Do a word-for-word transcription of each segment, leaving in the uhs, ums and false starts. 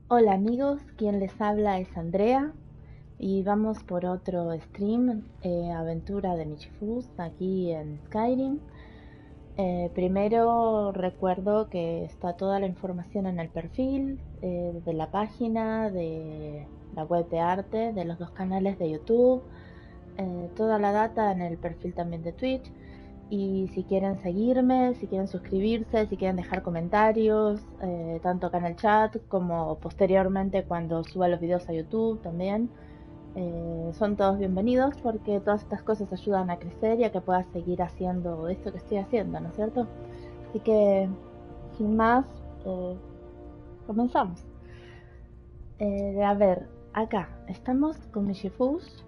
Hola amigos, quien les habla es Andrea y vamos por otro stream, eh, aventura de Michifus aquí en Skyrim. Eh, primero recuerdo que está toda la información en el perfil eh, de la página, de la web de arte, de los dos canales de YouTube, eh, toda la data en el perfil también de Twitch. Y si quieren seguirme, si quieren suscribirse, si quieren dejar comentarios, eh, tanto acá en el chat como posteriormente cuando suba los videos a YouTube también, eh, son todos bienvenidos porque todas estas cosas ayudan a crecer y a que pueda seguir haciendo esto que estoy haciendo, ¿no es cierto? Así que, sin más, eh, comenzamos. Eh, a ver, acá estamos con Michifus.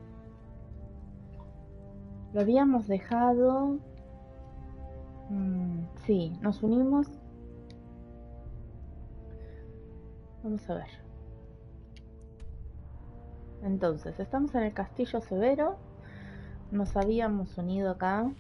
Lo habíamos dejado... Mm, sí, nos unimos. Vamos a ver. Entonces, estamos en el Castillo Severo. Nos habíamos unido acá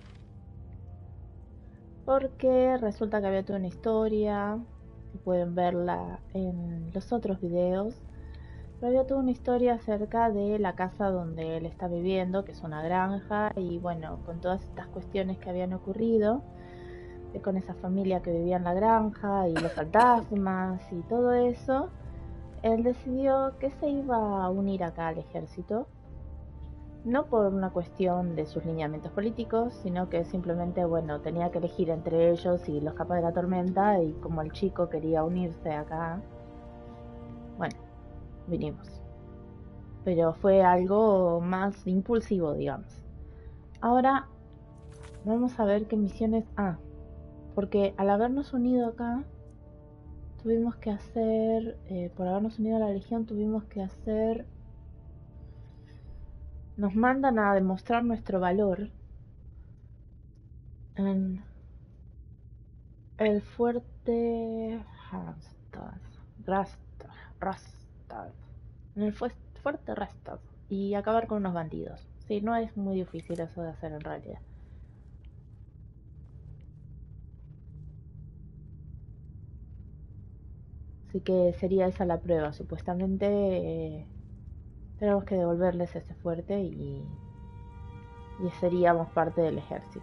porque resulta que había toda una historia, que pueden verla en los otros videos. Pero había toda una historia acerca de la casa donde él está viviendo, que es una granja, y bueno, con todas estas cuestiones que habían ocurrido, de con esa familia que vivía en la granja y los fantasmas y todo eso, él decidió que se iba a unir acá al ejército. No por una cuestión de sus lineamientos políticos, sino que simplemente, bueno, tenía que elegir entre ellos y los capas de la tormenta, y como el chico quería unirse acá, bueno, vinimos. Pero fue algo más impulsivo, digamos. Ahora vamos a ver qué misiones... Ah, porque al habernos unido acá, tuvimos que hacer... Eh, por habernos unido a la Legión, tuvimos que hacer... Nos mandan a demostrar nuestro valor en el fuerte Rastad, Rastad, Rastad, en el fuerte Rastad, y acabar con unos bandidos. Sí, no es muy difícil eso de hacer en realidad. Así que sería esa la prueba. Supuestamente eh, tenemos que devolverles ese fuerte y, y seríamos parte del ejército.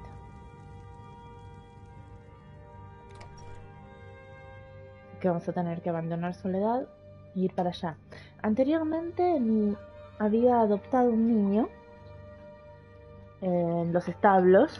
Así que vamos a tener que abandonar Soledad e ir para allá. Anteriormente había adoptado un niño en los establos.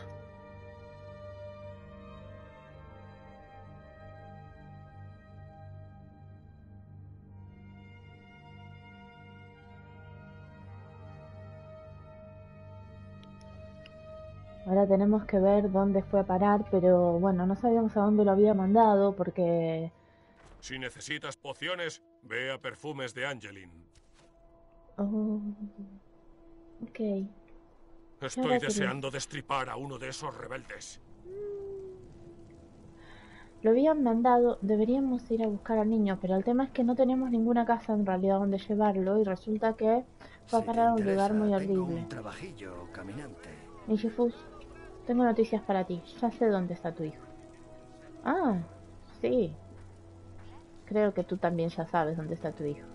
Ahora tenemos que ver dónde fue a parar, pero bueno, no sabíamos a dónde lo había mandado porque... Si necesitas pociones, ve a Perfumes de Angeline. Oh, ok. ¿Qué Estoy ahora querés? deseando destripar a uno de esos rebeldes. Lo habían mandado, deberíamos ir a buscar al niño, pero el tema es que no tenemos ninguna casa en realidad donde llevarlo y resulta que fue a Si te parar a un lugar interesa, muy tengo horrible. un trabajillo caminante. Nishifus, tengo noticias para ti. Ya sé dónde está tu hijo. Ah, sí. Creo que tú también ya sabes dónde está tu hijo.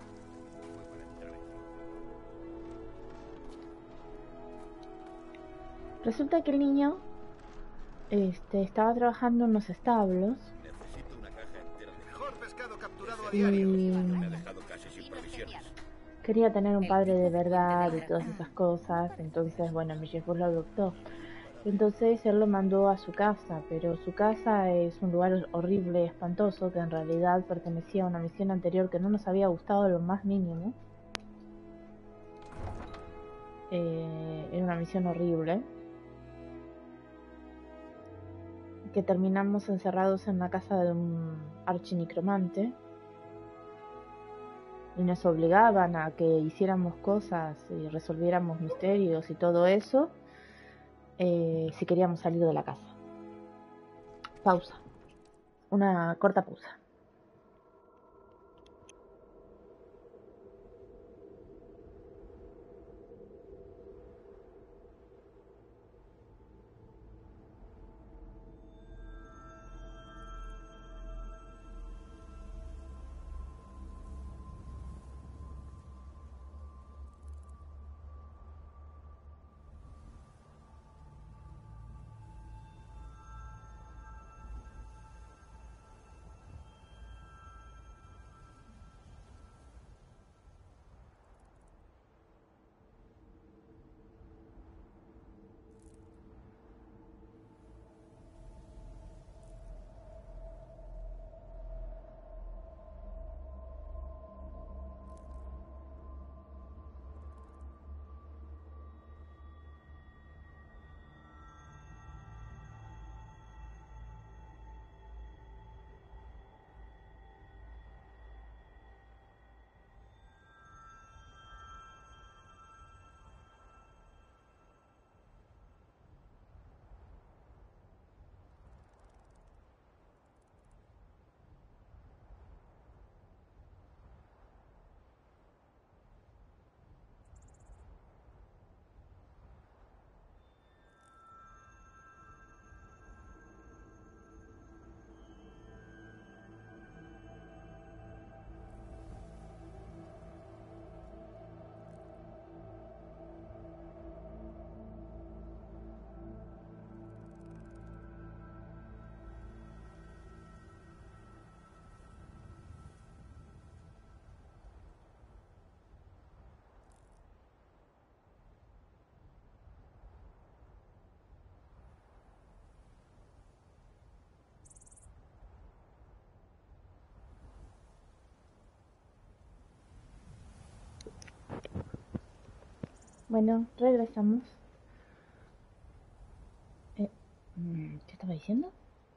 Resulta que el niño este, estaba trabajando en unos establos. Necesito una caja entera de Mejor pescado capturado a y diario. Me ha dejado casi sin provisiones. quería tener un padre de verdad y todas esas cosas. Entonces, bueno, Michifus lo adoptó. Entonces él lo mandó a su casa, pero su casa es un lugar horrible, espantoso, que en realidad pertenecía a una misión anterior que no nos había gustado lo más mínimo. Eh, era una misión horrible, que terminamos encerrados en la casa de un archinicromante y nos obligaban a que hiciéramos cosas y resolviéramos misterios y todo eso, eh, si queríamos salir de la casa. Pausa. Una corta pausa. Bueno, regresamos. Eh, ¿Qué estaba diciendo?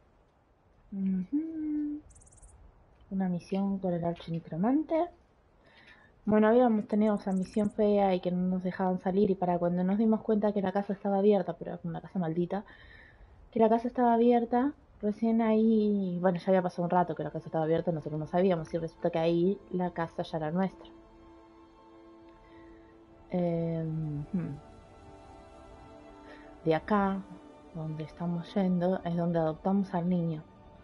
Uh-huh. Una misión con el archinicromante. Bueno, habíamos tenido esa misión fea y que no nos dejaban salir, y para cuando nos dimos cuenta que la casa estaba abierta, pero era una casa maldita, que la casa estaba abierta, recién ahí, bueno, ya había pasado un rato que la casa estaba abierta, nosotros no sabíamos, y resulta que ahí la casa ya era nuestra. Eh, de acá, donde estamos yendo, es donde adoptamos al niño.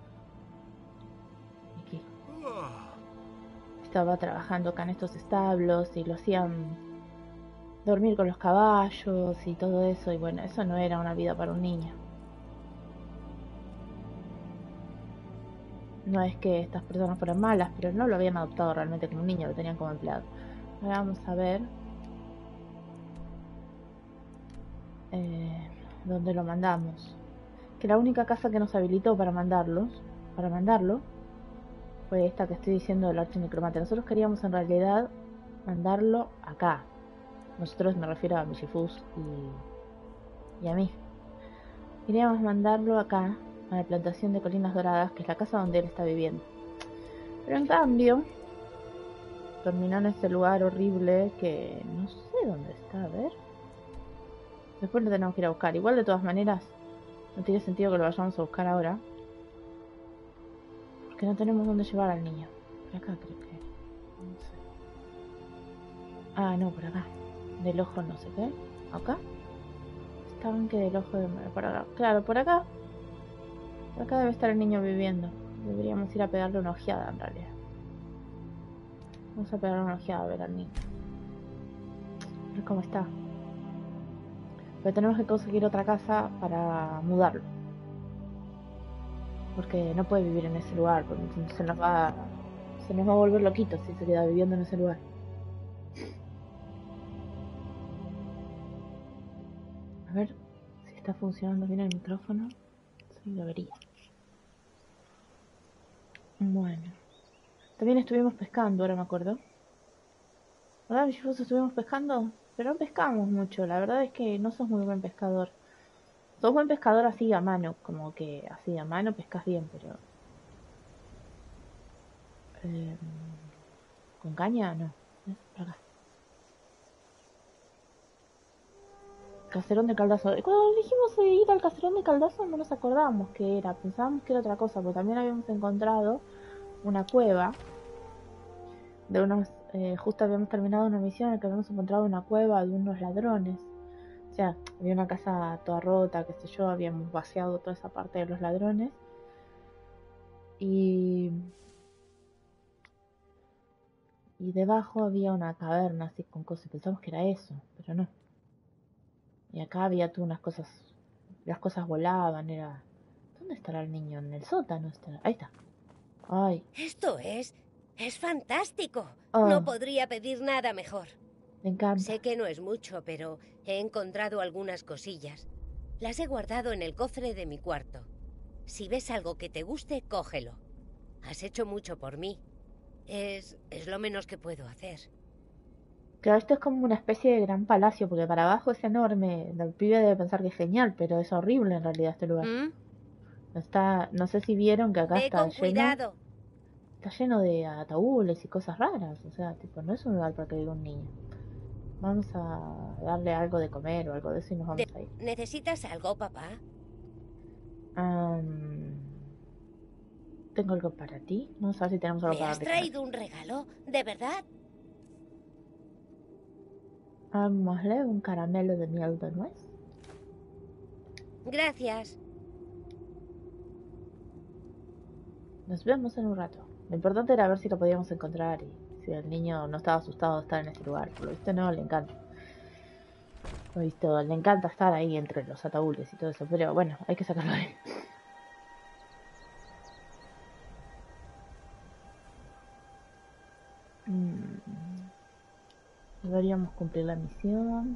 Aquí. Estaba trabajando acá en estos establos y lo hacían dormir con los caballos y todo eso, y bueno, eso no era una vida para un niño. No es que estas personas fueran malas, pero no lo habían adoptado realmente como un niño, lo tenían como empleado. Ahora vamos a ver eh, dónde lo mandamos. Que la única casa que nos habilitó para mandarlos, para mandarlo, fue esta que estoy diciendo del archinicromante. Nosotros queríamos en realidad mandarlo acá. Nosotros, me refiero a Michifus y, y a mí. Queríamos mandarlo acá, a la plantación de Colinas Doradas, que es la casa donde él está viviendo. Pero en cambio, terminó en ese lugar horrible que no sé dónde está, a ver. Después lo tenemos que ir a buscar. Igual, de todas maneras, no tiene sentido que lo vayamos a buscar ahora, porque no tenemos dónde llevar al niño. Por acá creo que... no sé. Ah, no, por acá. Del ojo no sé qué. ¿Acá? Estanque del ojo de mar. Por acá. Claro, por acá. Por acá debe estar el niño viviendo. Deberíamos ir a pegarle una ojeada en realidad. Vamos a pegarle una ojeada a ver al niño. A ver cómo está. Pero tenemos que conseguir otra casa para mudarlo. Porque no puede vivir en ese lugar. Porque se nos va, se nos va a volver loquito si se queda viviendo en ese lugar. A ver si está funcionando bien el micrófono. Sí, debería. Bueno. También estuvimos pescando, ahora me acuerdo. ¿Verdad, Michifus? Estuvimos pescando? Pero no pescamos mucho. La verdad es que no sos muy buen pescador. Sos buen pescador así a mano. Como que así a mano pescas bien, pero... Eh, ¿con caña? No. ¿Eh? Por acá. Caserón de Caldazo. Cuando dijimos de ir al caserón de Caldazo no nos acordábamos qué era. Pensábamos que era otra cosa, porque también habíamos encontrado una cueva de unos... Eh, justo habíamos terminado una misión en la que habíamos encontrado una cueva de unos ladrones. O sea, había una casa toda rota, qué sé yo, habíamos vaciado toda esa parte de los ladrones. Y... Y debajo había una caverna así con cosas. Pensamos que era eso, pero no. Y acá había tú unas cosas... Las cosas volaban, era... ¿Dónde estará el niño? En el sótano estará. Ahí está. Ay. Esto es... es fantástico. Oh, no podría pedir nada mejor. Me encanta. Sé que no es mucho, pero he encontrado algunas cosillas. Las he guardado en el cofre de mi cuarto. Si ves algo que te guste, cógelo. Has hecho mucho por mí. Es... es lo menos que puedo hacer. Claro, esto es como una especie de gran palacio, porque para abajo es enorme. El pibe debe pensar que es genial, pero es horrible en realidad este lugar. ¿Mm? Está, no sé si vieron que acá Ve está con lleno, cuidado. está lleno de ataúdes y cosas raras. O sea, tipo, no es un lugar para que viva un niño. Vamos a darle algo de comer o algo de eso y nos vamos De- a ir. ¿Necesitas algo, papá? Um, ¿Tengo algo para ti? No sé si tenemos algo ¿Me para has ti. traído un regalo? ¿De verdad? Hagámosle un caramelo de miel de nuez. Gracias. Nos vemos en un rato. Lo importante era ver si lo podíamos encontrar y si el niño no estaba asustado de estar en ese lugar. Por lo visto no, le encanta. Por lo visto, le encanta estar ahí entre los ataúdes y todo eso. Pero bueno, hay que sacarlo de ahí. Mm. Deberíamos cumplir la misión.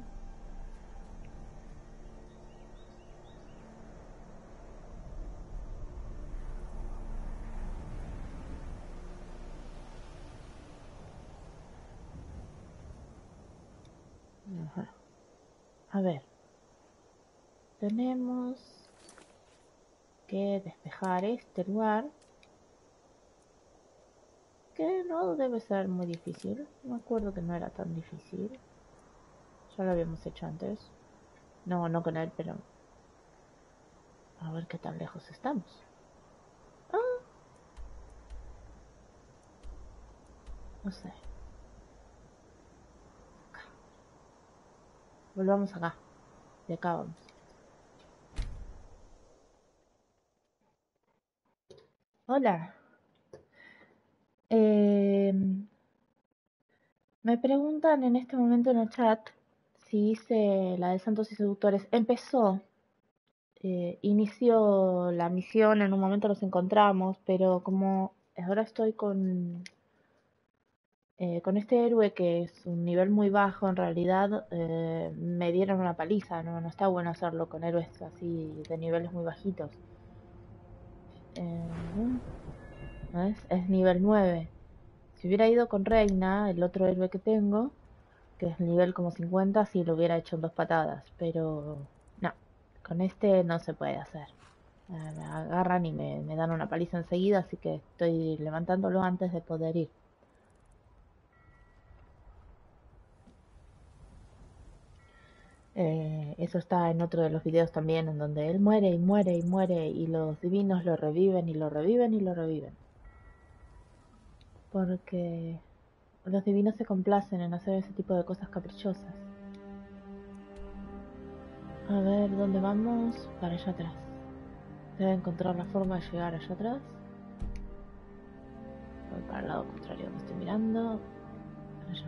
Ajá. A ver. Tenemos que despejar este lugar. Que no debe ser muy difícil. Me acuerdo que no era tan difícil. Ya lo habíamos hecho antes. No, no con él, pero... A ver qué tan lejos estamos. Ah. No sé. Acá. Volvamos acá. De acá vamos. Hola. Eh, me preguntan en este momento en el chat si hice la de Santos y Seductores. Empezó. Eh, inició la misión, en un momento nos encontramos, pero como ahora estoy con, eh, con este héroe que es un nivel muy bajo, en realidad eh, me dieron una paliza, ¿no? No está bueno hacerlo con héroes así de niveles muy bajitos. Eh, ¿ves? Es nivel nueve. Si hubiera ido con Reina, el otro héroe que tengo, que es nivel como cincuenta, sí lo hubiera hecho en dos patadas, pero no, con este no se puede hacer. Me agarran y me, me dan una paliza enseguida, así que estoy levantándolo antes de poder ir. Eh, eso está en otro de los videos también, en donde él muere y muere y muere y los divinos lo reviven y lo reviven y lo reviven. Porque los divinos se complacen en hacer ese tipo de cosas caprichosas. A ver, ¿dónde vamos? Para allá atrás. Debe encontrar la forma de llegar allá atrás. Voy para el lado contrario donde estoy mirando. Para allá.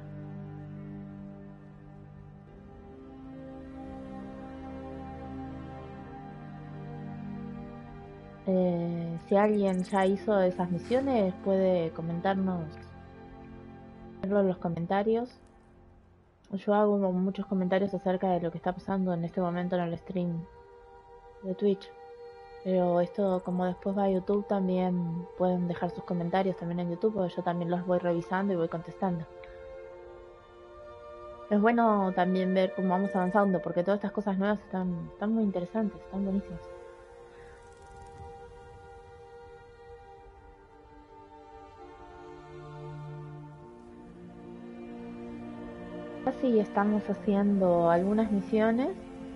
Eh, si alguien ya hizo esas misiones, puede comentarnos en los comentarios. Yo hago muchos comentarios acerca de lo que está pasando en este momento en el stream de Twitch. Pero esto, como después va a YouTube, también pueden dejar sus comentarios también en YouTube, porque yo también los voy revisando y voy contestando. Es bueno también ver cómo vamos avanzando, porque todas estas cosas nuevas están, están muy interesantes, están buenísimas. Sí, estamos haciendo algunas misiones,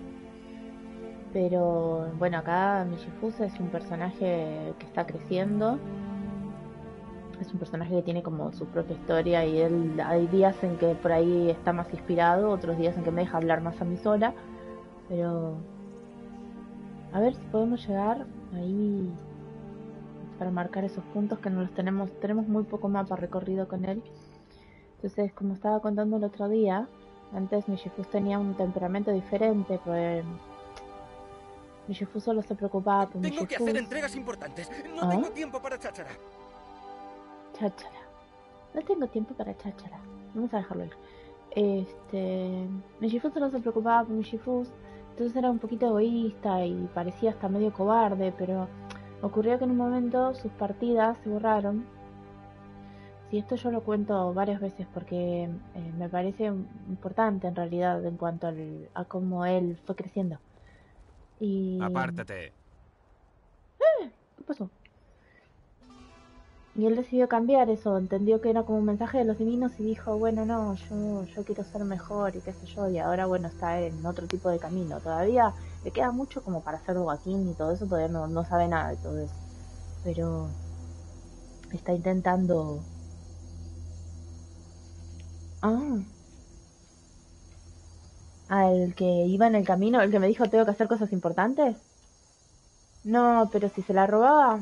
pero bueno, acá Michifuse es un personaje que está creciendo. Es un personaje que tiene como su propia historia y él, hay días en que por ahí está más inspirado, otros días en que me deja hablar más a mí sola, pero a ver si podemos llegar ahí para marcar esos puntos que no los tenemos, tenemos muy poco mapa recorrido con él. Entonces, como estaba contando el otro día, antes Michifus tenía un temperamento diferente, pues Michifus solo se preocupaba por Tengo Michifus. que hacer entregas importantes. No ¿Ah? tengo tiempo para cháchara. Cháchara. No tengo tiempo para cháchara. Vamos a dejarlo ir. Este, Michifus solo se preocupaba por Michifus, entonces era un poquito egoísta y parecía hasta medio cobarde, pero ocurrió que en un momento sus partidas se borraron. Y esto yo lo cuento varias veces porque eh, me parece importante en realidad en cuanto al, a cómo él fue creciendo. Y... Apártate. Eh, ¿Qué pasó? Y él decidió cambiar eso, entendió que era como un mensaje de los divinos y dijo, bueno, no, yo, yo quiero ser mejor y qué sé yo, y ahora bueno, está en otro tipo de camino. Todavía le queda mucho como para ser Joaquín y todo eso, todavía no, no sabe nada de todo eso. Pero está intentando... Ah. ¿Al que iba en el camino? ¿El que me dijo tengo que hacer cosas importantes? No, pero si se la robaba...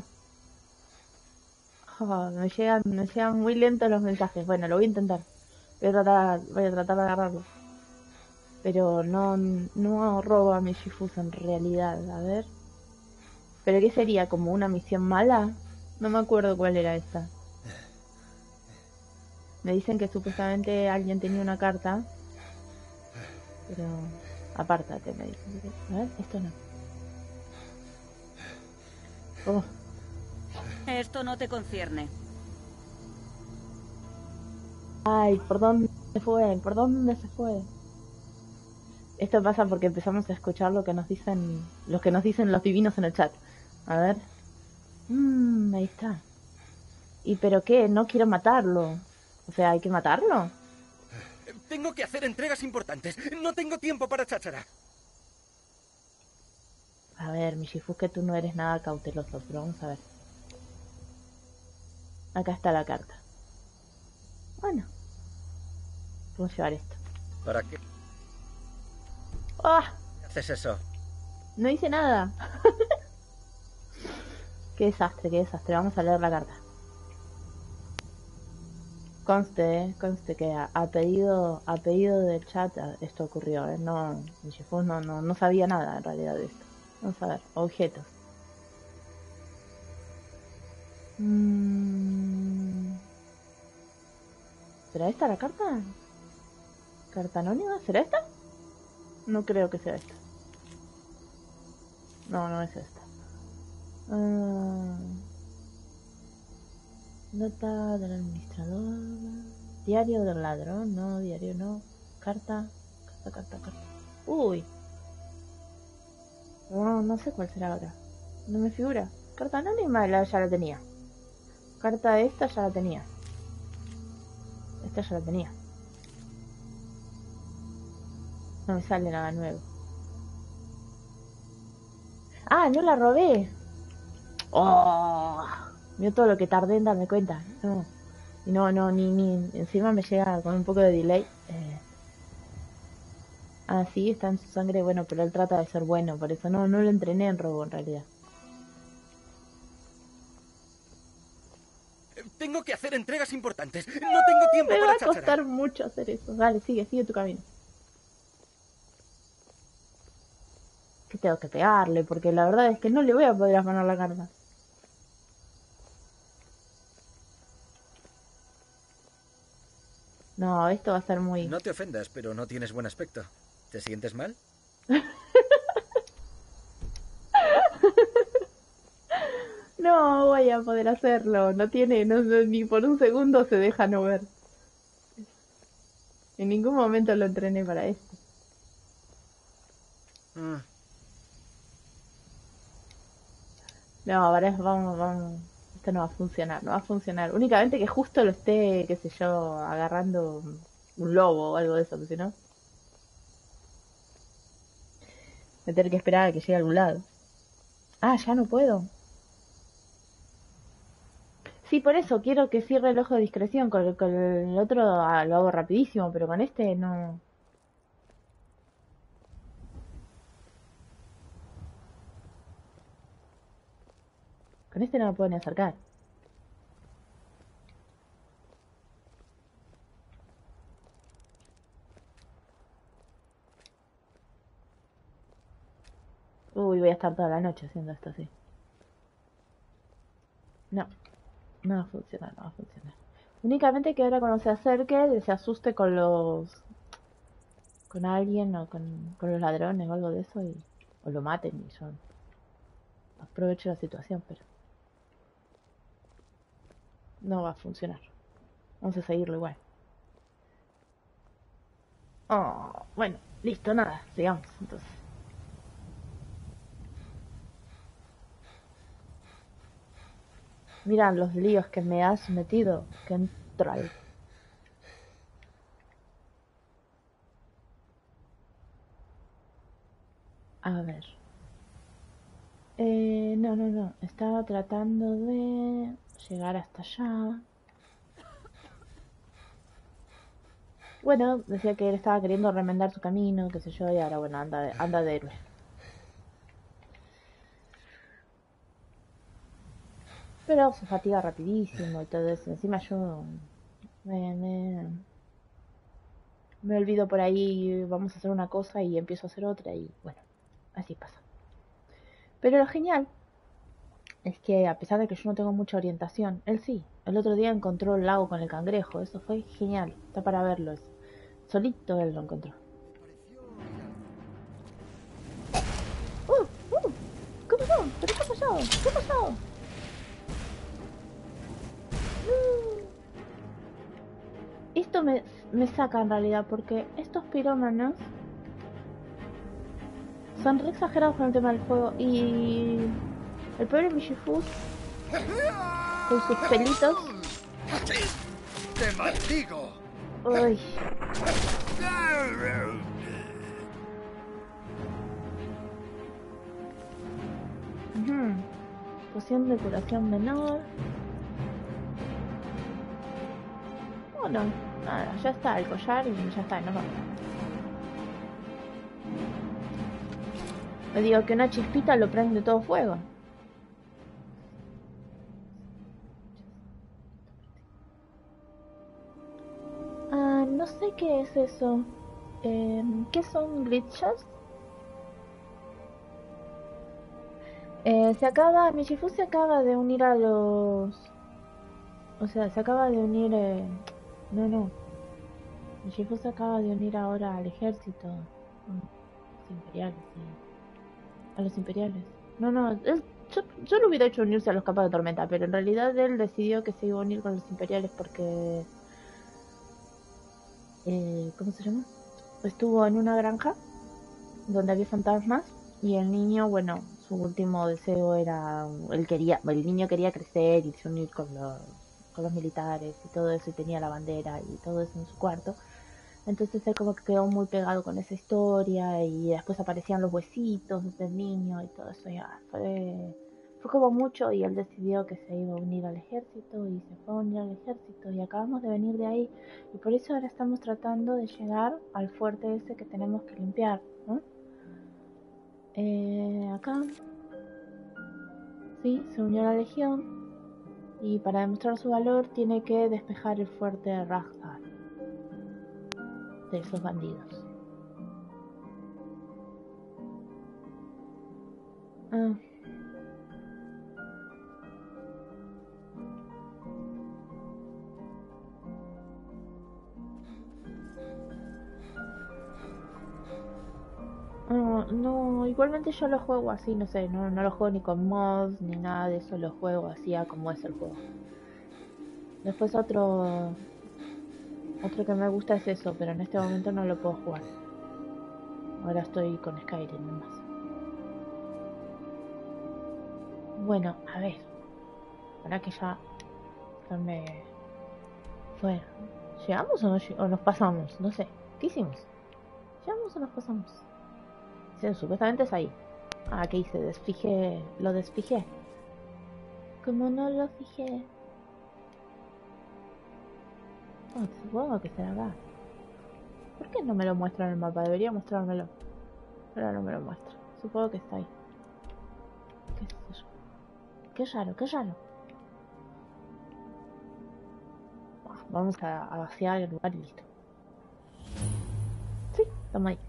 Oh, me llegan, me llegan muy lentos los mensajes. Bueno, lo voy a intentar. Voy a tratar, voy a tratar de agarrarlo. Pero no, no robo a Michifus en realidad. A ver. ¿Pero qué sería? ¿Como una misión mala? No me acuerdo cuál era esta. Me dicen que supuestamente alguien tenía una carta. Pero... apártate, me dicen. A ver, esto no. Oh. Esto no te concierne. Ay, ¿por dónde se fue? ¿Por dónde se fue? Esto pasa porque empezamos a escuchar lo que nos dicen, lo que nos dicen los divinos en el chat. A ver. Mmm, ahí está. ¿Y pero qué? No quiero matarlo. O sea, ¿hay que matarlo? Tengo que hacer entregas importantes. No tengo tiempo para cháchara. A ver, Michifu, que tú no eres nada cauteloso, pero vamos a ver. Acá está la carta. Bueno. Vamos a llevar esto. ¿Para qué ¡Ah! haces eso? No hice nada. Qué desastre, qué desastre. Vamos a leer la carta. Conste, eh, conste que a, a pedido a pedido del chat esto ocurrió, ¿eh? No, Michifu no, no, no sabía nada en realidad de esto. Vamos a ver, objetos. Mm. ¿Será esta la carta? ¿Carta anónima? ¿Será esta? No creo que sea esta. No, no es esta. Uh... Nota del administrador. Diario del ladrón. No, diario no. Carta. Carta, carta, carta. Uy. No, no sé cuál será ahora. No me figura. Carta anónima la, ya la tenía. Carta esta ya la tenía. Esta ya la tenía. No me sale nada nuevo. Ah, no la robé. Oh, mira todo lo que tardé en darme cuenta. No, y no, no, ni, ni. Encima me llega con un poco de delay. Eh. Ah, sí, está en su sangre. Bueno, pero él trata de ser bueno. Por eso no, no lo entrené en robo en realidad. Tengo que hacer entregas importantes. No tengo tiempo Me va para a cháchara. costar mucho hacer eso. Dale, sigue, sigue tu camino. Que tengo que pegarle, porque la verdad es que no le voy a poder afanar la carta. No, esto va a ser muy... No te ofendas, pero no tienes buen aspecto. ¿Te sientes mal? No voy a poder hacerlo. No tiene, no, no, ni por un segundo se deja no ver. En ningún momento lo entrené para esto. Mm. No, ahora es, vamos, vamos. Esto no va a funcionar, no va a funcionar. Únicamente que justo lo esté, qué sé yo, agarrando un lobo o algo de eso, porque si no... Voy a tener que esperar a que llegue a algún lado. Ah, ya no puedo. Sí, por eso quiero que cierre el ojo de discreción. Con el, con el otro ah, lo hago rapidísimo, pero con este no. Con este no me puedo ni acercar. Uy, voy a estar toda la noche haciendo esto así. No, no va a funcionar, no va a funcionar. Únicamente que ahora cuando se acerque se asuste con los... con alguien o con, con los ladrones o algo de eso y... o lo maten y yo aprovecho la situación, pero... no va a funcionar. Vamos a seguirlo igual. Oh, bueno, listo, nada, sigamos entonces. Mira los líos que me has metido, que troll. A ver. Eh, no, no, no. Estaba tratando de llegar hasta allá. Bueno, decía que él estaba queriendo remendar su camino, qué sé yo, y ahora bueno, anda de, anda de héroe. Pero se fatiga rapidísimo y todo eso. Encima yo me, me, me olvido por ahí, vamos a hacer una cosa y empiezo a hacer otra y bueno, así pasa. Pero lo genial es que a pesar de que yo no tengo mucha orientación, él sí. El otro día encontró el lago con el cangrejo, eso fue genial, está para verlo eso. Solito él lo encontró. ¡Uh! ¡Uh! ¿Qué pasó? ¿Pero qué pasó? ¿Qué pasó? Esto me, me saca en realidad porque estos pirómanos Son re exagerados con el tema del fuego. Y el pobre Mishifu con sus pelitos. ¡Te maldigo! Uy. Ujú. Poción de curación menor. Bueno, nada, ya está el collar y ya está, nos vamos. Me digo que una chispita lo prende todo fuego. Ah, no sé qué es eso. Eh, ¿Qué son glitches? Eh, se acaba, Michifu se acaba de unir a los... O sea, se acaba de unir... Eh... No, no. Michifu se acaba de unir ahora al ejército. Los imperiales, sí. A los imperiales. No, no, él, yo, yo lo hubiera hecho unirse a los capas de tormenta, pero en realidad él decidió que se iba a unir con los imperiales porque... Eh, ¿Cómo se llama? Estuvo en una granja donde había fantasmas y el niño, bueno, su último deseo era... Él quería, el niño quería crecer y se unir con los, con los militares y todo eso, y tenía la bandera y todo eso en su cuarto. Entonces él como que quedó muy pegado con esa historia y después aparecían los huesitos del niño y todo eso. Ya fue, fue como mucho y él decidió que se iba a unir al ejército y se fue a unir al ejército y acabamos de venir de ahí y por eso ahora estamos tratando de llegar al fuerte ese que tenemos que limpiar, ¿no? Eh, acá, sí, se unió a la legión y para demostrar su valor tiene que despejar el fuerte de Ragnar de esos bandidos. Ah. No, no, igualmente yo lo juego así, no sé, no, no lo juego ni con mods ni nada de eso, lo juego así a como es el juego. Después otro otro que me gusta es eso, pero en este momento no lo puedo jugar. Ahora estoy con Skyrim nomás. Bueno, a ver. Ahora que ya, ya me fue. ¿Llegamos o, no, o nos pasamos? No sé. ¿Qué hicimos? ¿Llegamos o nos pasamos? Sí, supuestamente es ahí. Ah, ¿qué hice? Desfijé. Lo desfijé. Como no lo fijé. Oh, supongo que será acá. ¿Por qué no me lo muestra en el mapa? Debería mostrármelo. Pero no me lo muestra. Supongo que está ahí. ¿Qué es eso? Qué raro, qué raro. Vamos a, a vaciar el lugar y listo. Sí, estamos ahí.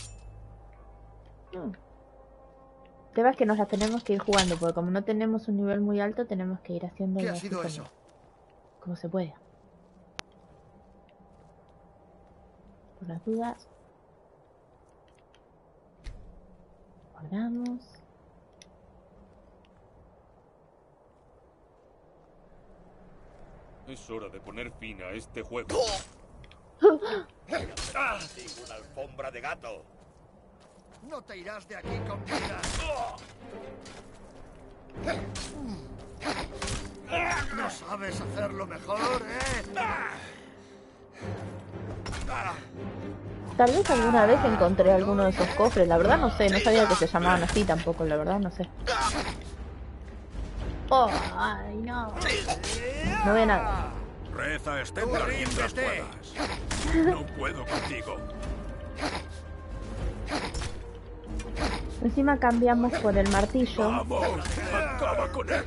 Hmm. El tema es que nos las tenemos que ir jugando, porque como no tenemos un nivel muy alto, tenemos que ir haciendo... ¿Qué ha sido como, eso? como se puede. Por las dudas. Guardamos. Es hora de poner fin a este juego. ¡Ah! ¡Una alfombra de gato! No te irás de aquí con vida. No sabes hacerlo mejor, ¿eh? Tal vez alguna vez encontré alguno de esos cofres, la verdad no sé, no sabía que se llamaban así tampoco, la verdad no sé. Oh, ay, no. No veo nada. Reza, Stendhal, mientras puedas. No puedo contigo. Encima cambiamos por el martillo. ¡Vamos! ¡Acaba con él!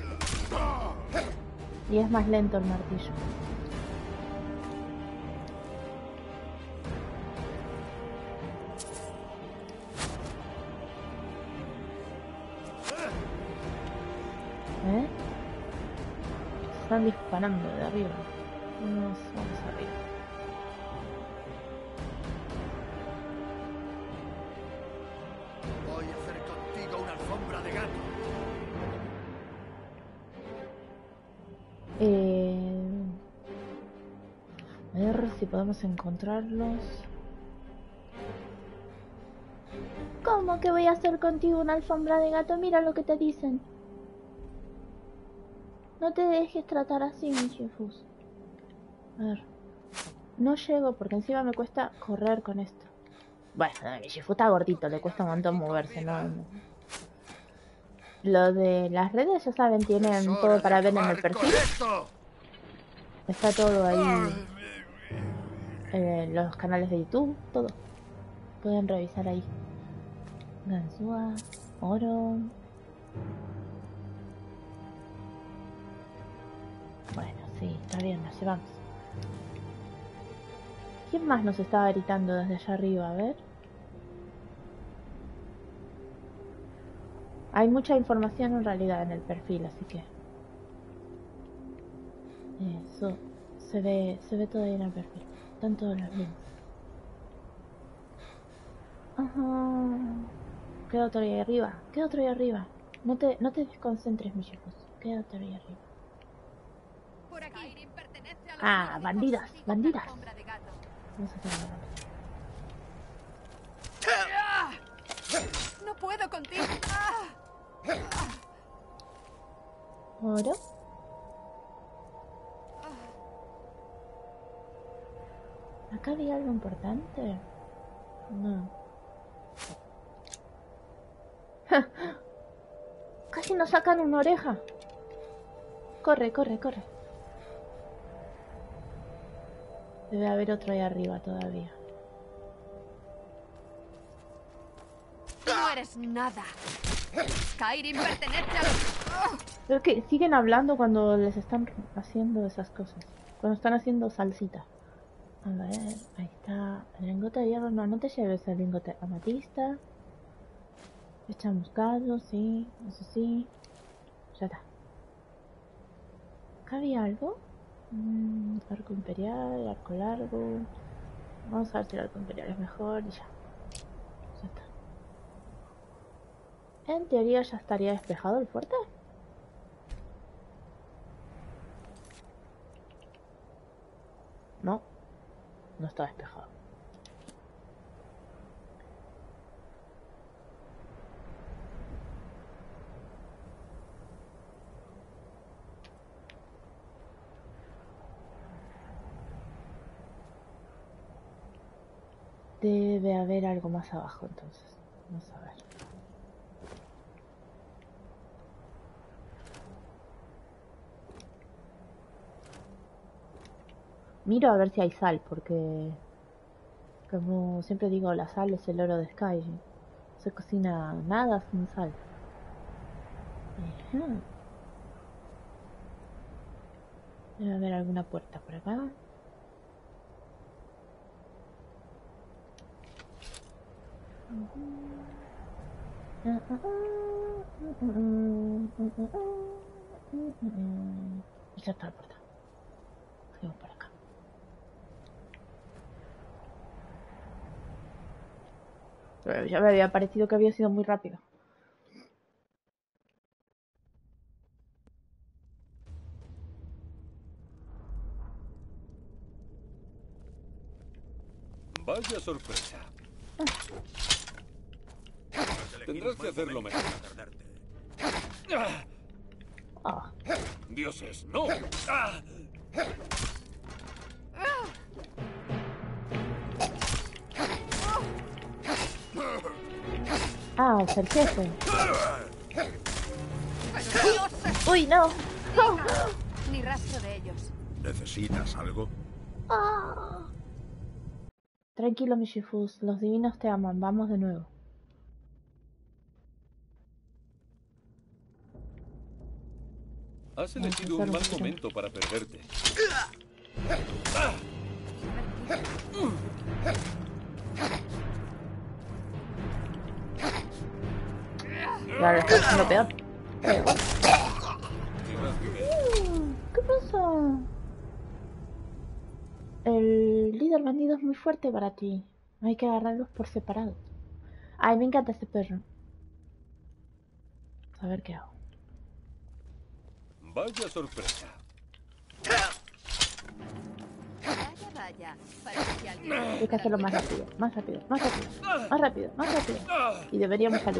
Y es más lento el martillo. ¿Eh? Están disparando de arriba. Vamos, vamos arriba. Voy a hacer contigo una alfombra de gato. Eh... A ver si podemos encontrarlos. ¿Cómo que voy a hacer contigo una alfombra de gato? Mira lo que te dicen. No te dejes tratar así, Mischievous. A ver. No llego porque encima me cuesta correr con esto. Bueno, Mischievous está gordito, le cuesta un montón moverse, ¿no? no. Lo de las redes, ya saben, tienen todo para ver en el perfil. Está todo ahí. En los canales de YouTube, todo. Pueden revisar ahí. Ganzúa, oro. Bueno, sí, está bien, nos llevamos. ¿Quién más nos estaba gritando desde allá arriba? A ver. Hay mucha información en realidad en el perfil, así que... Eso se ve, se ve todo ahí en el perfil. Están todos los links. Ajá. Queda otro ahí arriba. Queda otro ahí arriba. No te, no te desconcentres, Mischievous. Queda otro ahí arriba. Por aquí. Ah, bandidas, bandidas. Vamos a hacer No puedo contigo. ¿Oro? ¿Acá había algo importante? No. Casi nos sacan una oreja. Corre, corre, corre. Debe haber otro ahí arriba todavía. No eres nada. Skyrim pertenece a los... Creo que siguen hablando cuando les están haciendo esas cosas. Cuando están haciendo salsita. A ver, ahí está. El lingote de hierro, no, no te lleves el lingote amatista. Echa moscado, sí, eso sí. Ya está. ¿Acá había algo? Mm, arco imperial, arco largo. Vamos a ver si el arco imperial es mejor y ya. Ya está. En teoría ya estaría despejado el fuerte. No, no está despejado. Debe haber algo más abajo entonces. Vamos a ver. Miro a ver si hay sal, porque como siempre digo, la sal es el oro de Skyrim. No se cocina nada sin sal. Ajá. Debe haber alguna puerta por acá. Y ya está la puerta. Seguimos por acá. Pero ya me había parecido que había sido muy rápido. Vaya sorpresa. Tendrás que hacerlo mejor. Oh. Dioses, no. Ah. Ah, es el jefe. Uy, no. No. Ni rastro de ellos. ¿Necesitas algo? Ah. Tranquilo, Mischievous. Los divinos te aman. Vamos de nuevo. Has elegido un mal momento para perderte. Claro, está haciendo peor. ¿Qué pasa? El líder bandido es muy fuerte para ti. Hay que agarrarlos por separado. Ay, me encanta este perro. A ver qué hago. Vaya sorpresa. Vaya, Vaya, parece que alguien... Hay que hacerlo más rápido, más rápido, más rápido, más rápido, más rápido. Y deberíamos salir.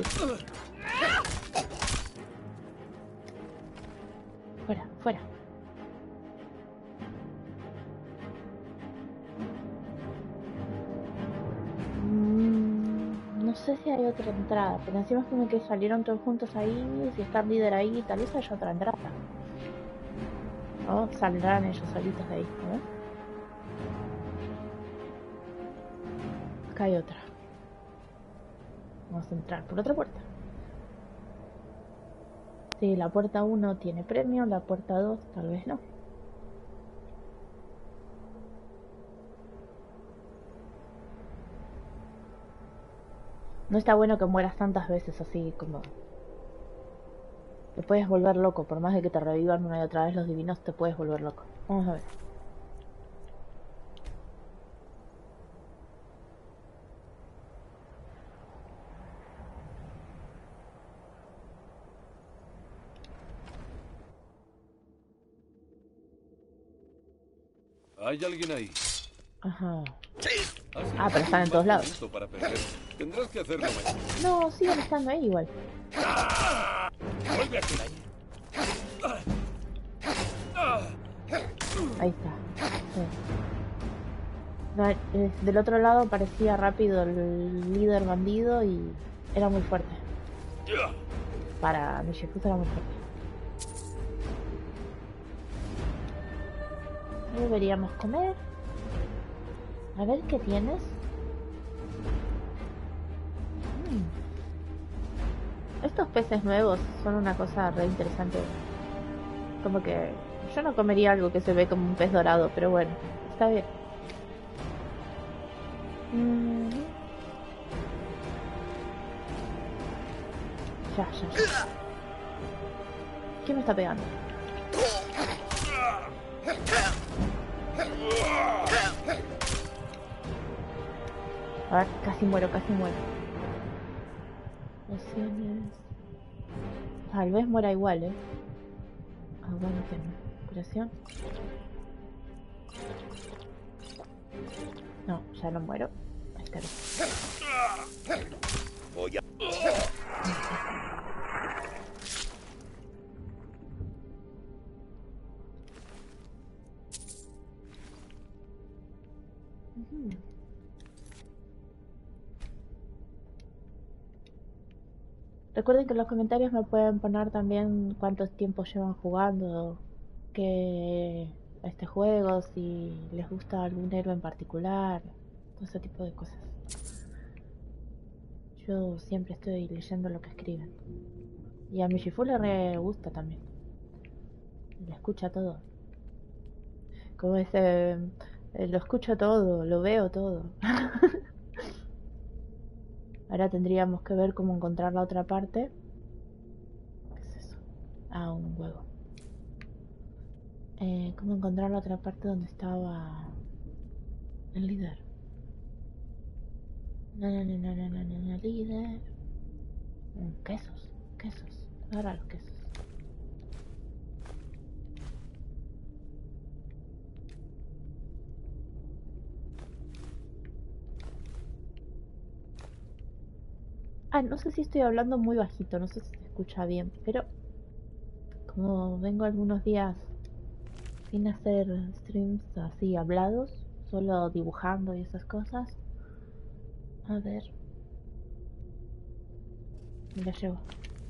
Fuera, fuera. Mm, no sé si hay otra entrada, pero encima es como que salieron todos juntos ahí. Si está el líder ahí, tal vez haya otra entrada. O saldrán ellos solitos de ahí, ¿no? Acá hay otra. Vamos a entrar por otra puerta. Sí, la puerta uno tiene premio, la puerta dos tal vez no. No está bueno que mueras tantas veces así como... Te puedes volver loco, por más de que te revivan una y otra vez los divinos, te puedes volver loco. Vamos a ver. ¿Hay alguien ahí? Ajá. Has Ah, pero están en todos lados. elegido para perder. Tendrás que hacerlo mejor. No, siguen estando ahí igual. Vuelve aquí. Ahí está. Sí. No, eh, del otro lado parecía rápido el líder bandido y era muy fuerte. Para Nishifusa era muy fuerte. Deberíamos comer. A ver qué tienes. Mm. Estos peces nuevos son una cosa re interesante. Como que yo no comería algo que se ve como un pez dorado, pero bueno, está bien. Mm. Ya, ya, ya. ¿Quién me está pegando? A ver, casi muero, casi muero. Pociones. Tal vez muera igual, eh. Ah, bueno, que no. Curación. No, ya no muero. Ahí está bien. Voy a... Ujú. Recuerden que en los comentarios me pueden poner también cuánto tiempo llevan jugando, que este juego, si les gusta algún héroe en particular, todo ese tipo de cosas. Yo siempre estoy leyendo lo que escriben. Y a Michifu le re gusta también. Le escucha todo. Como ese, eh, lo escucho todo, lo veo todo. Ahora tendríamos que ver cómo encontrar la otra parte. ¿Qué es eso? Ah, un huevo. Eh, ¿Cómo encontrar la otra parte donde estaba el líder? No, no, no, no, no, no, no, no, líder. Mm, quesos, quesos. Ahora los quesos. Ah, no sé si estoy hablando muy bajito, no sé si se escucha bien, pero como vengo algunos días sin hacer streams así hablados, solo dibujando y esas cosas. A ver. Me la llevo.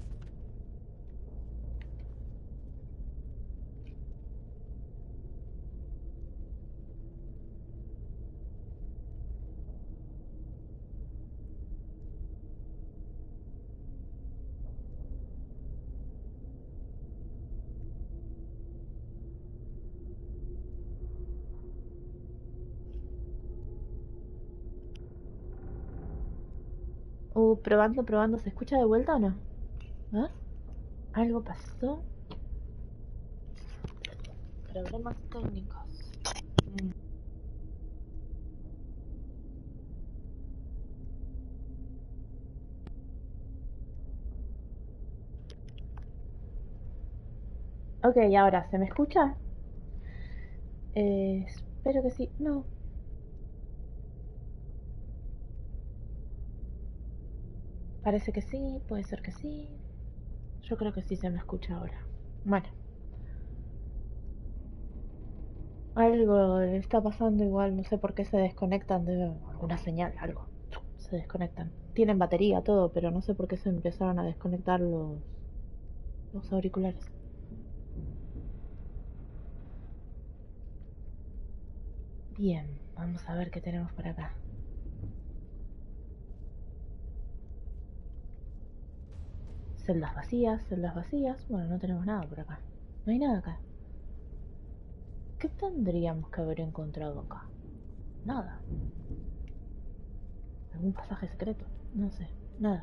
Uh, probando, probando. ¿Se escucha de vuelta o no? ¿Ah? ¿Algo pasó? Problemas técnicos. Mm. Ok, ahora, ¿se me escucha? Eh, espero que sí. No, Parece que sí, puede ser que sí. Yo creo que sí se me escucha ahora. Bueno. Algo está pasando igual, no sé por qué se desconectan de alguna señal, algo. Se desconectan. Tienen batería, todo, pero no sé por qué se empezaron a desconectar los, los auriculares. Bien, vamos a ver qué tenemos por acá. Celdas vacías, celdas vacías. Bueno, no tenemos nada por acá. No hay nada acá. ¿Qué tendríamos que haber encontrado acá? Nada. ¿Algún pasaje secreto? No sé, nada.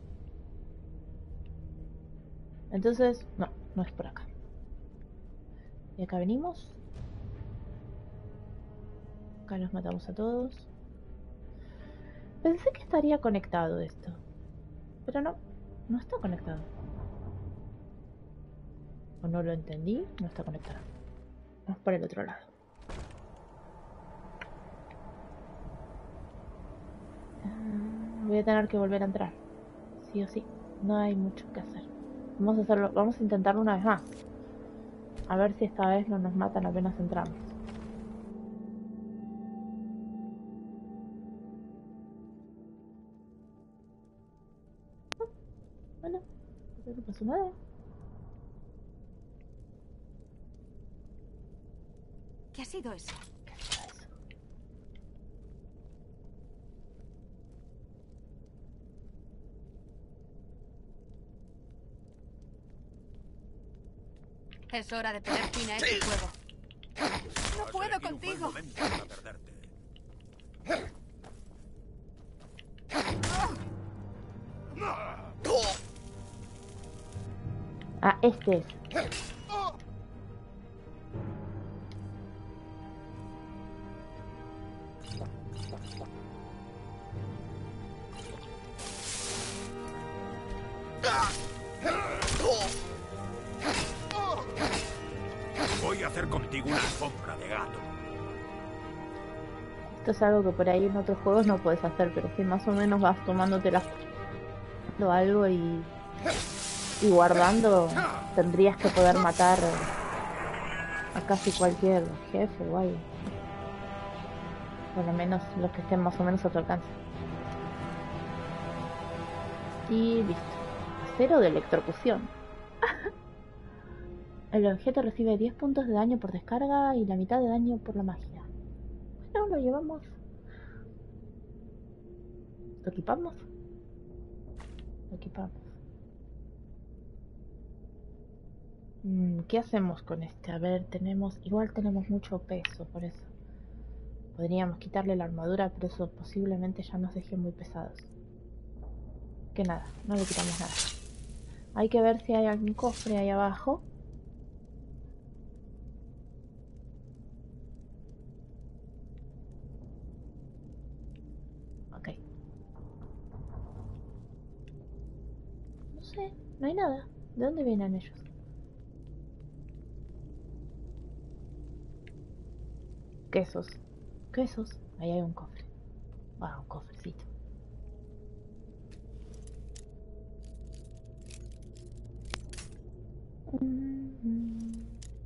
Entonces, no, no es por acá. ¿Y acá venimos? Acá los matamos a todos. Pensé que estaría conectado esto. Pero no, no está conectado. O no lo entendí, no está conectado. Vamos por el otro lado. Uh, voy a tener que volver a entrar. Sí o sí. No hay mucho que hacer. Vamos a hacerlo, vamos a intentarlo una vez más. A ver si esta vez no nos matan apenas entramos. Bueno, no pasó nada. ¿Qué ha sido eso? ¿Qué ha sido eso? Es hora de poner fin a este juego. No puedo contigo. Ah, este es. Voy a hacer contigo una alfombra de gato. Esto es algo que por ahí en otros juegos no puedes hacer, pero si más o menos vas tomándote la o algo y, y guardando, tendrías que poder matar a casi cualquier jefe o algo. Por lo menos los que estén más o menos a tu alcance. Y listo. Acero de electrocución. El objeto recibe diez puntos de daño por descarga y la mitad de daño por la magia. Bueno, lo llevamos. ¿Lo equipamos? Lo equipamos. Mm, ¿Qué hacemos con este? A ver, tenemos... Igual tenemos mucho peso, por eso. Podríamos quitarle la armadura, pero eso posiblemente ya nos deje muy pesados. Que nada, no le quitamos nada. Hay que ver si hay algún cofre ahí abajo. Ok. No sé, no hay nada. ¿De dónde vienen ellos? Quesos. Quesos. Ahí hay un cofre. Ah, un cofrecito. Mm-hmm.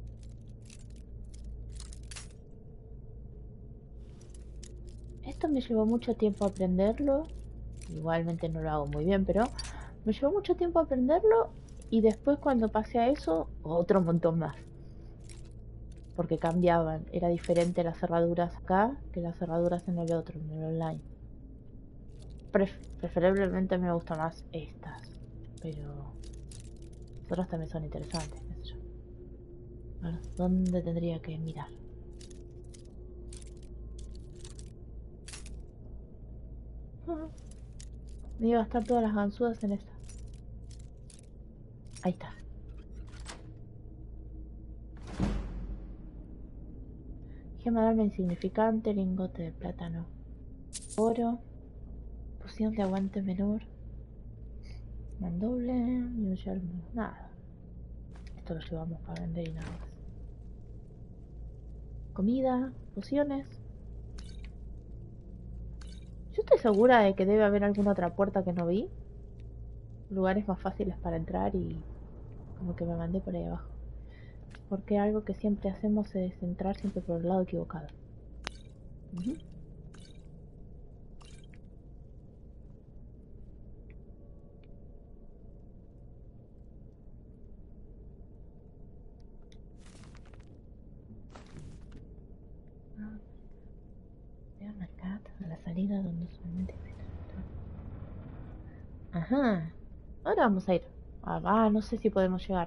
Esto me llevó mucho tiempo aprenderlo. Igualmente no lo hago muy bien, pero me llevó mucho tiempo aprenderlo. Y después cuando pasé a eso, otro montón más. Porque cambiaban, era diferente las cerraduras acá que las cerraduras en el otro, en el online. Pref preferiblemente me gustan más estas, pero las otras también son interesantes, qué sé yo. A ver, ¿dónde tendría que mirar? Ah, me iba a gastar todas las ganzúas en esta. Ahí está. Gema de alma insignificante, lingote de plátano, oro, poción de aguante menor, mandoble y un yermo. Nada. Esto lo llevamos para vender y nada más. Comida, pociones. Yo estoy segura de que debe haber alguna otra puerta que no vi. lugares más fáciles para entrar y como que me mandé por ahí abajo. Porque algo que siempre hacemos es entrar siempre por el lado equivocado. Uh-huh. Voy a marcar a la salida donde usualmente me está. Ajá. Ahora vamos a ir. Ah, no sé si podemos llegar.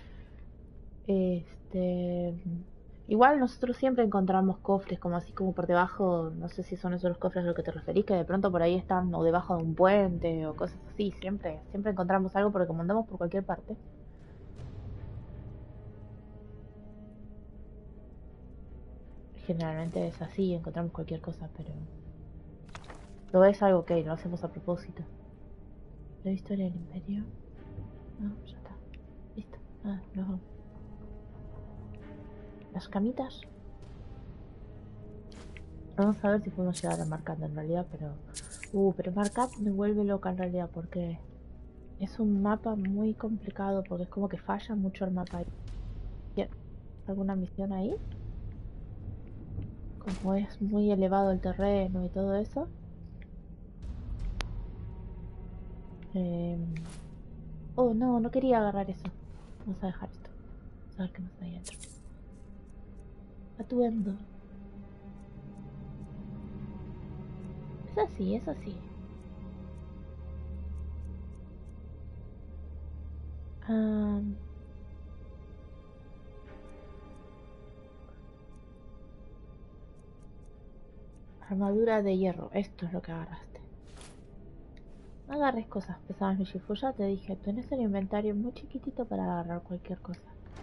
Este... Igual nosotros siempre encontramos cofres como así como por debajo. No sé si son esos los cofres a los que te referís, que de pronto por ahí están o debajo de un puente o cosas así. Siempre, siempre encontramos algo porque como andamos por cualquier parte. Generalmente es así, encontramos cualquier cosa, pero... Lo es algo que lo hacemos a propósito. La historia del imperio. No, ya está. Listo. Ah, nos vamos. Las camitas. Vamos a ver si podemos llegar a Marcando en realidad, pero... Uh, pero Marcat me vuelve loca en realidad porque... Es un mapa muy complicado porque es como que falla mucho el mapa ahí. ¿Alguna misión ahí? Como es muy elevado el terreno y todo eso. Eh... Oh, no, no quería agarrar eso. Vamos a dejar esto. Vamos a ver qué más hay adentro. Atuendo. Es así, es así. Um... Armadura de hierro, esto es lo que agarraste. No agarres cosas pesadas, Michifu, ya te dije, tenés el inventario muy chiquitito para agarrar cualquier cosa.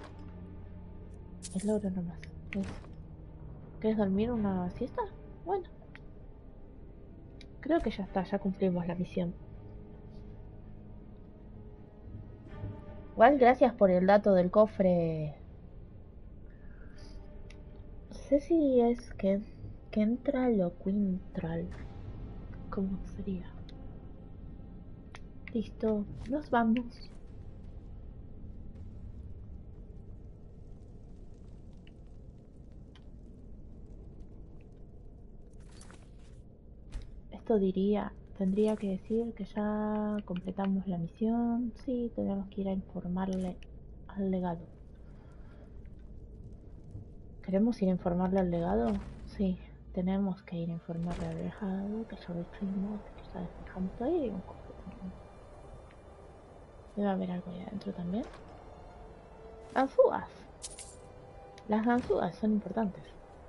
El logro nomás. Eso. ¿Quieres dormir una siesta? Bueno. Creo que ya está, ya cumplimos la misión. Igual gracias por el dato del cofre. No sé si es que... Kentral o Quintral. ¿Cómo sería? Listo, nos vamos. Esto diría, tendría que decir que ya completamos la misión. Sí, tenemos que ir a informarle al legado. ¿Queremos ir a informarle al legado? Sí. Tenemos que ir a informarle al legado que ya lo hicimos, que ya dejamos ahí un cofre también. Debe haber algo ahí adentro también. Ganzúas. Las ganzúas son importantes.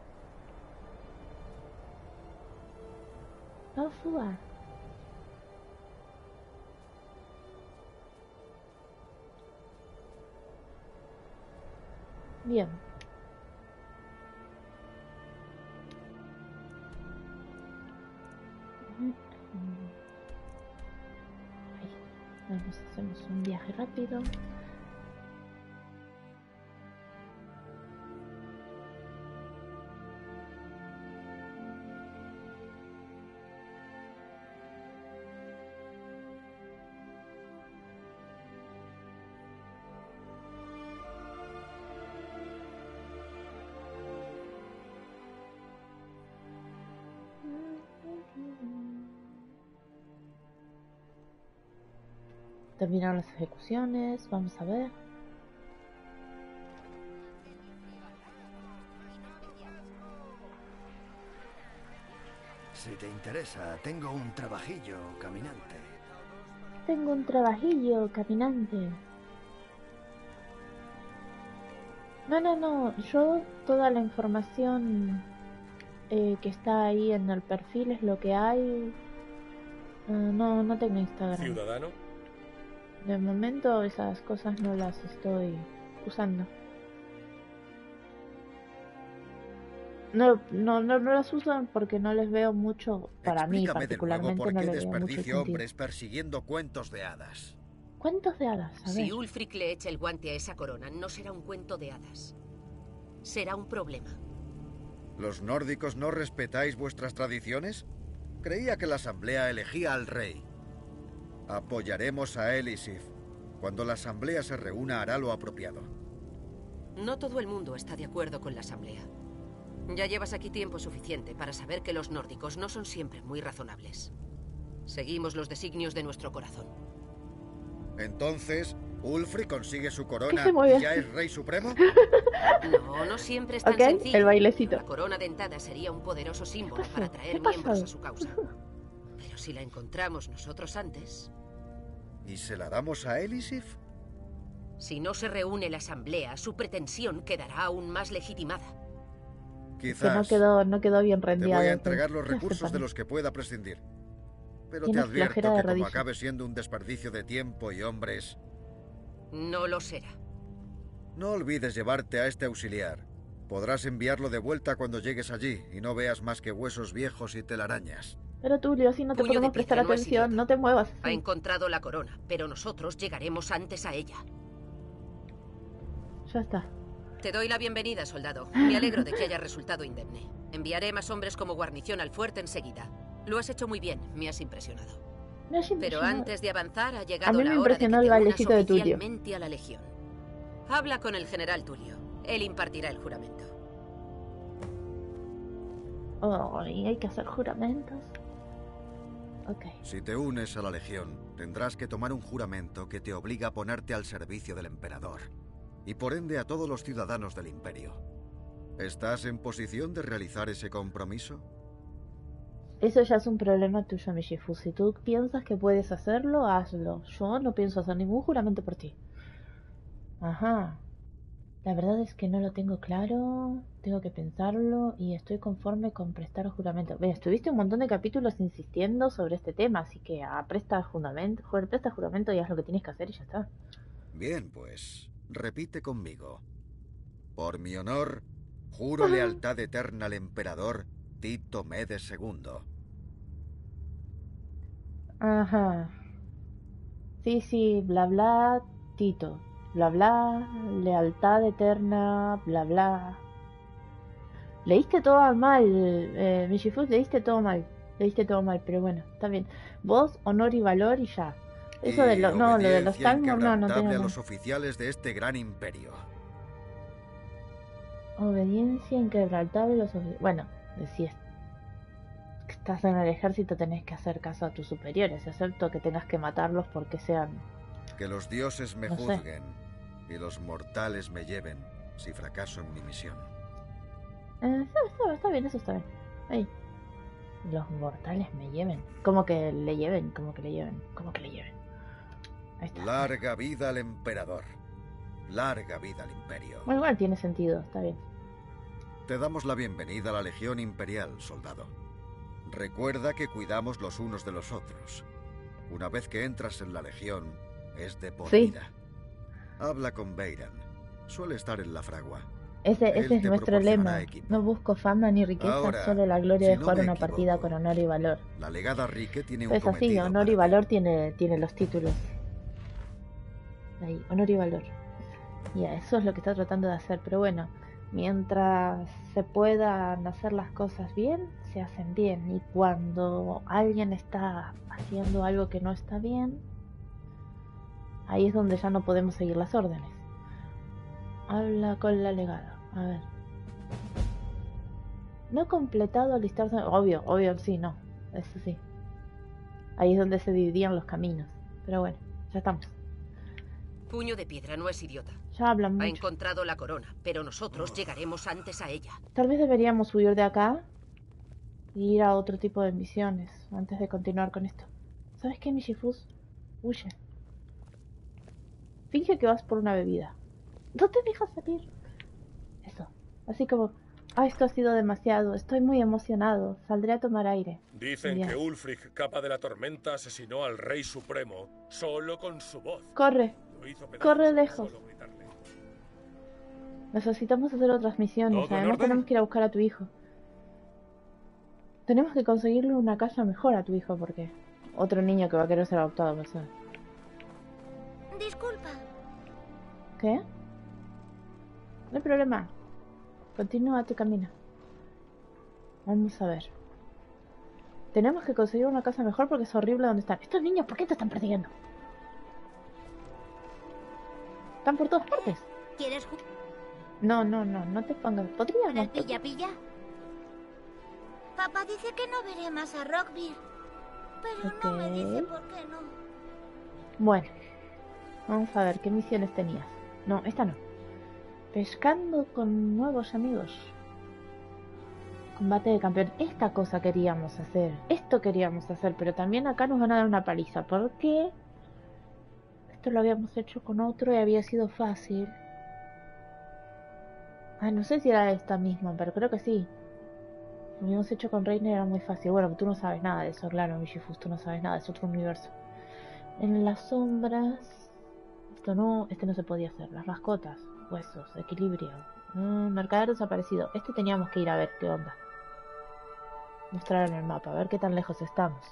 Ganzúas. Bien. Ahí. Nos hacemos un viaje rápido. Terminaron las ejecuciones, vamos a ver. Si te interesa, tengo un trabajillo caminante. Tengo un trabajillo caminante. No, no, no. Yo toda la información eh, que está ahí en el perfil es lo que hay. Uh, no, no tengo Instagram. ¿Ciudadano? De momento esas cosas no las estoy usando. No, no, no, no las uso porque no les veo mucho, para mí particularmente, por no qué les veo mucho desperdicio sentido. hombres persiguiendo cuentos de hadas. Cuentos de hadas, a ver. Si Ulfric le echa el guante a esa corona, no será un cuento de hadas. Será un problema. ¿Los nórdicos no respetáis vuestras tradiciones? Creía que la asamblea elegía al rey. Apoyaremos a Elisif. Cuando la asamblea se reúna hará lo apropiado. No todo el mundo está de acuerdo con la asamblea. Ya llevas aquí tiempo suficiente para saber que los nórdicos no son siempre muy razonables. Seguimos los designios de nuestro corazón. Entonces, ¿Ulfric consigue su corona se y mueve ya así? es rey supremo? No, no siempre es tan Ok, sencillo. el bailecito. La corona dentada sería un poderoso símbolo pasó? para atraer ¿Qué ha miembros pasado? a su causa. Pero si la encontramos nosotros antes, ¿Y se la damos a Elisif? si no se reúne la asamblea, su pretensión quedará aún más legitimada. Que no Quizás quedó, no quedó bien te rendiado. voy a entonces. entregar los ¿Qué hace, recursos de pana? los que pueda prescindir. Pero te Tienes advierto flojera de que como rodillas. acabe siendo un desperdicio de tiempo y hombres, No lo será. no olvides llevarte a este auxiliar. Podrás enviarlo de vuelta cuando llegues allí y no veas más que huesos viejos y telarañas. Pero Tulio, si no te Puño de podemos prestar piedra no es atención, idiota. no te muevas. Ha encontrado la corona, pero nosotros llegaremos antes a ella. Ya está. Te doy la bienvenida, soldado. Me alegro de que haya resultado indemne. Enviaré más hombres como guarnición al fuerte enseguida. Lo has hecho muy bien, me has impresionado. Me has Pero impresionado. antes de avanzar ha A llegado mí la me hora de que impresionó te el unas bailecito de Tulio. oficialmente a la legión. Habla con el general Tulio. Él impartirá el juramento. Oh, y hay que hacer juramentos. Ok. Si te unes a la Legión, tendrás que tomar un juramento que te obliga a ponerte al servicio del emperador, y por ende a todos los ciudadanos del imperio. ¿Estás en posición de realizar ese compromiso? Eso ya es un problema tuyo, Mishifu. Si tú piensas que puedes hacerlo, hazlo. Yo no pienso hacer ningún juramento por ti. Ajá. La verdad es que no lo tengo claro. Tengo que pensarlo y estoy conforme con prestar juramento. Ve, estuviste un montón de capítulos insistiendo sobre este tema, así que ah, presta juramento, joder, presta juramento y haz lo que tienes que hacer y ya está. Bien, pues, repite conmigo. Por mi honor, juro lealtad eterna al emperador Tito Medes segundo. Ajá. Sí, sí, bla bla, Tito. Bla bla, lealtad eterna, bla bla. Leíste todo mal, eh, Mishifu, leíste todo mal. Leíste todo mal, pero bueno, está bien. Vos, honor y valor y ya. Eso Y de lo, no, lo de los obediencia Talmor, no, no inquebrantable tengo a nada. los oficiales de este gran imperio. Obediencia inquebrantable a los ofi- Bueno, si es- que estás en el ejército tenés que hacer caso a tus superiores, excepto que tengas que matarlos porque sean... Que los dioses me No sé. juzguen y los mortales me lleven si fracaso en mi misión. Eh, está, está- está bien, eso está bien. Ahí. Los mortales me lleven. ¿Cómo que le lleven? ¿Cómo que le lleven? ¿Cómo que le lleven? Ahí está. Larga vida al emperador. Larga vida al imperio. Bueno, igual tiene sentido, está bien. Te damos la bienvenida a la Legión Imperial, soldado. Recuerda que cuidamos los unos de los otros. Una vez que entras en la Legión, es de por Sí. vida. Habla con Beiran. Suele estar en la fragua. Ese, Él ese es te nuestro proporcionará lema. equipo. No busco fama ni riqueza, Ahora, solo la gloria si de no jugar me una equivoco, partida con honor y valor. La legada Rique tiene un Es así, cometido honor y para ti. valor tiene, tiene los títulos. Ahí, honor y valor. Y eso es lo que está tratando de hacer, pero bueno, mientras se puedan hacer las cosas bien, se hacen bien. Y cuando alguien está haciendo algo que no está bien, ahí es donde ya no podemos seguir las órdenes. Habla con la legada. A ver. No completado alistarse. Obvio, obvio, sí, no. Eso sí. Ahí es donde se dividían los caminos. Pero bueno, ya estamos. Puño de piedra no es idiota. Ya hablan Ha mucho. encontrado la corona, pero nosotros llegaremos antes a ella. Tal vez deberíamos huir de acá y ir a otro tipo de misiones antes de continuar con esto. ¿Sabes qué, Michifus? Huye. Finge que vas por una bebida. No te dejas salir. Eso. Así como, ah, esto ha sido demasiado. Estoy muy emocionado. Saldré a tomar aire. Dicen Bien. que Ulfric, capa de la tormenta, asesinó al rey supremo solo con su voz. Corre. Lo hizo pedazos Corre con lejos. solo gritarle. Necesitamos hacer otras misiones. ¿Todo en Además orden? tenemos que ir a buscar a tu hijo. Tenemos que conseguirle una casa mejor a tu hijo porque otro niño que va a querer ser adoptado, no sé. Disculpa. ¿Qué? No hay problema. Continúa tu camino. Vamos a ver. Tenemos que conseguir una casa mejor porque es horrible donde están. Estos niños, ¿por qué te están persiguiendo? Están por todas partes. ¿Quieres jugar? No, no, no, no te pongas. ¿Podríamos? ¿El pilla-pilla? Papá dice que no veré más a Rockville. Pero Ok. no me dice por qué no. Bueno, vamos a ver qué misiones tenías. No, esta no. Pescando con nuevos amigos. Combate de campeón. Esta cosa queríamos hacer. Esto queríamos hacer, pero también acá nos van a dar una paliza. Porque esto lo habíamos hecho con otro y había sido fácil. Ah, no sé si era esta misma, pero creo que sí. Lo habíamos hecho con Reiner, era muy fácil. Bueno, tú no sabes nada de eso, claro, Michifus, tú no sabes nada, es otro universo. En las sombras... Esto no, este no se podía hacer. Las mascotas, huesos, equilibrio. Mm, mercader desaparecido. Este teníamos que ir a ver qué onda. Mostrar en el mapa, a ver qué tan lejos estamos.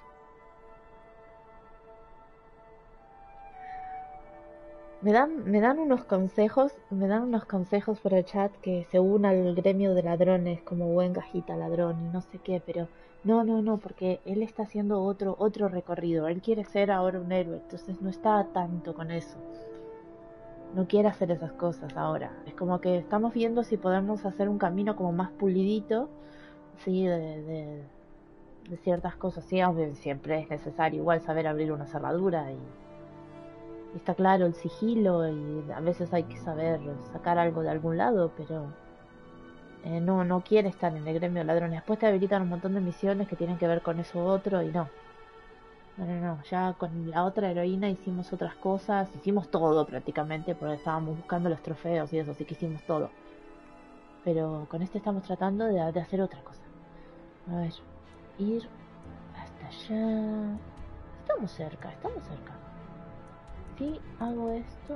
Me dan, me dan unos consejos, me dan unos consejos por el chat que se una al gremio de ladrones como buen gajita ladrón y no sé qué, pero no, no, no, porque él está haciendo otro, otro recorrido. Él quiere ser ahora un héroe, entonces no está tanto con eso. No quiere hacer esas cosas ahora. Es como que estamos viendo si podemos hacer un camino como más pulidito, sí, de, de, de ciertas cosas. Sí, obvio, siempre es necesario igual saber abrir una cerradura y, y está claro el sigilo y a veces hay que saber sacar algo de algún lado, pero eh, no, no quiere estar en el gremio de ladrones. Después te habilitan un montón de misiones que tienen que ver con eso otro y no. No, no, no, ya con la otra heroína hicimos otras cosas, hicimos todo prácticamente, porque estábamos buscando los trofeos y eso, así que hicimos todo. Pero con este estamos tratando de, de hacer otra cosa. A ver, ir hasta allá. Estamos cerca, estamos cerca. Si hago esto...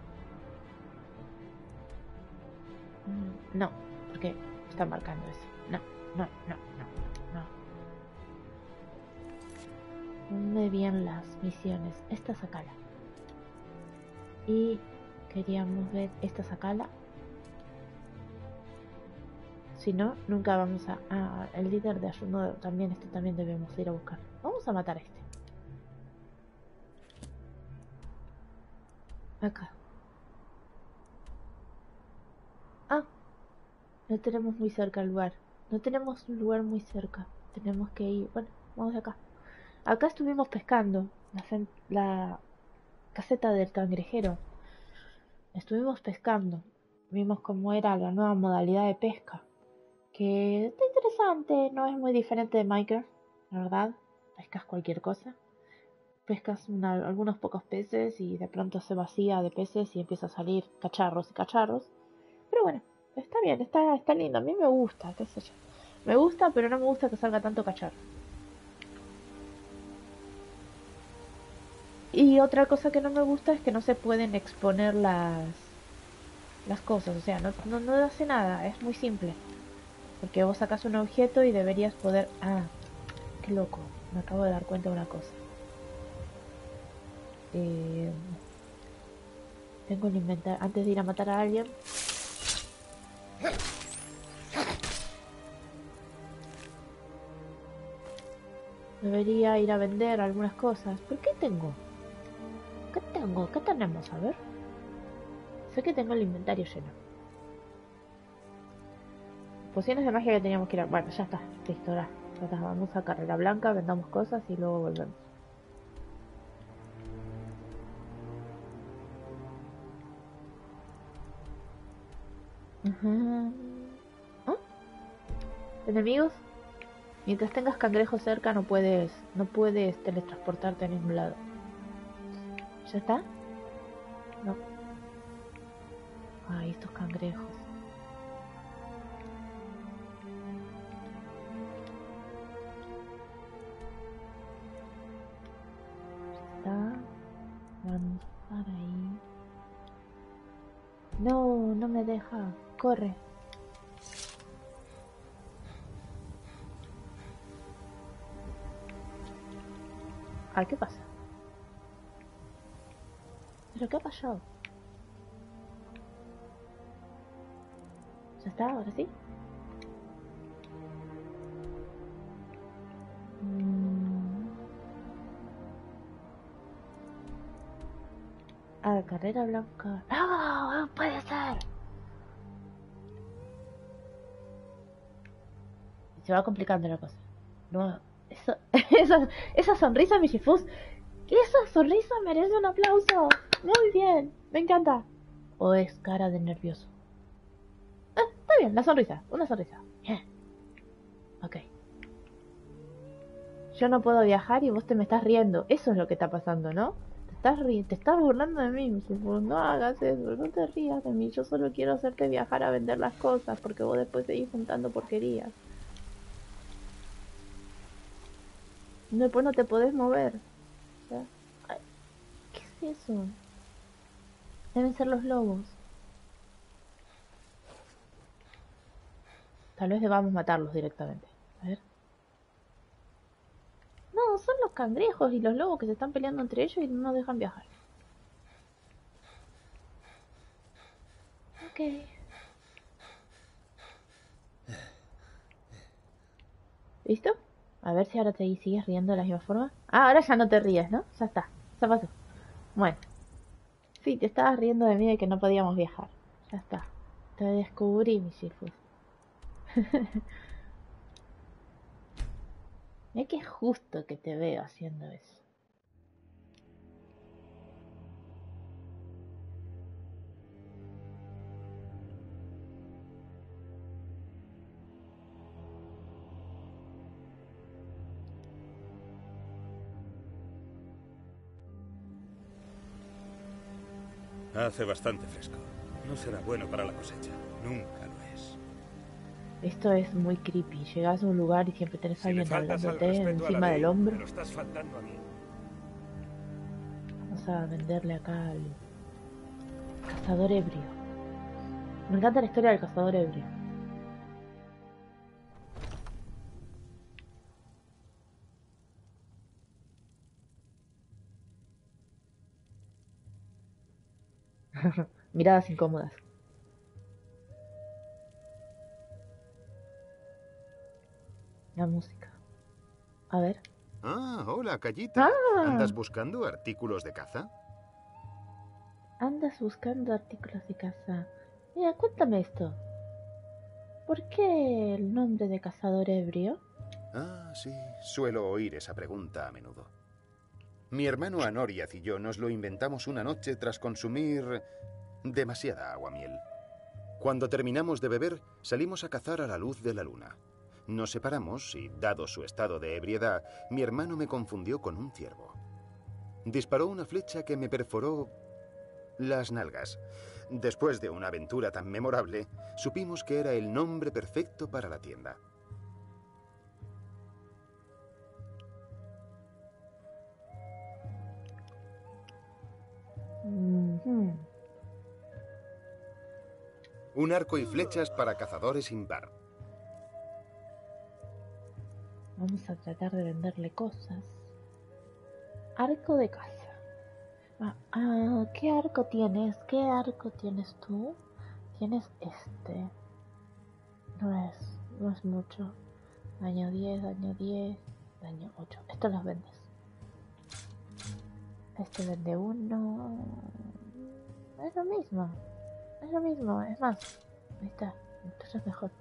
No, porque está marcando eso. No, no, no, no, no. Muy bien las misiones. Esta sacala. Y queríamos ver esta sacala. Si no, nunca vamos a... Ah, el líder de ayuno también, este también debemos ir a buscar. Vamos a matar a este. Acá. Ah, no tenemos muy cerca el lugar. No tenemos un lugar muy cerca. Tenemos que ir... Bueno, vamos de acá. Acá estuvimos pescando. La, la caseta del cangrejero. Estuvimos pescando. Vimos cómo era la nueva modalidad de pesca. Que está interesante. No es muy diferente de Minecraft, la verdad. Pescas cualquier cosa. Pescas una, algunos pocos peces y de pronto se vacía de peces y empieza a salir cacharros y cacharros. Pero bueno, está bien, está, está lindo. A mí me gusta, qué sé yo. Me gusta, pero no me gusta que salga tanto cacharro. Y otra cosa que no me gusta es que no se pueden exponer las las cosas, o sea, no, no, no hace nada, es muy simple. Porque vos sacas un objeto y deberías poder... Ah, qué loco, me acabo de dar cuenta de una cosa. Eh, tengo el inventario, antes de ir a matar a alguien. Debería ir a vender algunas cosas. ¿Por qué tengo? ¿Qué tengo? ¿Qué tenemos? A ver. Sé que tengo el inventario lleno. Pociones de magia que teníamos que ir a... Bueno, ya está. Listo, ahora. Ya está. Vamos a carrera blanca, vendamos cosas y luego volvemos. Ajá. ¿Ah? ¿Enemigos? Mientras tengas cangrejos cerca no puedes... No puedes teletransportarte a ningún lado. ¿Ya está? No. Ay, estos cangrejos. Está. Vamos para ahí. No, no me deja. Corre. Ay, ¿qué pasa? ¿Pero qué ha pasado? ¿Ya está? ¿Ahora sí? Mm. Ah, carrera blanca. ¡No! ¡Puede ser! Se va complicando la cosa. No, eso, esa, esa sonrisa, Mischiefus. Esa sonrisa merece un aplauso. Muy bien, me encanta. ¿O es cara de nervioso? Ah, está bien, la sonrisa, una sonrisa. Ok. Yo no puedo viajar y vos te me estás riendo. Eso es lo que está pasando, ¿no? Te estás, ri te estás burlando de mí, Mischiefus. No hagas eso, no te rías de mí. Yo solo quiero hacerte viajar a vender las cosas porque vos después seguís juntando porquerías. Después no te podés mover. Ay, ¿qué es eso? Deben ser los lobos. Tal vez debamos matarlos directamente. A ver. No, son los cangrejos y los lobos que se están peleando entre ellos y no nos dejan viajar. Ok. ¿Listo? A ver si ahora te sigues riendo de la misma forma. Ah, ahora ya no te ríes, ¿no? Ya está, ya pasó. Bueno. Sí, te estabas riendo de mí de que no podíamos viajar. Ya está. Te descubrí, Mischiefus. Mira que justo que te veo haciendo eso. Hace bastante fresco. No será bueno para la cosecha. Nunca lo es. Esto es muy creepy. Llegas a un lugar y siempre tenés a alguien Si hablándote encima del hombro. me lo estás faltando a mí. Vamos a venderle acá al cazador ebrio. Me encanta la historia del cazador ebrio. Miradas incómodas. La música. A ver. Ah, hola, Callita. Ah. ¿Andas buscando artículos de caza? Andas buscando artículos de caza. Mira, cuéntame esto. ¿Por qué el nombre de cazador ebrio? Ah, sí, suelo oír esa pregunta a menudo. Mi hermano Anoriaz y yo nos lo inventamos una noche tras consumir demasiada aguamiel. Cuando terminamos de beber, salimos a cazar a la luz de la luna. Nos separamos y, dado su estado de ebriedad, mi hermano me confundió con un ciervo. Disparó una flecha que me perforó las nalgas. Después de una aventura tan memorable, supimos que era el nombre perfecto para la tienda. Mm-hmm. Un arco y flechas para cazadores impar. Vamos a tratar de venderle cosas. Arco de caza. Ah, ah, ¿qué arco tienes? ¿Qué arco tienes tú? Tienes este. No es, no es mucho. Daño diez, daño diez, daño ocho. Esto los vendes. Este vende uno. Es lo mismo. Es lo mismo. Es más. Ahí está. Entonces es mejor.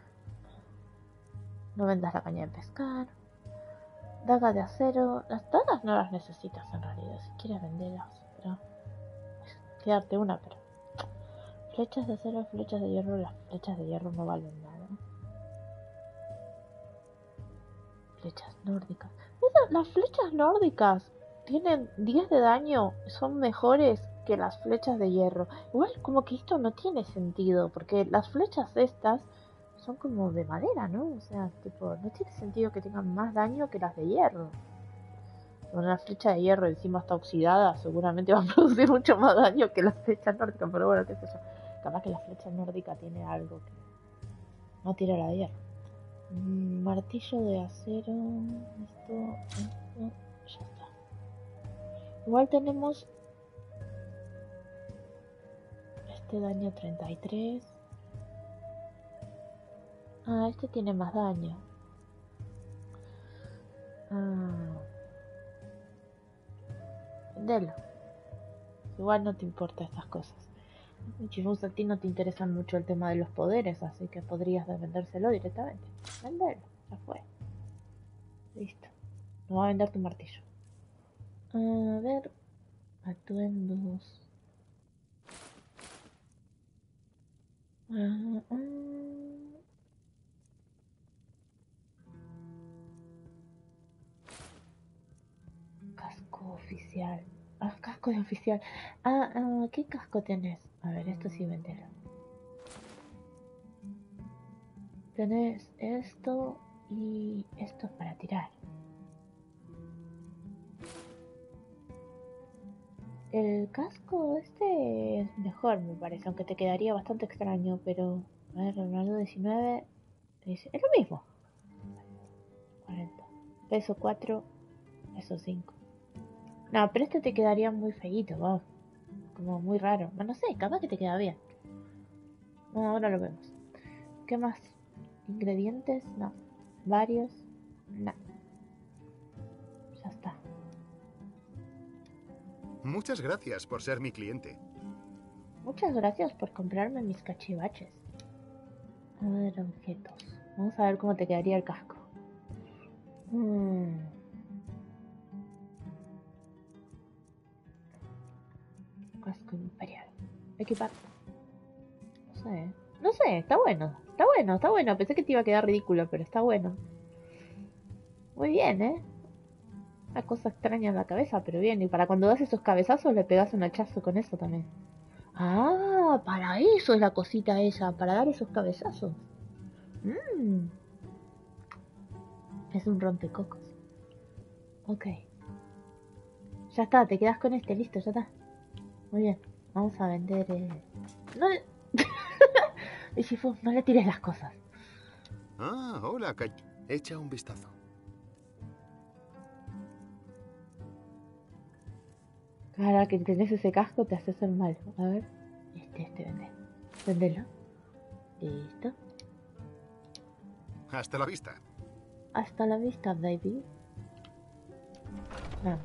No vendas la caña de pescar. Daga de acero. Las dagas no las necesitas en realidad. Si quieres venderlas. Pero. Quedarte una, pero. Flechas de acero, flechas de hierro. Las flechas de hierro no valen nada. Flechas nórdicas. Esas, las flechas nórdicas tienen diez de daño. Son mejores que las flechas de hierro. Igual como que esto no tiene sentido. Porque las flechas estas son como de madera, ¿no? O sea, tipo, no tiene sentido que tengan más daño que las de hierro. Una flecha de hierro encima está oxidada, seguramente va a producir mucho más daño que las flechas nórdicas, pero bueno, qué sé yo. Capaz que la flecha nórdica tiene algo que no tira la de hierro. Mm, martillo de acero, esto, esto, ya está. Igual tenemos este daño treinta y tres. Ah, este tiene más daño. Ah. Vendelo. Igual no te importa estas cosas. Chifus, a ti no te interesan mucho el tema de los poderes, así que podrías vendérselo directamente. Venderlo, ya fue. Listo. No va a vender tu martillo. A ver. Atuendos. Ah, ah. Casco oficial. Ah, casco de oficial. Ah, ah, ¿qué casco tenés? A ver, esto sí vendelo. Tenés esto y esto para tirar. El casco este es mejor, me parece, aunque te quedaría bastante extraño, pero... A ver, Ronaldo diecinueve... Es lo mismo. cuarenta. Peso cuatro, peso cinco. No, pero este te quedaría muy feíto, wow. Como muy raro. No, no sé, capaz que te queda bien. No, ahora lo vemos. ¿Qué más? ¿Ingredientes? No. ¿Varios? No. Ya está. Muchas gracias por ser mi cliente. Muchas gracias por comprarme mis cachivaches. A ver, objetos. Vamos a ver cómo te quedaría el casco. Hmm. Casco imperial. Equipar. No sé. No sé, está bueno. Está bueno, está bueno. Pensé que te iba a quedar ridículo, pero está bueno. Muy bien, ¿eh? Una cosa extraña en la cabeza, pero bien. Y para cuando das esos cabezazos le pegas un hachazo con eso también. Ah, para eso es la cosita esa. Para dar esos cabezazos. Mmm. Es un rompecocos. Ok. Ya está, te quedas con este. Listo, ya está. Muy bien. Vamos a vender... Eh... No le... Shifu, no le tires las cosas. Ah, hola, Kai. Echa un vistazo. Ahora que tenés ese casco te haces el mal. A ver. Este, este, vende. Vendelo. Listo. Hasta la vista. Hasta la vista, baby. Vamos.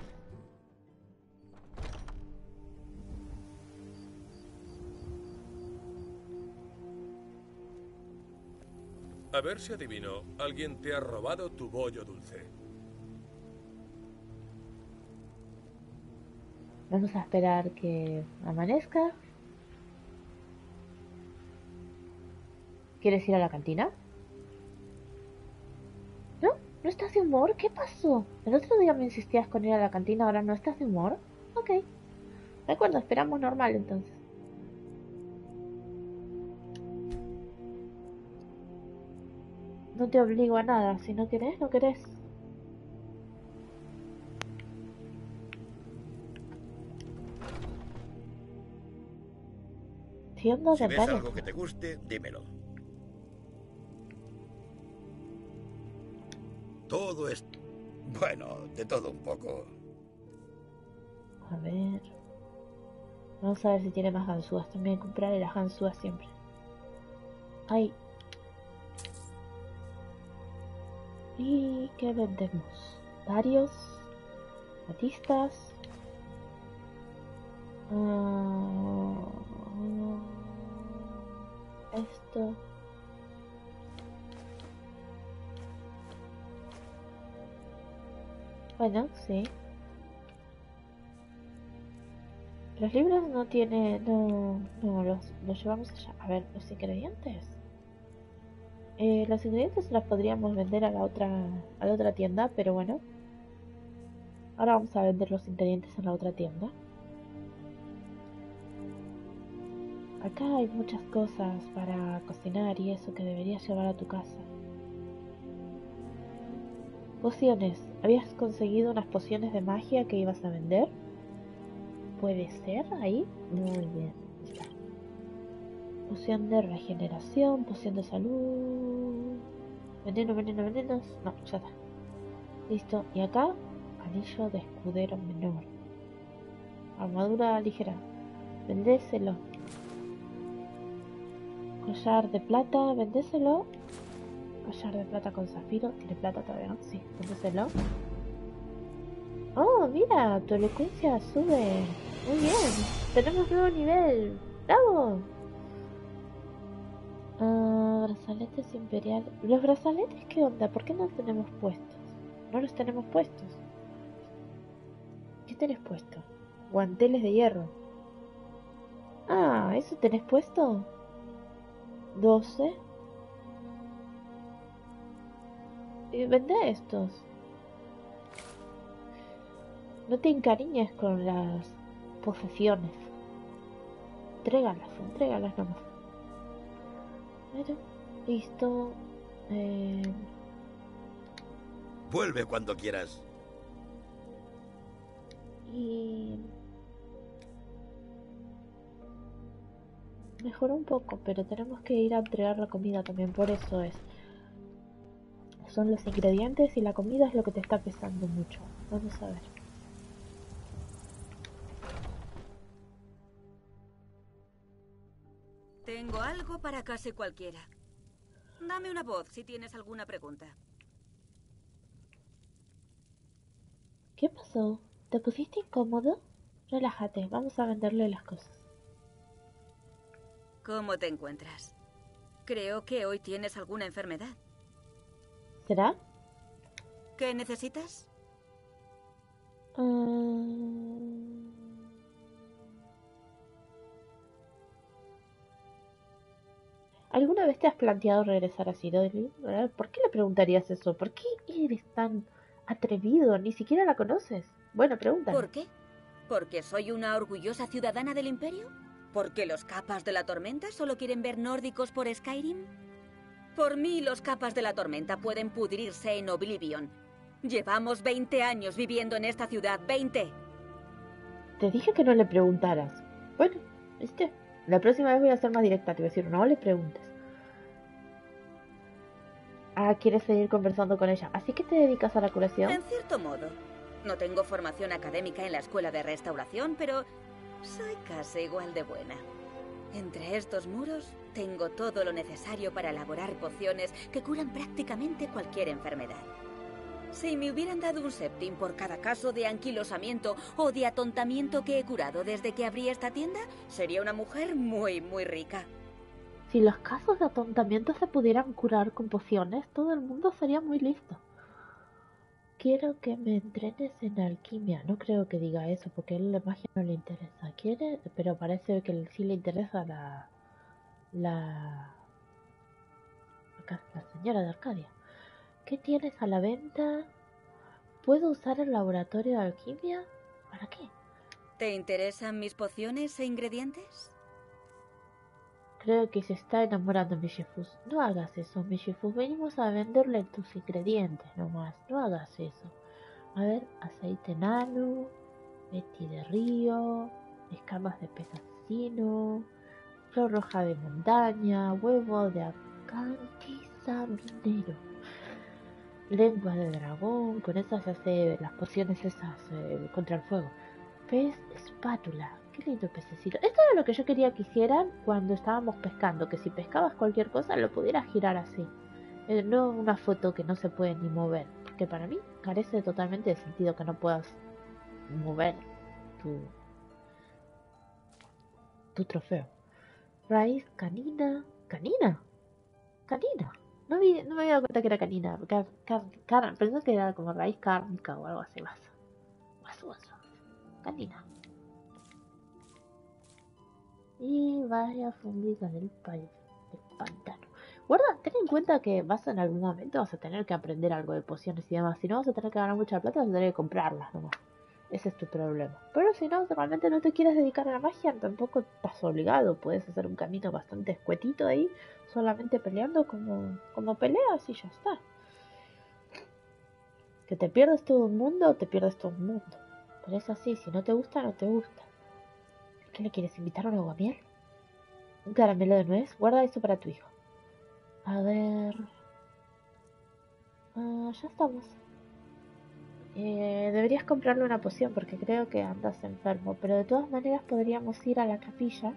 A ver si adivino. Alguien te ha robado tu bollo dulce. Vamos a esperar que amanezca. ¿Quieres ir a la cantina? ¿No? ¿No estás de humor? ¿Qué pasó? El otro día me insistías con ir a la cantina, ¿ahora no estás de humor? Ok. De acuerdo, esperamos normal entonces. No te obligo a nada, si no querés, no querés. Tienda Si de ves pares. algo que te guste, dímelo. Todo es... Bueno, de todo un poco. A ver. Vamos a ver si tiene más ganzúas. También compraré las ganzúas siempre. Ay. ¿Y qué vendemos? Varios. Batistas. Uh, esto. Bueno, sí. Los libros no tiene... No, no los, los llevamos allá. A ver, los ingredientes. Eh, los ingredientes los podríamos vender a la otra a la otra tienda, pero bueno. Ahora vamos a vender los ingredientes en la otra tienda. Acá hay muchas cosas para cocinar y eso que deberías llevar a tu casa. Pociones. ¿Habías conseguido unas pociones de magia que ibas a vender? ¿Puede ser ahí? Muy bien. Está. Poción de regeneración, poción de salud. Veneno, veneno, venenos. No, ya está. Listo. Y acá, anillo de escudero menor. Armadura ligera. Vendéselo. Collar de plata, vendéselo. Collar de plata con zafiro. ¿Tiene plata todavía? ¿No? Sí, vendéselo. Oh, mira, tu elocuencia sube. Muy bien. Tenemos nuevo nivel. ¡Bravo! Uh, brazaletes imperiales. ¿Los brazaletes qué onda? ¿Por qué no los tenemos puestos? No los tenemos puestos. ¿Qué tenés puesto? Guanteles de hierro. Ah, ¿eso tenés puesto? doce. Y vendé estos. No te encariñes con las posesiones. Entrégalas, entrégalas nomás. Bueno, listo. Eh... Vuelve cuando quieras. Y... mejoró un poco, pero tenemos que ir a entregar la comida también, por eso es. Son los ingredientes y la comida es lo que te está pesando mucho. Vamos a ver. Tengo algo para casi cualquiera. Dame una voz si tienes alguna pregunta. ¿Qué pasó? ¿Te pusiste incómodo? Relájate, vamos a venderle las cosas. ¿Cómo te encuentras? Creo que hoy tienes alguna enfermedad. ¿Será? ¿Qué necesitas? Uh... ¿Alguna vez te has planteado regresar a Cyrodiil? ¿Por qué le preguntarías eso? ¿Por qué eres tan atrevido? Ni siquiera la conoces. Buena pregunta. ¿Por qué? ¿Porque soy una orgullosa ciudadana del Imperio? ¿Porque los capas de la tormenta solo quieren ver nórdicos por Skyrim? Por mí, los capas de la tormenta pueden pudrirse en Oblivion. Llevamos veinte años viviendo en esta ciudad. ¡veinte! Te dije que no le preguntaras. Bueno, ¿viste? La próxima vez voy a ser más directa. Te voy a decir, no le preguntes. Ah, quieres seguir conversando con ella. ¿Así que te dedicas a la curación? En cierto modo. No tengo formación académica en la escuela de restauración, pero soy casi igual de buena. Entre estos muros tengo todo lo necesario para elaborar pociones que curan prácticamente cualquier enfermedad. Si me hubieran dado un septim por cada caso de anquilosamiento o de atontamiento que he curado desde que abrí esta tienda, sería una mujer muy, muy rica. Si los casos de atontamiento se pudieran curar con pociones, todo el mundo sería muy listo. Quiero que me entrenes en alquimia. No creo que diga eso, porque a él la magia no le interesa. Quiere, pero parece que sí le interesa la... La... La señora de Arcadia. ¿Qué tienes a la venta? ¿Puedo usar el laboratorio de alquimia? ¿Para qué? ¿Te interesan mis pociones e ingredientes? Creo que se está enamorando Mishifus. No hagas eso, Mishifus. Venimos a venderle tus ingredientes nomás. No hagas eso. A ver, aceite nano, Betty de río, escamas de pez asesino, flor roja de montaña, huevo de acantiza minero, lengua de dragón. Con esas se hace las pociones esas eh, contra el fuego. Pez espátula. Qué lindo pececito. Esto era lo que yo quería que hicieran cuando estábamos pescando, que si pescabas cualquier cosa lo pudieras girar así, eh, no una foto que no se puede ni mover, porque para mí carece totalmente de sentido que no puedas mover tu tu trofeo. Raíz canina. ¿Canina? Canina. No, vi, no me había dado cuenta que era canina. Car, car, car, pensé que era como raíz cárnica o algo así más. Más, más. Canina. Y vaya fundida del, del pantano. Guarda, ten en cuenta que vas en algún momento vas a tener que aprender algo de pociones y demás. Si no vas a tener que ganar mucha plata, vas a tener que comprarlas nomás. Ese es tu problema. Pero si no, realmente no te quieres dedicar a la magia, tampoco estás obligado. Puedes hacer un camino bastante escuetito ahí, solamente peleando como, como peleas y ya está. Que te pierdes todo un mundo, te pierdes todo un mundo. Pero es así, si no te gusta, no te gusta. ¿Qué le quieres invitar a un aguamiel? ¿Un caramelo de nuez? Guarda eso para tu hijo. A ver... Uh, ya estamos. Eh, deberías comprarle una poción porque creo que andas enfermo. Pero de todas maneras podríamos ir a la capilla.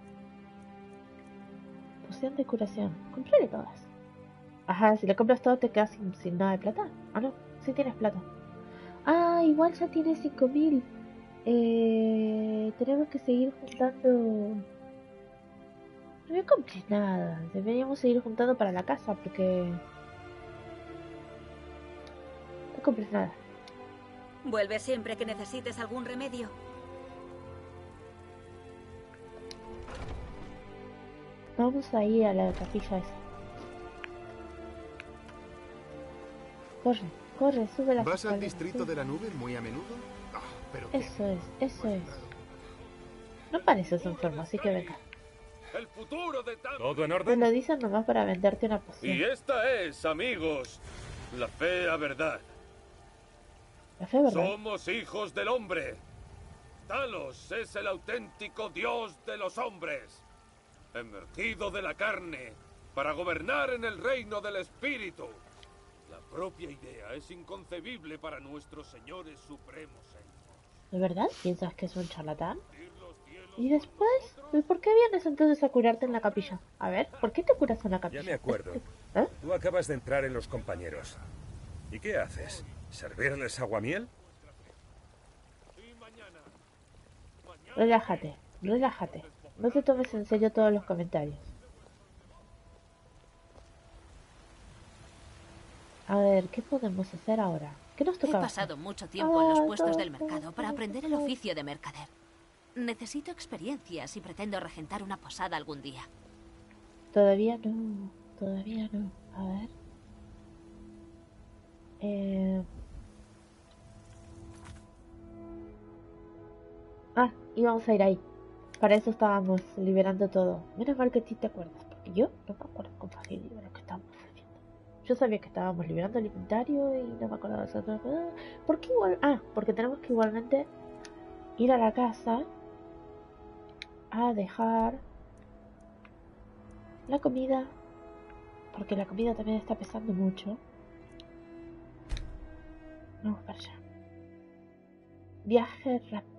Poción de curación. Comprarle todas. Ajá, si le compras todo te quedas sin, sin nada de plata. Ah, no, sí tienes plata. Ah, igual ya tienes cinco mil. Eh, tenemos que seguir juntando... No me compré nada. Deberíamos seguir juntando para la casa porque... No compres nada. Vuelve siempre que necesites algún remedio. Vamos a ir a la capilla esa. Corre, corre, sube la ¿Vas al distrito de la nube muy a menudo? Oh, pero eso es, eso es. No pareces enfermo, así que venga. El futuro de Tam... ¿Todo en Te orden? lo dicen nomás para venderte una poción. Y esta es, amigos, la fea verdad. La fe, ¿verdad? Somos hijos del hombre. Talos es el auténtico dios de los hombres, emergido de la carne para gobernar en el reino del espíritu. La propia idea es inconcebible para nuestros señores supremos. ¿De verdad piensas que es un charlatán? ¿Y después? ¿Y por qué vienes entonces a curarte en la capilla? A ver, ¿por qué te curas en la capilla? Ya me acuerdo. ¿Eh? Tú acabas de entrar en los compañeros. ¿Y qué haces? ¿Servirles aguamiel? Relájate, relájate. No te tomes en serio todos los comentarios. A ver, ¿qué podemos hacer ahora? ¿Qué nos He toca? pasado mucho tiempo en los puestos del mercado para aprender el oficio de mercader. Necesito experiencia si pretendo regentar una posada algún día. Todavía no, todavía no. A ver. Eh... Ah, íbamos a ir ahí. Para eso estábamos liberando todo. Menos mal que sí te acuerdas, porque yo no me acuerdo con facilidad de lo que estábamos haciendo. Yo sabía que estábamos liberando el inventario y no me acordaba de eso. ¿Por qué igual? Ah, porque tenemos que igualmente ir a la casa a dejar la comida, porque la comida también está pesando mucho. Vamos para allá. Viaje rápido.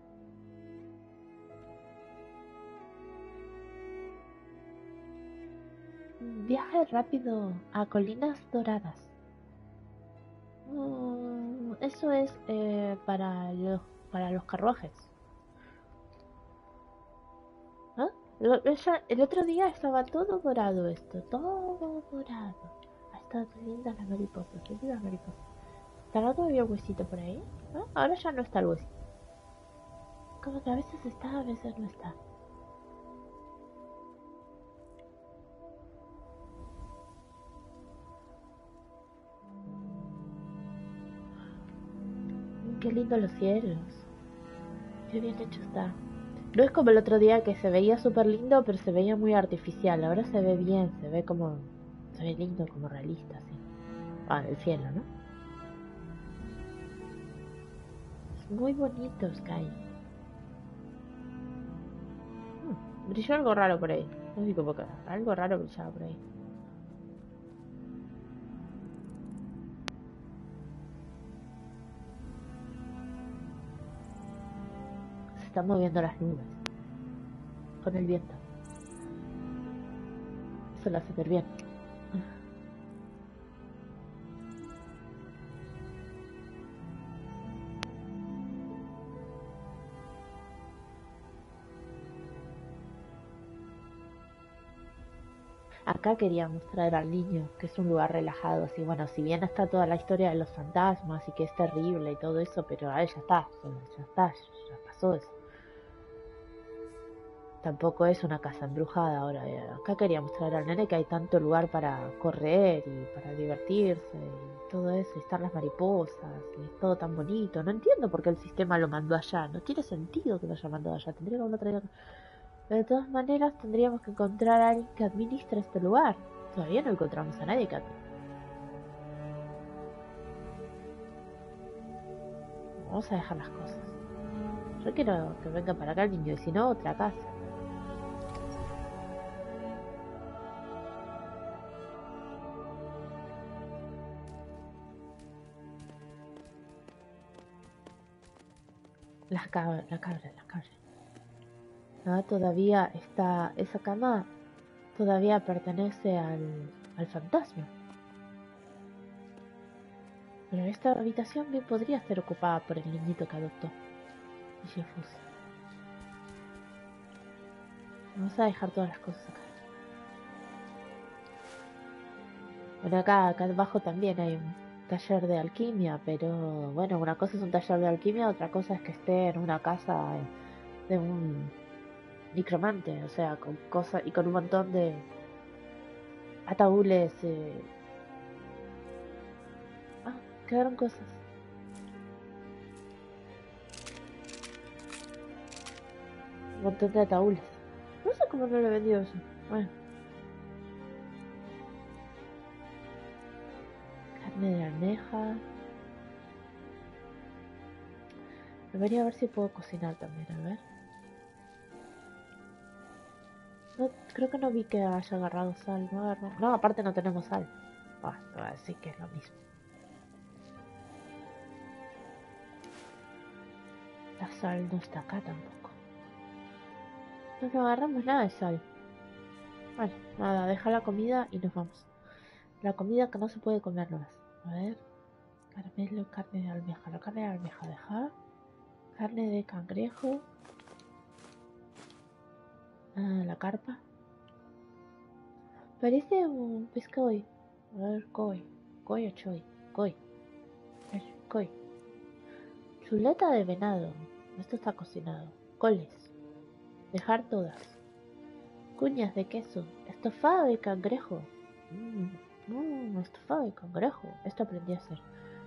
Viaje rápido a Colinas Doradas. Mm, eso es eh, para los para los carruajes. ¿Ah? Lo- ella- el otro día estaba todo dorado esto, todo dorado. Ha estado lindas las mariposas, lindas las mariposas. ¿Estará todavía el huesito por ahí? ¿Ah? Ahora ya no está el huesito. Como que a veces está, a veces no está. Qué lindo los cielos. Qué bien hecho está. No es como el otro día que se veía súper lindo, pero se veía muy artificial. Ahora se ve bien, se ve como... Se ve lindo, como realista, así. Ah, el cielo, ¿no? Es muy bonito, Sky. Hmm, brilló algo raro por ahí. No sé cómo que... Algo raro brillaba por ahí. Se están moviendo las nubes con el viento. Eso lo hace ver bien. Acá queríamos traer al niño, que es un lugar relajado, así bueno, si bien está toda la historia de los fantasmas y que es terrible y todo eso, pero a él ya está, ya está, ya pasó eso. Tampoco es una casa embrujada ahora. Acá queríamos traer al nene, que hay tanto lugar para correr y para divertirse y todo eso, y estar las mariposas, y es todo tan bonito. No entiendo por qué el sistema lo mandó allá, no tiene sentido que lo haya mandado allá, tendría que haberlo traído acá. Pero de todas maneras tendríamos que encontrar a alguien que administre este lugar. Todavía no encontramos a nadie que administre. Vamos a dejar las cosas. Yo quiero que venga para acá el niño, y si no, otra casa. La cabra, la cabra, la cabra. Ah, todavía está... Esa cama todavía pertenece al, al fantasma. Pero esta habitación bien podría ser ocupada por el niñito que adoptó. Y Jefus. Vamos a dejar todas las cosas acá. Bueno, acá, acá abajo también hay un taller de alquimia, pero bueno, una cosa es un taller de alquimia, otra cosa es que esté en una casa de un necromante, o sea, con cosas y con un montón de ataúdes. Eh... Ah, quedaron cosas. Un montón de ataúdes. No sé cómo no le he vendido eso. Bueno. Carne de almeja. Debería ver si puedo cocinar también, a ver. No, creo que no vi que haya agarrado sal, no agarró. No, aparte no tenemos sal. Ah, te voy a decir que es lo mismo. La sal no está acá tampoco. No, no agarramos nada de sal. Bueno, nada, deja la comida y nos vamos. La comida que no se puede comer nomás. A ver. Caramelo, carne de almeja. La carne de almeja, deja. Carne de cangrejo. Ah, la carpa. Parece un pescado. A ver, koi. Koi o choy. Koi. Es koi. Chuleta de venado. Esto está cocinado. Coles. Dejar todas. Cuñas de queso. Estofado de cangrejo. Mmm, mmm, estofado de cangrejo. Esto aprendí a hacer.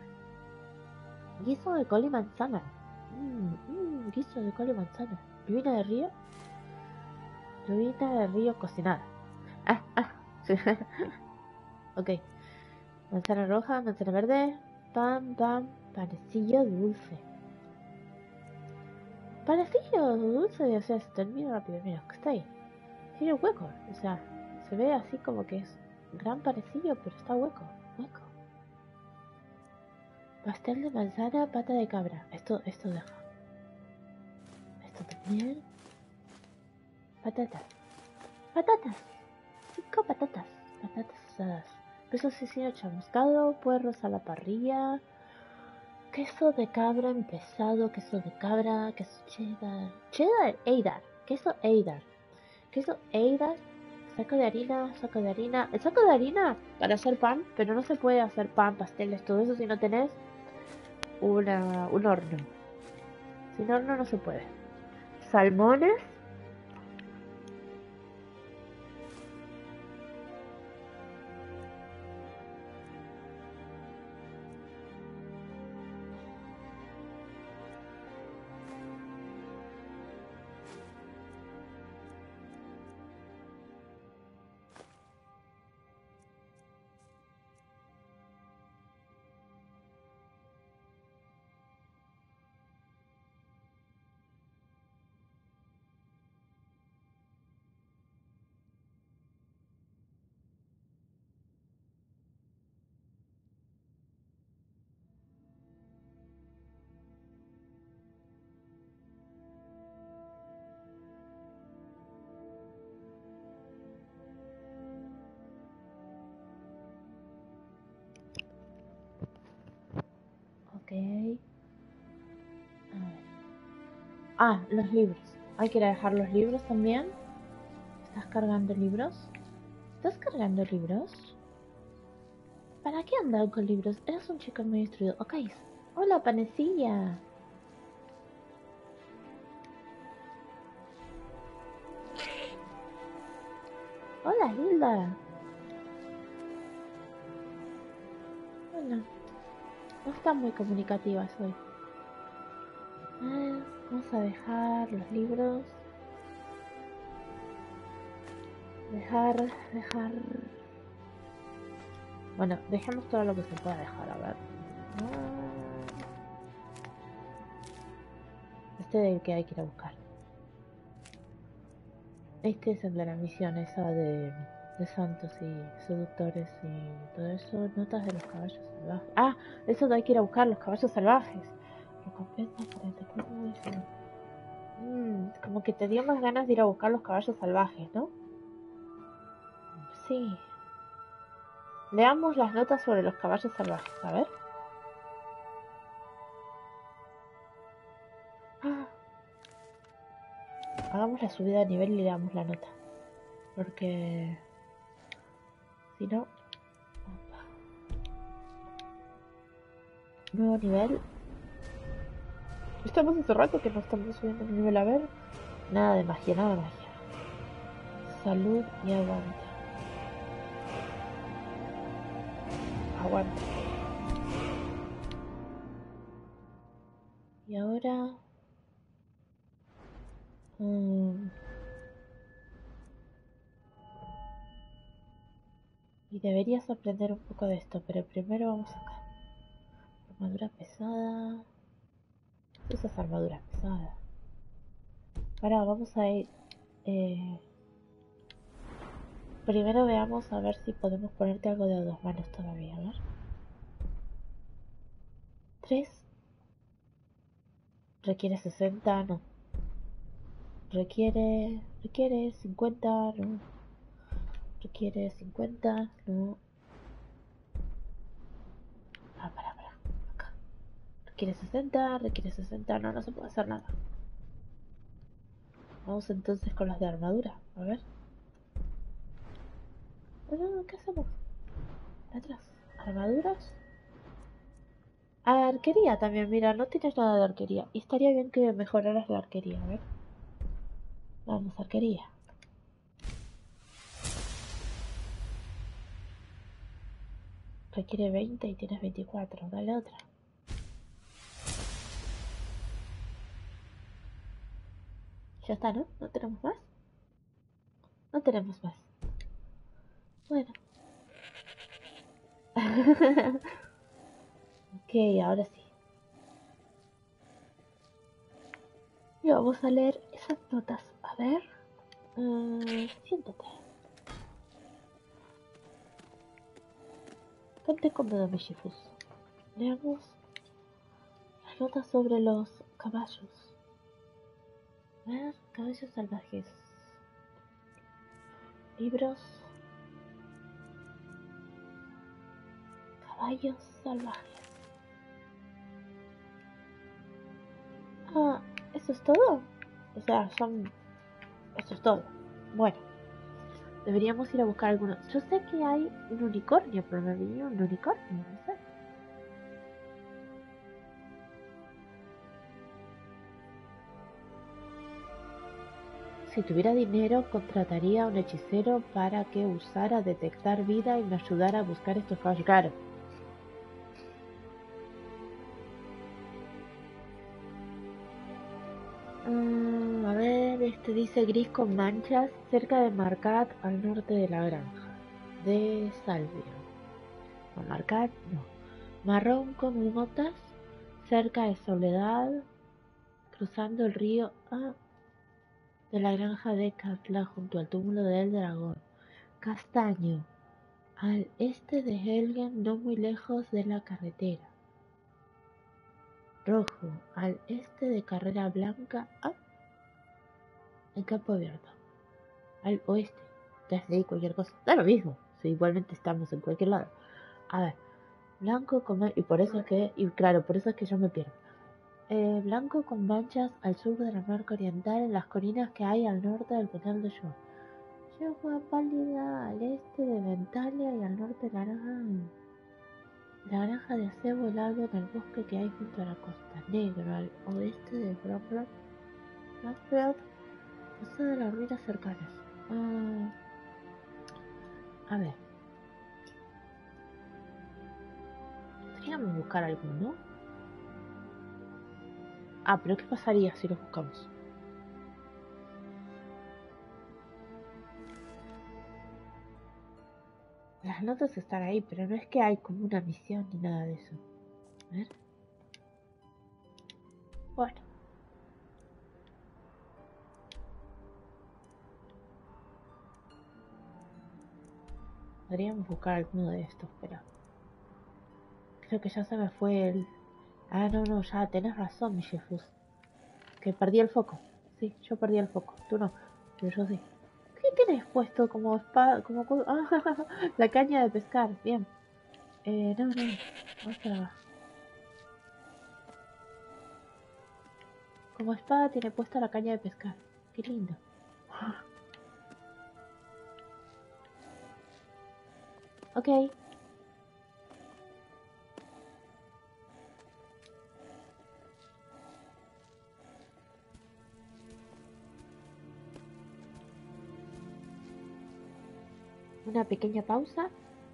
Guiso de col y manzana. Mmm, mmm, guiso de col y manzana. Lubina de río. Lubina de río cocinada. Ah, ah. Ok. Manzana roja, manzana verde. Pan, pan, panecillo dulce. Panecillo dulce, o sea, se termina rápido. Mira, que está ahí. Tiene hueco, o sea, se ve así como que es gran panecillo, pero está hueco, hueco. Pastel de manzana, pata de cabra. Esto, esto deja. Esto también. Patatas. Patatas. Cinco patatas. Patatas asadas. Queso cecino chamuscado, puerros a la parrilla. Queso de cabra empezado, queso de cabra, queso cheddar. Cheddar, Eidar. Queso Eidar. Queso Eidar. Saco de harina, saco de harina. El saco de harina para hacer pan, pero no se puede hacer pan, pasteles, todo eso si no tenés una, un horno. Sin horno no se puede. Salmones. Ok. A ver. Ah, los libros. Hay que ir a dejar los libros también. ¿Estás cargando libros? ¿Estás cargando libros? ¿Para qué andan con libros? Eres un chico muy instruido. Ok. Hola, panecilla. Hola, Hilda. Bueno, no está muy comunicativa hoy. Ah, vamos a dejar los libros. Dejar, dejar... Bueno, dejemos todo lo que se pueda dejar, a ver. Este es el que hay que ir a buscar. Este es el de la misión esa de, de santos y seductores y todo eso. Notas de los caballos salvajes. Ah, eso de hay que ir a buscar los caballos salvajes. Recompensa cuarenta y cuatro veces. Mm, como que te dio más ganas de ir a buscar los caballos salvajes, ¿no? Sí. Leamos las notas sobre los caballos salvajes, a ver. Ah. hagamos la subida de nivel y le damos la nota. Porque si no... Nuevo nivel. Estamos hace rato que no estamos subiendo el nivel. A ver. Nada de magia, nada de magia. Salud y aguante. Aguante. Y ahora... Um, y deberías aprender un poco de esto, pero primero vamos acá. Armadura pesada. Usas armadura pesada. Ahora vamos a ir... Eh, primero veamos a ver si podemos ponerte algo de dos manos todavía. A ver. tres. Requiere sesenta, no. Requiere... Requiere cincuenta, no. Requiere cincuenta, no. Ah, para, para. Acá. Requiere sesenta, requiere sesenta, no, no se puede hacer nada. Vamos entonces con las de armadura. A ver. Bueno, ¿qué hacemos? Atrás. Armaduras. Arquería también, mira, no tienes nada de arquería. Y estaría bien que mejoraras la arquería, a ver. Vamos, arquería. Requiere veinte y tienes veinticuatro. Dale otra. Ya está, ¿no? ¿No tenemos más? No tenemos más. Bueno. Ok, ahora sí. Y vamos a leer esas notas. A ver. Uh, siéntate. Ponte cómodo, Mischievous. Leamos las notas sobre los caballos. A ver, caballos salvajes. Libros. Caballos salvajes. Ah, ¿eso es todo? O sea, son... Eso es todo. Bueno. Deberíamos ir a buscar algunos. Yo sé que hay un unicornio, pero me vi un unicornio, no sé. Si tuviera dinero, contrataría a un hechicero para que usara detectar vida y me ayudara a buscar estos caballos. Claro. Mm, a ver, este dice gris con manchas, cerca de Marcat, al norte de la granja. De Salvia. No, Marcat, no. Marrón con motas, cerca de Soledad, cruzando el río... Ah, de la granja de Katla junto al túmulo del dragón. Castaño, al este de Helgen, no muy lejos de la carretera. Rojo, al este de Carrera Blanca, ah, en campo abierto. Al oeste, desde ahí cualquier cosa, da lo mismo, si igualmente estamos en cualquier lado. A ver, blanco con... y por eso es que, y claro, por eso es que yo me pierdo. Eh, blanco con manchas al sur de la marca oriental, en las colinas que hay al norte del Canal de Shore. Yagua pálida al este de Ventalia y al norte de la granja, la granja de acebo helado en el bosque que hay junto a la costa. Negro al oeste de Bromberg, Blackfield, pasado de las ruinas cercanas. Ah, a ver, podríamos buscar alguno. Ah, pero ¿qué pasaría si los buscamos? Las notas están ahí, pero no es que hay como una misión ni nada de eso. A ver. Bueno. Podríamos buscar alguno de estos, pero... creo que ya se me fue el... Ah, no, no, ya tenés razón, Mischievous. Que perdí el foco. Sí, yo perdí el foco. Tú no, pero yo sí. ¿Qué tienes puesto como espada? Como... Ah, la caña de pescar. Bien. Eh, no, no. Vamos para abajo. Como espada tiene puesta la caña de pescar. qué lindo. Ok. Una pequeña pausa.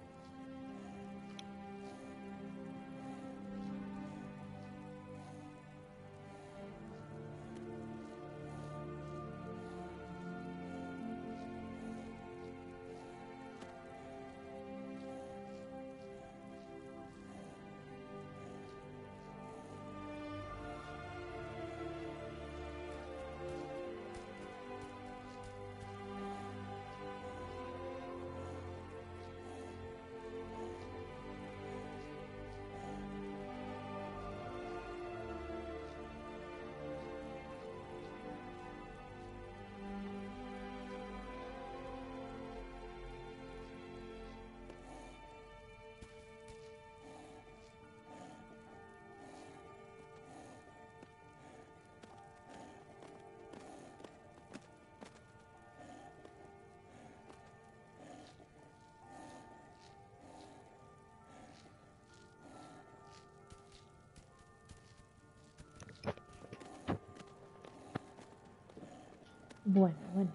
Bueno, bueno.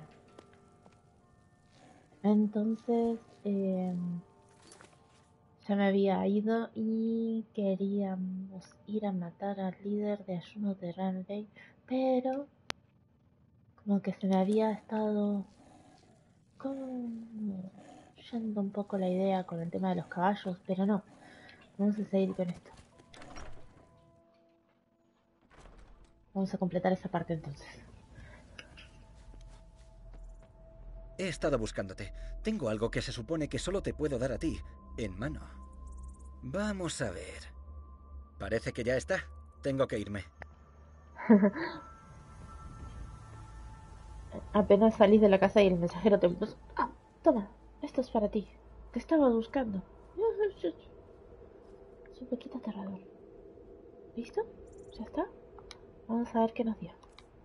Entonces, eh, ya me había ido y queríamos ir a matar al líder de ayuno de Ranley, pero como que se me había estado como yendo un poco la idea con el tema de los caballos, pero no. Vamos a seguir con esto. Vamos a completar esa parte entonces. He estado buscándote. Tengo algo que se supone que solo te puedo dar a ti, en mano. Vamos a ver. Parece que ya está. Tengo que irme. Apenas salís de la casa y el mensajero te puso... Ah, toma, esto es para ti. Te estaba buscando. Es un poquito aterrador. ¿Listo? ¿Ya está? Vamos a ver qué nos dio.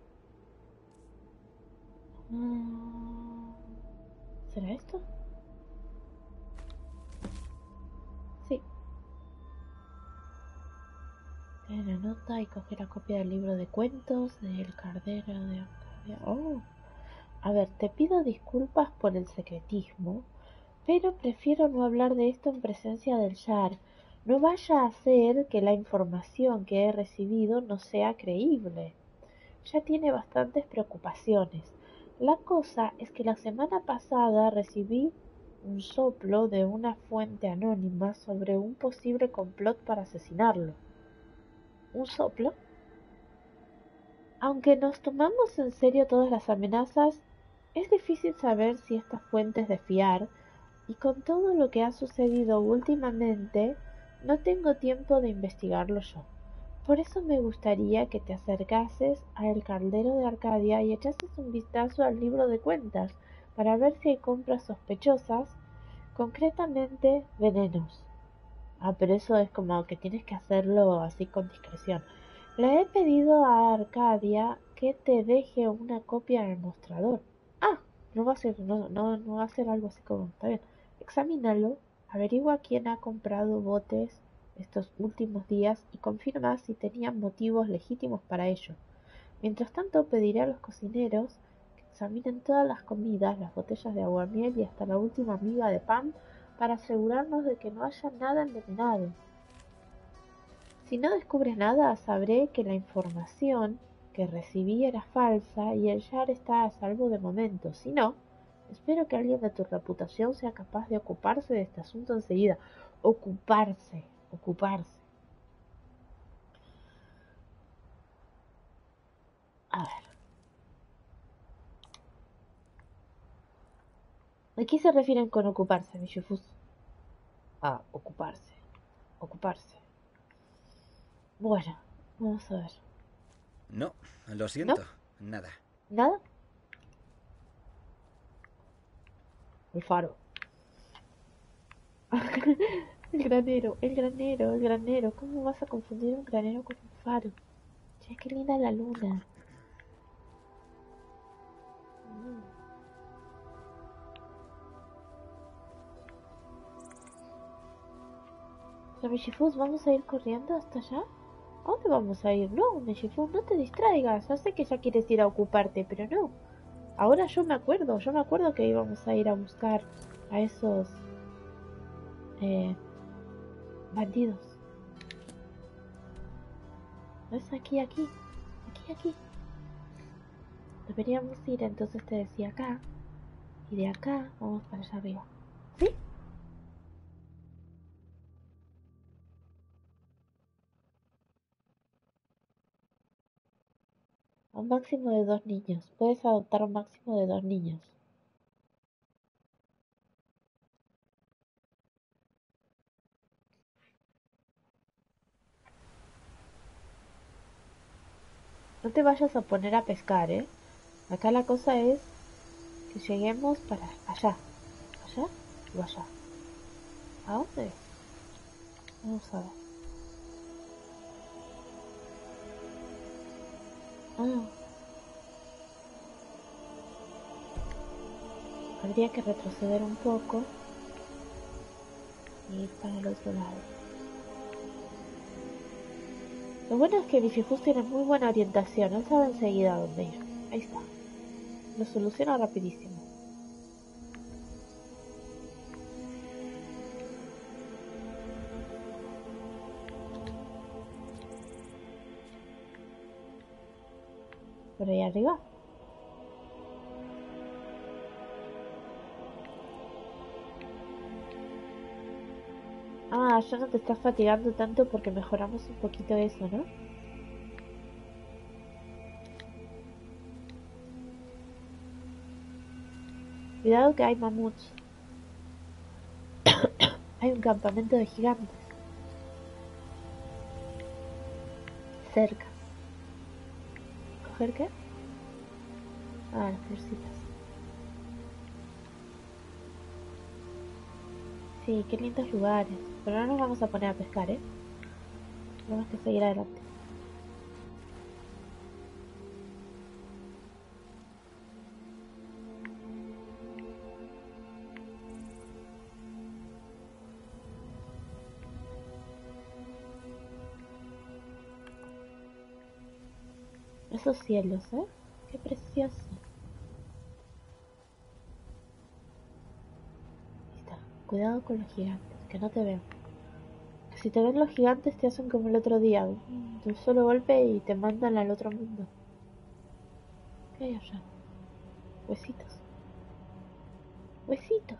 ¿Será esto? Sí. Trae la nota y coge la copia del libro de cuentos del Cardero de Arcadia. Oh. A ver, te pido disculpas por el secretismo, pero prefiero no hablar de esto en presencia del Jarl. No vaya a ser que la información que he recibido no sea creíble. Ya tiene bastantes preocupaciones. La cosa es que la semana pasada recibí un soplo de una fuente anónima sobre un posible complot para asesinarlo. ¿Un soplo? Aunque nos tomamos en serio todas las amenazas, es difícil saber si esta fuente es de fiar, y con todo lo que ha sucedido últimamente, no tengo tiempo de investigarlo yo. Por eso me gustaría que te acercases al Caldero de Arcadia y echases un vistazo al libro de cuentas para ver si hay compras sospechosas, concretamente venenos. Ah, pero eso es como que tienes que hacerlo así con discreción. Le he pedido a Arcadia que te deje una copia en el mostrador. Ah, no va a ser, no, no, no va a ser algo así como, está bien. Examínalo, averigua quién ha comprado botes estos últimos días y confirma si tenían motivos legítimos para ello. Mientras tanto, pediré a los cocineros que examinen todas las comidas, las botellas de aguamiel y hasta la última miga de pan para asegurarnos de que no haya nada envenenado. Si no descubres nada, sabré que la información que recibí era falsa y el Jarl está a salvo de momento. Si no, espero que alguien de tu reputación sea capaz de ocuparse de este asunto enseguida. Ocuparse. Ocuparse. A ver. ¿A qué se refieren con ocuparse, Michifus? A ocuparse. Ocuparse. Bueno, vamos a ver. No, lo siento. ¿No? Nada. ¿Nada? El faro. El granero, el granero, el granero. ¿Cómo vas a confundir un granero con un faro? Che, qué linda la luna. O sea, Mishifus, ¿vamos a ir corriendo hasta allá? ¿A dónde vamos a ir? No, Mishifus, no te distraigas. Ya sé que ya quieres ir a ocuparte, pero no. Ahora yo me acuerdo, yo me acuerdo que íbamos a ir a buscar a esos eh, bandidos. Es aquí, aquí, aquí, aquí. Deberíamos ir, entonces te decía acá. Y de acá vamos para allá arriba. ¿Sí? Un máximo de dos niños. Puedes adoptar un máximo de dos niños. No te vayas a poner a pescar, ¿eh? Acá la cosa es que lleguemos para allá. ¿Allá o allá? ¿A dónde? Vamos a ver. Ah. Habría que retroceder un poco y ir para el otro lado. Lo bueno es que Mishifus tiene muy buena orientación, él sabe enseguida a dónde ir. Ahí está. Lo soluciona rapidísimo. Por ahí arriba. Ah, ya no te estás fatigando tanto porque mejoramos un poquito eso, ¿no? Cuidado que hay mamuts. Hay un campamento de gigantes. Cerca. ¿Coger qué? Ah, las florcitas. Sí, qué lindos lugares. Pero no nos vamos a poner a pescar, ¿eh? Tenemos que seguir adelante. Esos cielos, ¿eh? Qué precioso. Ahí está. Cuidado con los gigantes, que no te vean. Que si te ven los gigantes te hacen como el otro día. De un solo golpe y te mandan al otro mundo. ¿Qué hay allá? Huesitos. Huesitos.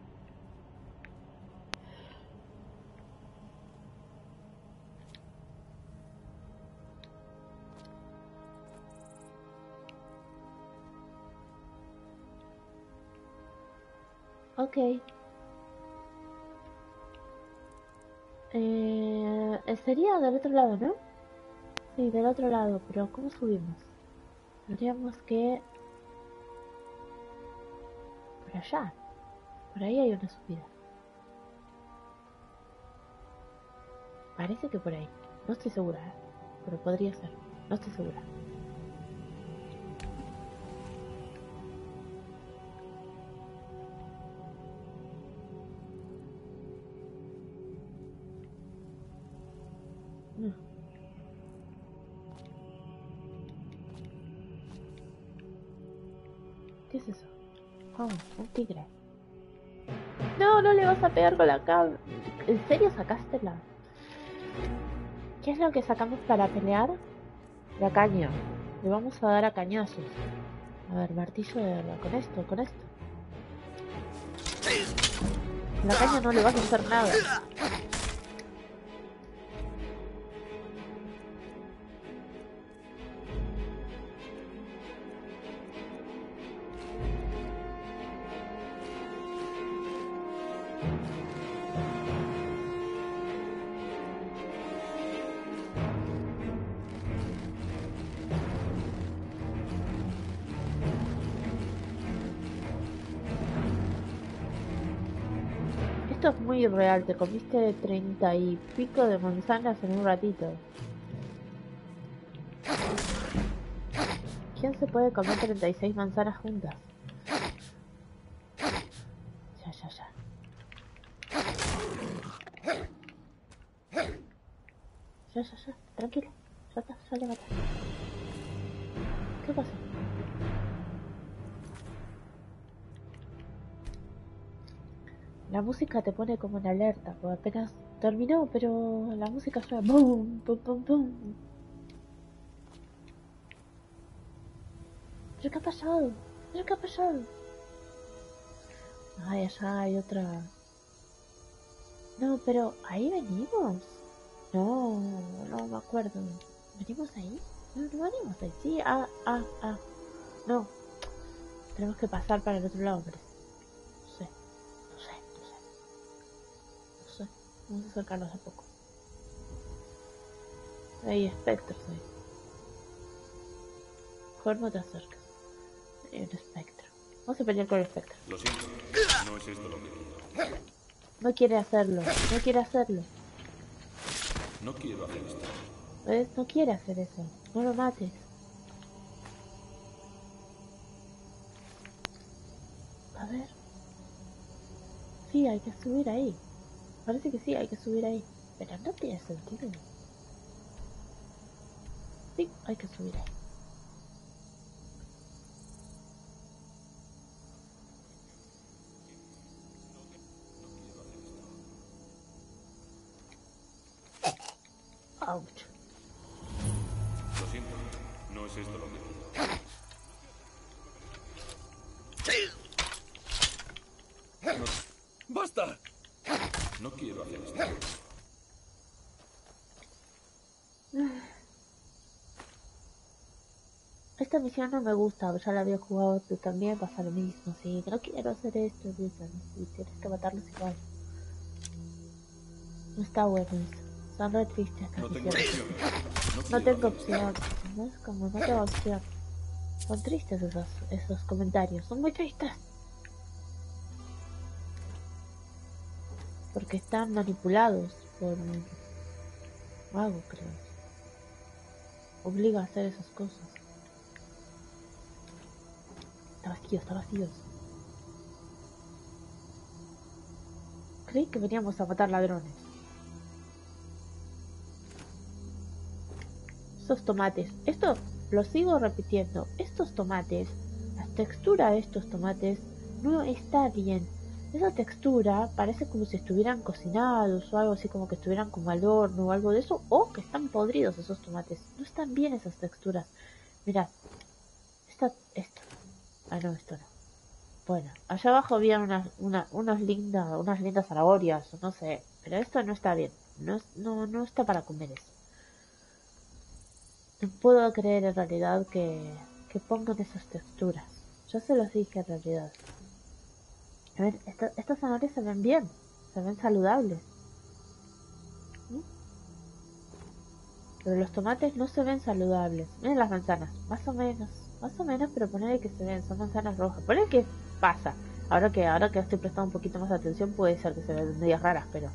Ok. Eh, sería del otro lado, ¿no? Sí, del otro lado, pero ¿cómo subimos? Tendríamos que... por allá. Por ahí hay una subida. Parece que por ahí. No estoy segura, ¿eh? Pero podría ser. No estoy segura. ¿Qué es eso? Oh, un tigre. No, no le vas a pegar con la cama. ¿En serio sacaste la...? ¿Qué es lo que sacamos para pelear? La caña. Le vamos a dar a cañazos. A ver, martillo de verdad. Con esto, con esto. La caña no le vas a hacer nada. Esto es muy irreal, te comiste treinta y pico de manzanas en un ratito. ¿Quién se puede comer treinta y seis manzanas juntas? Ya, ya, ya. Ya, ya, ya. Tranquila. Ya está, ya le maté. ¿Qué pasó? La música te pone como en alerta, porque apenas terminó, pero la música suena boom, pum, pum, pum. ¿Pero qué ha pasado? ¿Pero qué ha pasado? Ay, allá hay otra... No, pero ¿ahí venimos? No, no me acuerdo. ¿Venimos ahí? No, no venimos ahí. Sí, ah, ah, ah. No. Tenemos que pasar para el otro lado, parece. No sé, no sé, no sé. No sé. Vamos a acercarnos a poco. Hay espectros ahí. Mejor no te acerques. Hay un espectro. Vamos a pelear con el espectro. Lo siento. No es esto lo que quiero. No quiere hacerlo. No quiere hacerlo. No quiero hacer esto. ¿Ves? No quiere hacer eso. No lo mates. A ver. Sí, hay que subir ahí. Parece que sí, hay que subir ahí. Pero no tiene sentido. Sí, hay que subir ahí. Ouch. Lo siento. No es esto lo que quiero. No. ¡Basta! No quiero hacer esto. Esta misión no me gusta, ya la había jugado tú también, pasa lo mismo, sí, no quiero hacer esto, dicen, y tienes que matarlos igual. No está bueno eso, son re tristes estas No tengo misiones. opción. No, no tengo opción, ¿no? Es como no tengo opción. Son tristes esos, esos comentarios, son muy tristes. Porque están manipulados por algo, creo. Obliga a hacer esas cosas. Está vacío, está vacío. Creí que veníamos a matar ladrones. Esos tomates. Esto lo sigo repitiendo. Estos tomates, la textura de estos tomates no está bien. Esa textura parece como si estuvieran cocinados o algo así, como que estuvieran como al horno o algo de eso, o que están podridos esos tomates. No están bien esas texturas. Mirad, esta, esto. Ah, no, esto no. Bueno, allá abajo había unas, una, unas lindas, unas lindas zanahorias, no sé, pero esto no está bien. No, no, no está para comer eso. No puedo creer en realidad que, que pongan esas texturas. Yo se los dije en realidad. A ver, esta, estas zanahorias se ven bien, se ven saludables. ¿Sí? Pero los tomates no se ven saludables. Miren las manzanas, más o menos, más o menos, pero poner que se ven, son manzanas rojas. Poner que pasa. Ahora que ahora que estoy prestando un poquito más de atención, puede ser que se ven medias raras, pero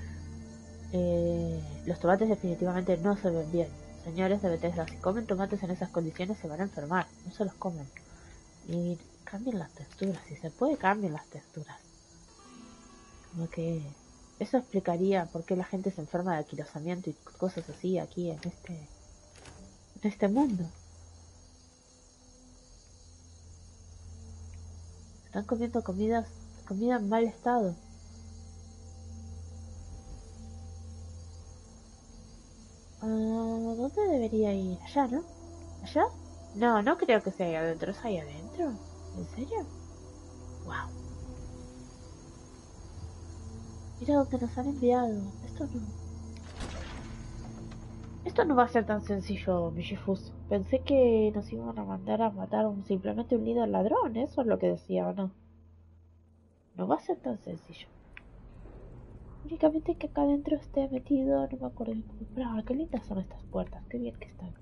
eh, los tomates definitivamente no se ven bien. Señores de Bethesda, si comen tomates en esas condiciones se van a enfermar, no se los comen. Y cambien las texturas, si se puede cambien las texturas. Como que eso explicaría por qué la gente se enferma de aquilosamiento y cosas así aquí en este en este mundo. Están comiendo comidas comida en mal estado. Uh, ¿Dónde debería ir? ¿Allá, no? ¿Allá? No, no creo que sea ahí adentro. ¿Es ahí adentro? ¿En serio? Wow. Mira dónde nos han enviado. Esto no... Esto no va a ser tan sencillo, Michifus. Pensé que nos iban a mandar a matar a un, simplemente un líder ladrón. Eso es lo que decía, ¿o no? No va a ser tan sencillo. Únicamente que acá adentro esté metido, no me acuerdo cómo. Pero ah, qué lindas son estas puertas, qué bien que están.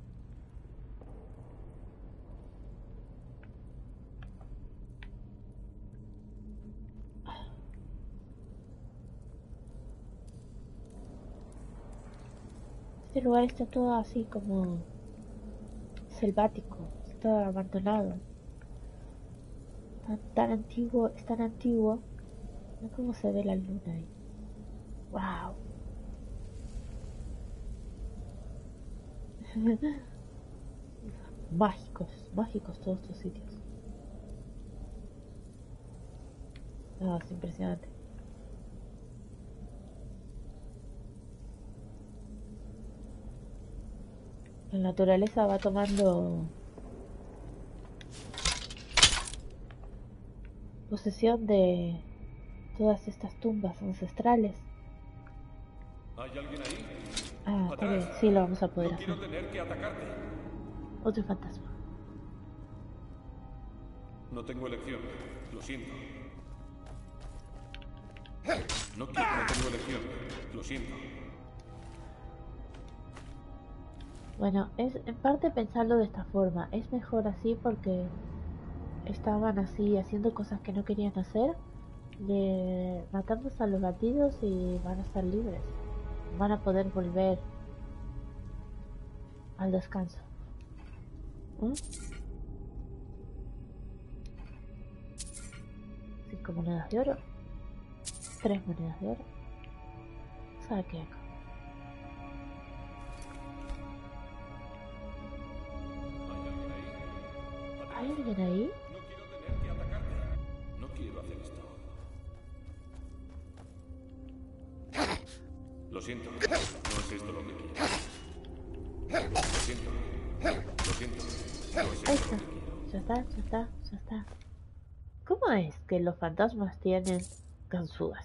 Este lugar está todo así como selvático, está abandonado. Tan, tan antiguo, es tan antiguo. Mira cómo se ve la luna ahí. Wow. Mágicos, mágicos todos estos sitios. No, es impresionante. La naturaleza va tomando posesión de todas estas tumbas ancestrales. ¿Hay alguien ahí? Ah, está bien, sí lo vamos a poder no hacer. quiero tener que atacarte. Otro fantasma. No tengo elección, lo siento. No quiero, no tengo elección, lo siento. Bueno, es en parte pensarlo de esta forma. Es mejor así porque estaban así haciendo cosas que no querían hacer, de matándose a los batidos y van a estar libres. Van a poder volver al descanso. ¿Mm? Cinco monedas de oro. Tres monedas de oro. ¿Sabe qué acá? ¿Hay alguien ahí? No quiero tener que atacarte. No quiero hacer esto. Lo siento, no es esto lo que quiero. Lo siento, lo siento, no es esto lo que quiero. Ya está, ya está, ya está. ¿Cómo es que los fantasmas tienen ganzúas?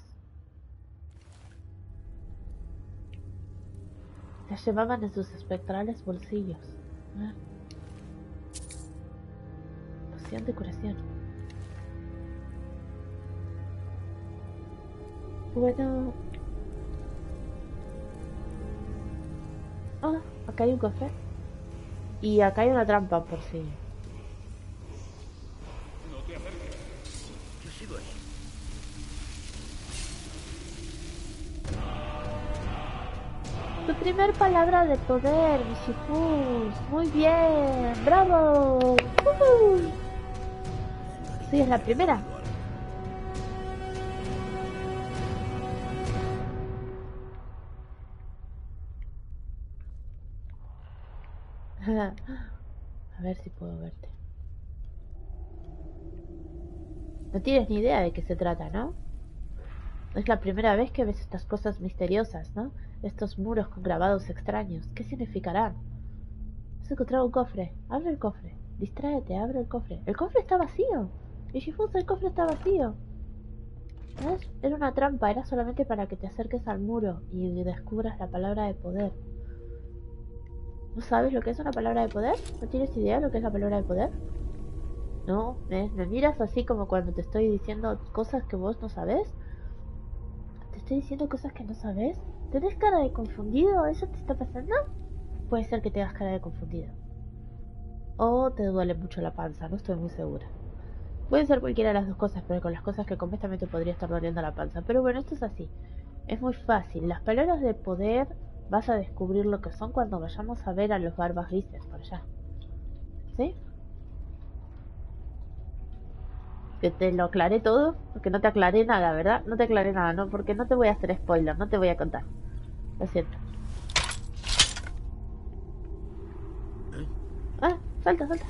Las llevaban en sus espectrales bolsillos. ¿Eh? Poción de curación. Bueno. Ah, acá hay un cofre. Y acá hay una trampa por si. No te acerques. ¿Qué ha sido eso? Tu primer palabra de poder, Michifus. Muy bien, bravo. Uh-huh. Sí, es la primera. A ver si puedo verte. No tienes ni idea de qué se trata, ¿no? Es la primera vez que ves estas cosas misteriosas, ¿no? Estos muros con grabados extraños. ¿Qué significarán? Has encontrado un cofre. Abre el cofre. Distráete, abre el cofre. ¡El cofre está vacío! Ishifus, el cofre está vacío. ¿Ves? Era una trampa, era solamente para que te acerques al muro y descubras la palabra de poder. ¿No sabes lo que es una palabra de poder? ¿No tienes idea de lo que es la palabra de poder? No, ¿ves? Me miras así como cuando te estoy diciendo cosas que vos no sabés. ¿Te estoy diciendo cosas que no sabes? ¿Tenés cara de confundido? ¿Eso te está pasando? Puede ser que tengas cara de confundido. O te duele mucho la panza, no estoy muy segura. Puede ser cualquiera de las dos cosas, pero con las cosas que completamente podría estar doliendo la panza. Pero bueno, esto es así. Es muy fácil. Las palabras de poder vas a descubrir lo que son cuando vayamos a ver a los barbas grises por allá. ¿Sí? Que te lo aclaré todo, porque no te aclaré nada, ¿verdad? No te aclaré nada, ¿no? Porque no te voy a hacer spoiler, no te voy a contar. Lo siento. Ah, salta, salta.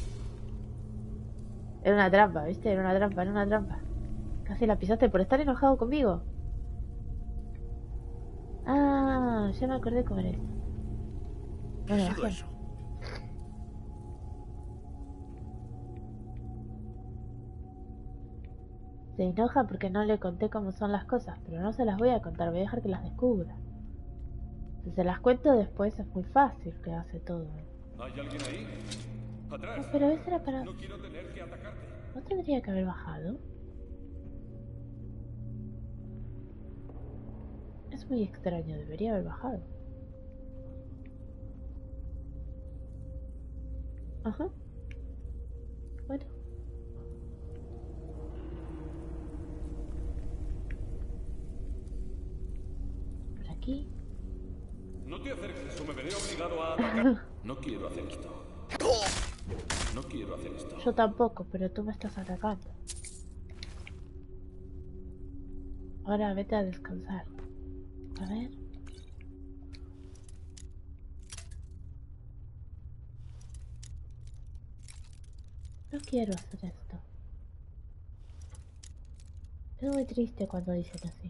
Era una trampa, ¿viste? Era una trampa, era una trampa. Casi la pisaste por estar enojado conmigo. Ah, ya me acordé cómo era esto. Bueno, ¿Qué ha sido eso? Se enoja porque no le conté cómo son las cosas, pero no se las voy a contar, voy a dejar que las descubra. Si se las cuento después es muy fácil que hace todo. ¿Hay alguien ahí? ¡Atrás! No, pero eso era para... No quiero tener que atacarte. ¿No tendría que haber bajado? Es muy extraño, debería haber bajado. Ajá. Bueno. Por aquí. No te acerques o me veré obligado a atacar. No quiero hacer esto. No quiero hacer esto. Yo tampoco, pero tú me estás atacando. Ahora vete a descansar. A ver. No quiero hacer esto. Es muy triste cuando dicen así.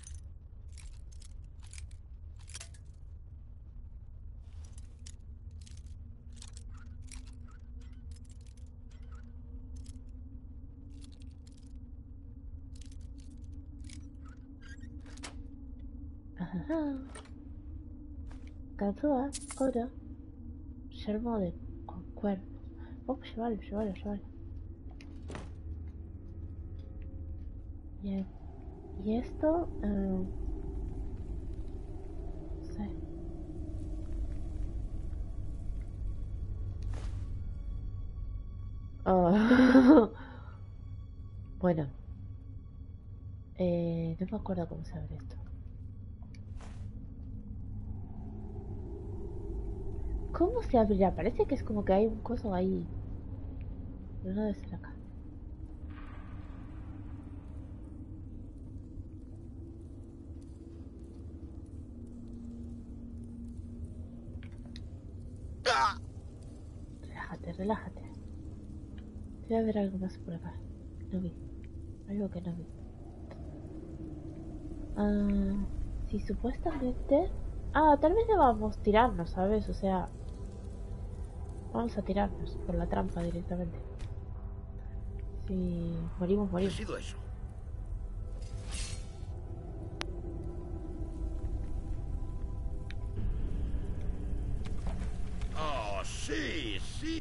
Ajá. Ganzúa, oro, yermo de con cuernos. Vamos, llévalo, llévalo, llévalo. Bien. Y esto, eh, no sé. Oh. Bueno. Eh, no me acuerdo cómo se abre esto. ¿Cómo se abrirá? Parece que es como que hay un coso ahí. Pero no debe ser acá. Relájate, relájate. Debe haber algo más por acá. No vi. Algo que no vi. Ah, sí, supuestamente... Ah, tal vez debamos tirarnos, ¿sabes? O sea... Vamos a tirarnos por la trampa directamente. Si morimos, morimos. ¿Qué ha sido eso? Oh, sí, sí.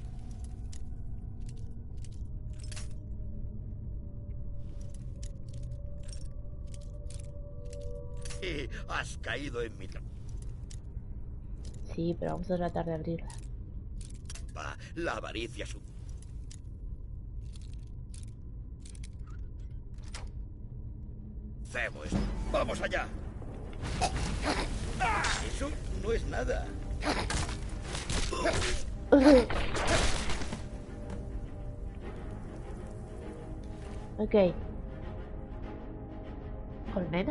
Sí, has caído en mi trampa. Sí, pero vamos a tratar de abrirla. La avaricia su... Hacemos. ¡Vamos allá! Eso no es nada. Ok. Colmena.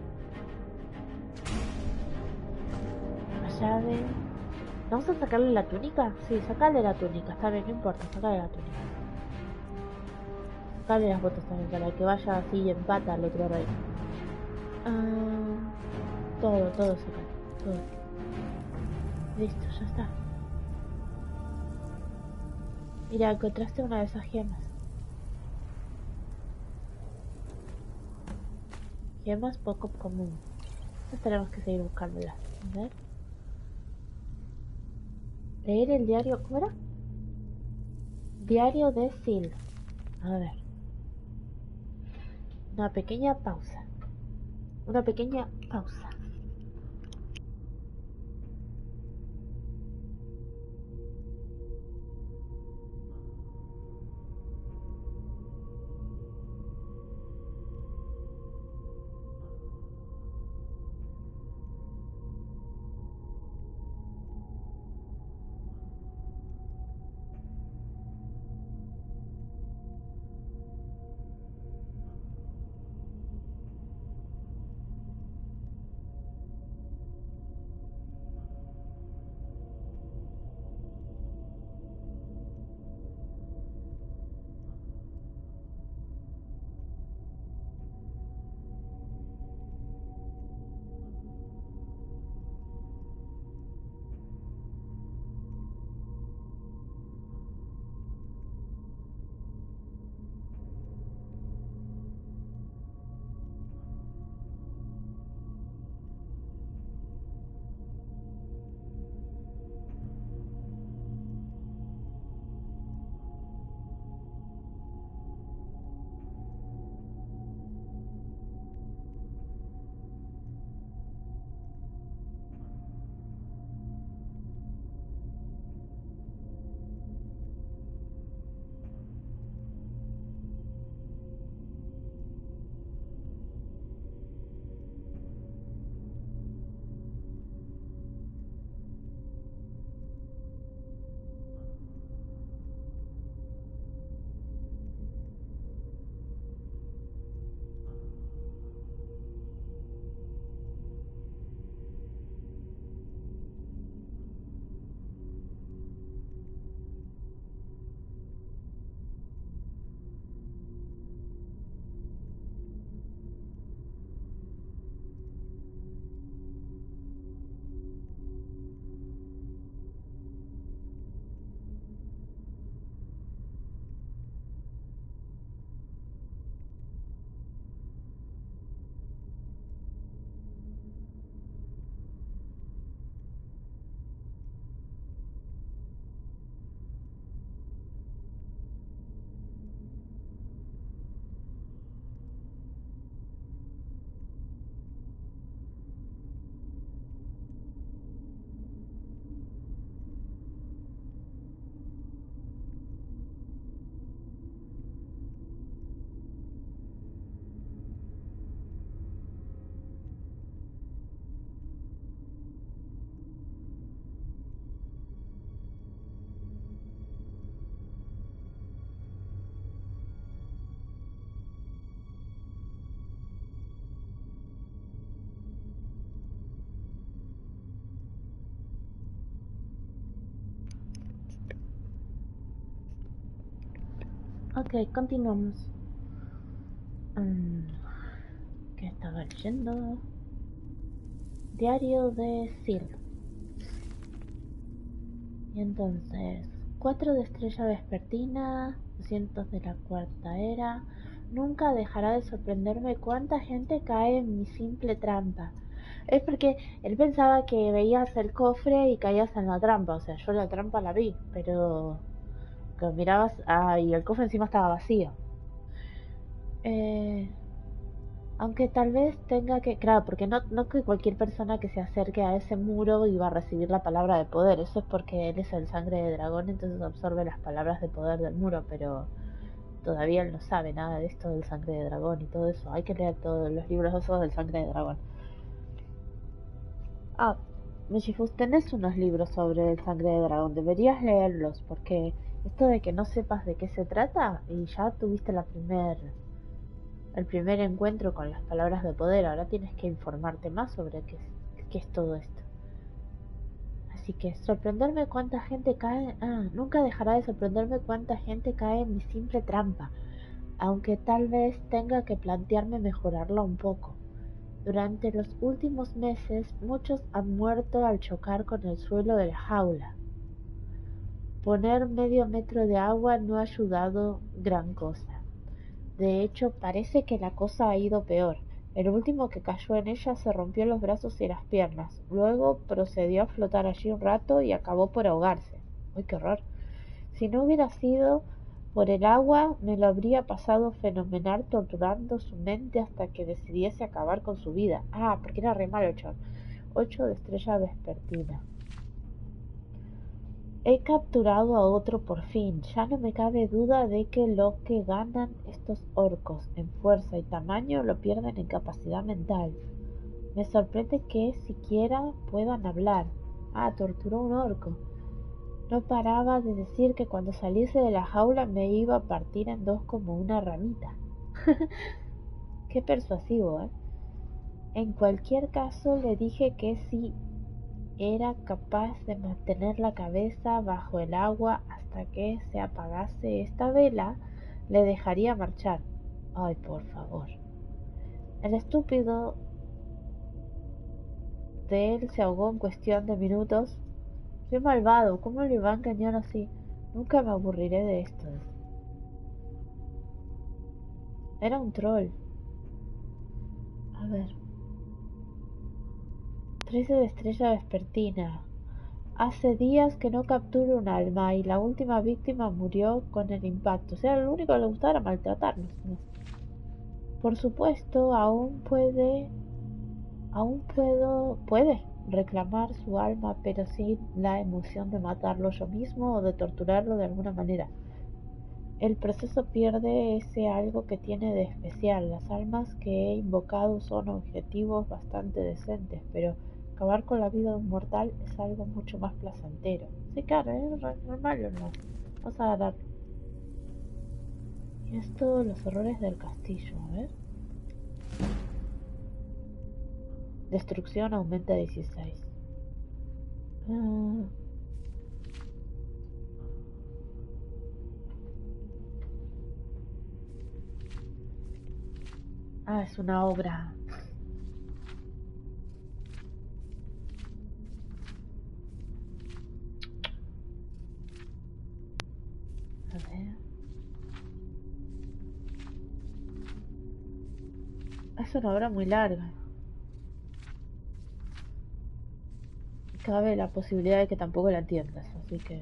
La llave. ¿Vamos a sacarle la túnica? Sí, sacarle la túnica. Está bien, no importa, sacarle la túnica. Sacarle las botas también para que vaya así en pata al otro rey. Ah, todo, todo sacar. Todo. Listo, ya está. Mira, encontraste una de esas gemas. Gemas poco comunes. Entonces tenemos que seguir buscándolas. A ver. Leer el diario. ¿Cómo era? Diario de Sil. A ver. Una pequeña pausa. Una pequeña pausa. Ok, continuamos. Um, ¿Qué estaba leyendo? Diario de Sil. Y entonces, cuatro de estrella vespertina, doscientos de la cuarta era. Nunca dejará de sorprenderme cuánta gente cae en mi simple trampa. Es porque él pensaba que veías el cofre y caías en la trampa. O sea, yo la trampa la vi, pero que mirabas, ah, y el cofre encima estaba vacío. Eh, aunque tal vez tenga que, claro, porque no, no que cualquier persona que se acerque a ese muro iba a recibir la palabra de poder. Eso es porque él es el sangre de dragón, entonces absorbe las palabras de poder del muro, pero todavía él no sabe nada de esto del sangre de dragón y todo eso. Hay que leer todos los libros esos del sangre de dragón. Ah, Michifus, tenés unos libros sobre el sangre de dragón. Deberías leerlos, porque esto de que no sepas de qué se trata y ya tuviste la primer, el primer encuentro con las palabras de poder. Ahora tienes que informarte más sobre qué es, qué es todo esto. Así que sorprenderme cuánta gente cae... Ah, nunca dejará de sorprenderme cuánta gente cae en mi simple trampa, aunque tal vez tenga que plantearme mejorarla un poco. Durante los últimos meses, muchos han muerto al chocar con el suelo de la jaula. Poner medio metro de agua no ha ayudado gran cosa. De hecho, parece que la cosa ha ido peor. El último que cayó en ella se rompió los brazos y las piernas. Luego procedió a flotar allí un rato y acabó por ahogarse. ¡Uy, qué horror! Si no hubiera sido por el agua, me lo habría pasado fenomenal torturando su mente hasta que decidiese acabar con su vida. Ah, porque era re malo, chon. Ocho de estrella vespertina. He capturado a otro por fin. Ya no me cabe duda de que lo que ganan estos orcos en fuerza y tamaño lo pierden en capacidad mental. Me sorprende que siquiera puedan hablar. Ah, torturó a un orco. No paraba de decir que cuando saliese de la jaula me iba a partir en dos como una ramita. Qué persuasivo, ¿eh? En cualquier caso le dije que si era capaz de mantener la cabeza bajo el agua hasta que se apagase esta vela, le dejaría marchar. Ay, por favor. El estúpido de él se ahogó en cuestión de minutos. Qué malvado, ¿cómo le va a engañar así? Nunca me aburriré de esto. Era un troll. A ver. trece de estrella vespertina. Hace días que no capturo un alma y la última víctima murió con el impacto. O sea, lo único que le gustaba era maltratarnos, ¿no? Por supuesto, aún puede... Aún puedo... Puede reclamar su alma, pero sin la emoción de matarlo yo mismo o de torturarlo de alguna manera. El proceso pierde ese algo que tiene de especial. Las almas que he invocado son objetivos bastante decentes, pero acabar con la vida de un mortal es algo mucho más placentero. Sí, claro, es normal o no. Vamos a agarrar. Y esto, los horrores del castillo, a ver. Destrucción aumenta a dieciséis. Uh. Ah, es una obra. A ver. Es una obra muy larga. Cabe la posibilidad de que tampoco la entiendas, así que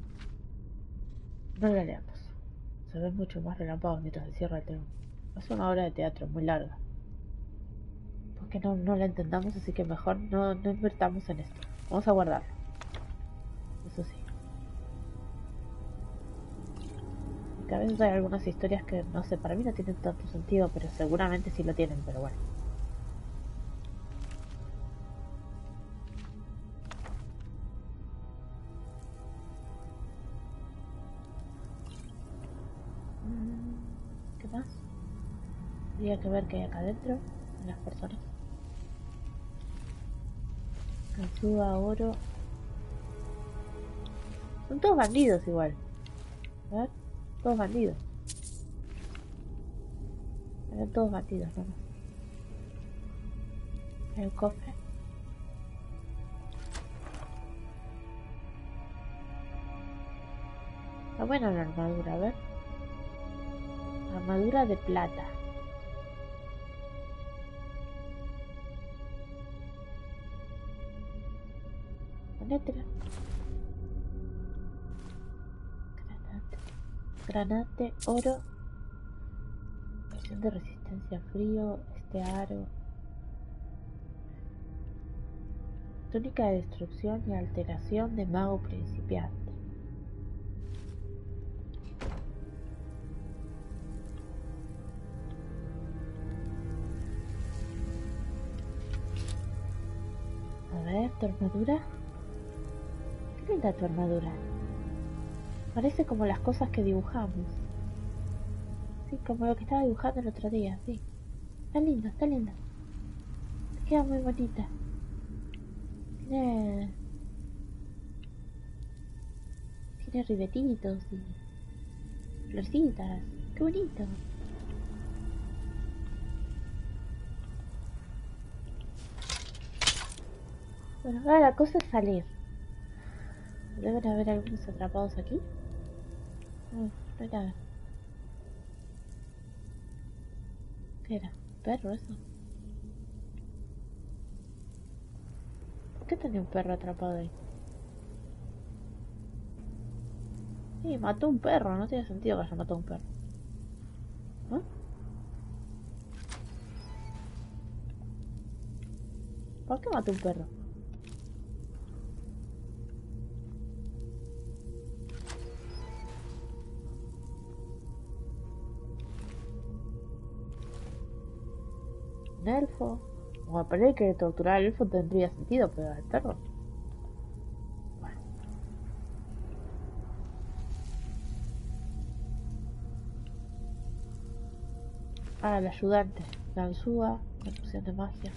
no la leamos. Se ven mucho más relámpagos mientras se cierra el telón. Es una obra de teatro muy larga. Porque no, no la entendamos, así que mejor no, no invertamos en esto. Vamos a guardarlo. Eso sí. Que a veces hay algunas historias que, no sé, para mí no tienen tanto sentido, pero seguramente sí lo tienen, pero bueno. ¿Qué más? Habría que ver qué hay acá adentro, en las personas. Ayuda, oro. Son todos bandidos igual. A ver, todos bandidos. Están todos batidos, ¿no? El cofre. Está buena la armadura, a ver. Armadura de plata. Ponétela. Granate. Granate, oro. Presión de resistencia a frío. Este aro. Túnica de destrucción y alteración de mago principiante. A ver, tu armadura. Qué linda tu armadura. Parece como las cosas que dibujamos. Sí, como lo que estaba dibujando el otro día, sí. Está lindo, está lindo. Te queda muy bonita. Tiene... Tiene ribetitos y florcitas. Qué bonito. Bueno, ahora la cosa es salir. Deben haber algunos atrapados aquí. No, no hay nada. ¿Qué era? ¿Un perro eso? ¿Por qué tenía un perro atrapado ahí? Sí, mató un perro, no tiene sentido que haya matado un perro. ¿No? ¿Por qué mató un perro? Un elfo. O me parece que torturar al elfo tendría sentido, pero al perro. Bueno. Ah, el ayudante. Ganzúa, la poción de magia.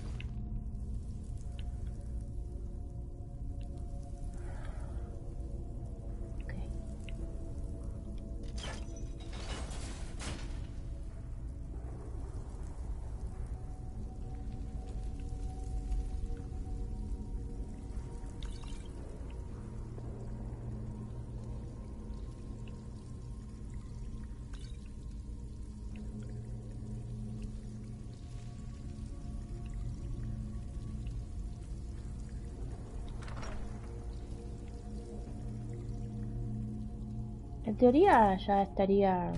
En teoría ya estaría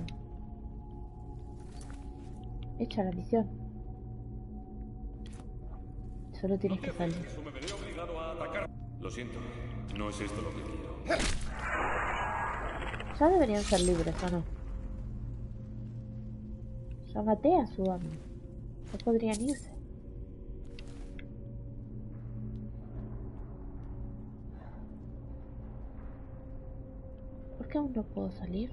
hecha la misión. Solo tienes que salir. Me veré obligado a atacar. Lo siento, no es esto lo que quiero. Ya deberían ser libres, ¿o no? Ya maté a su amo. No podrían irse. ¿Por qué aún no puedo salir?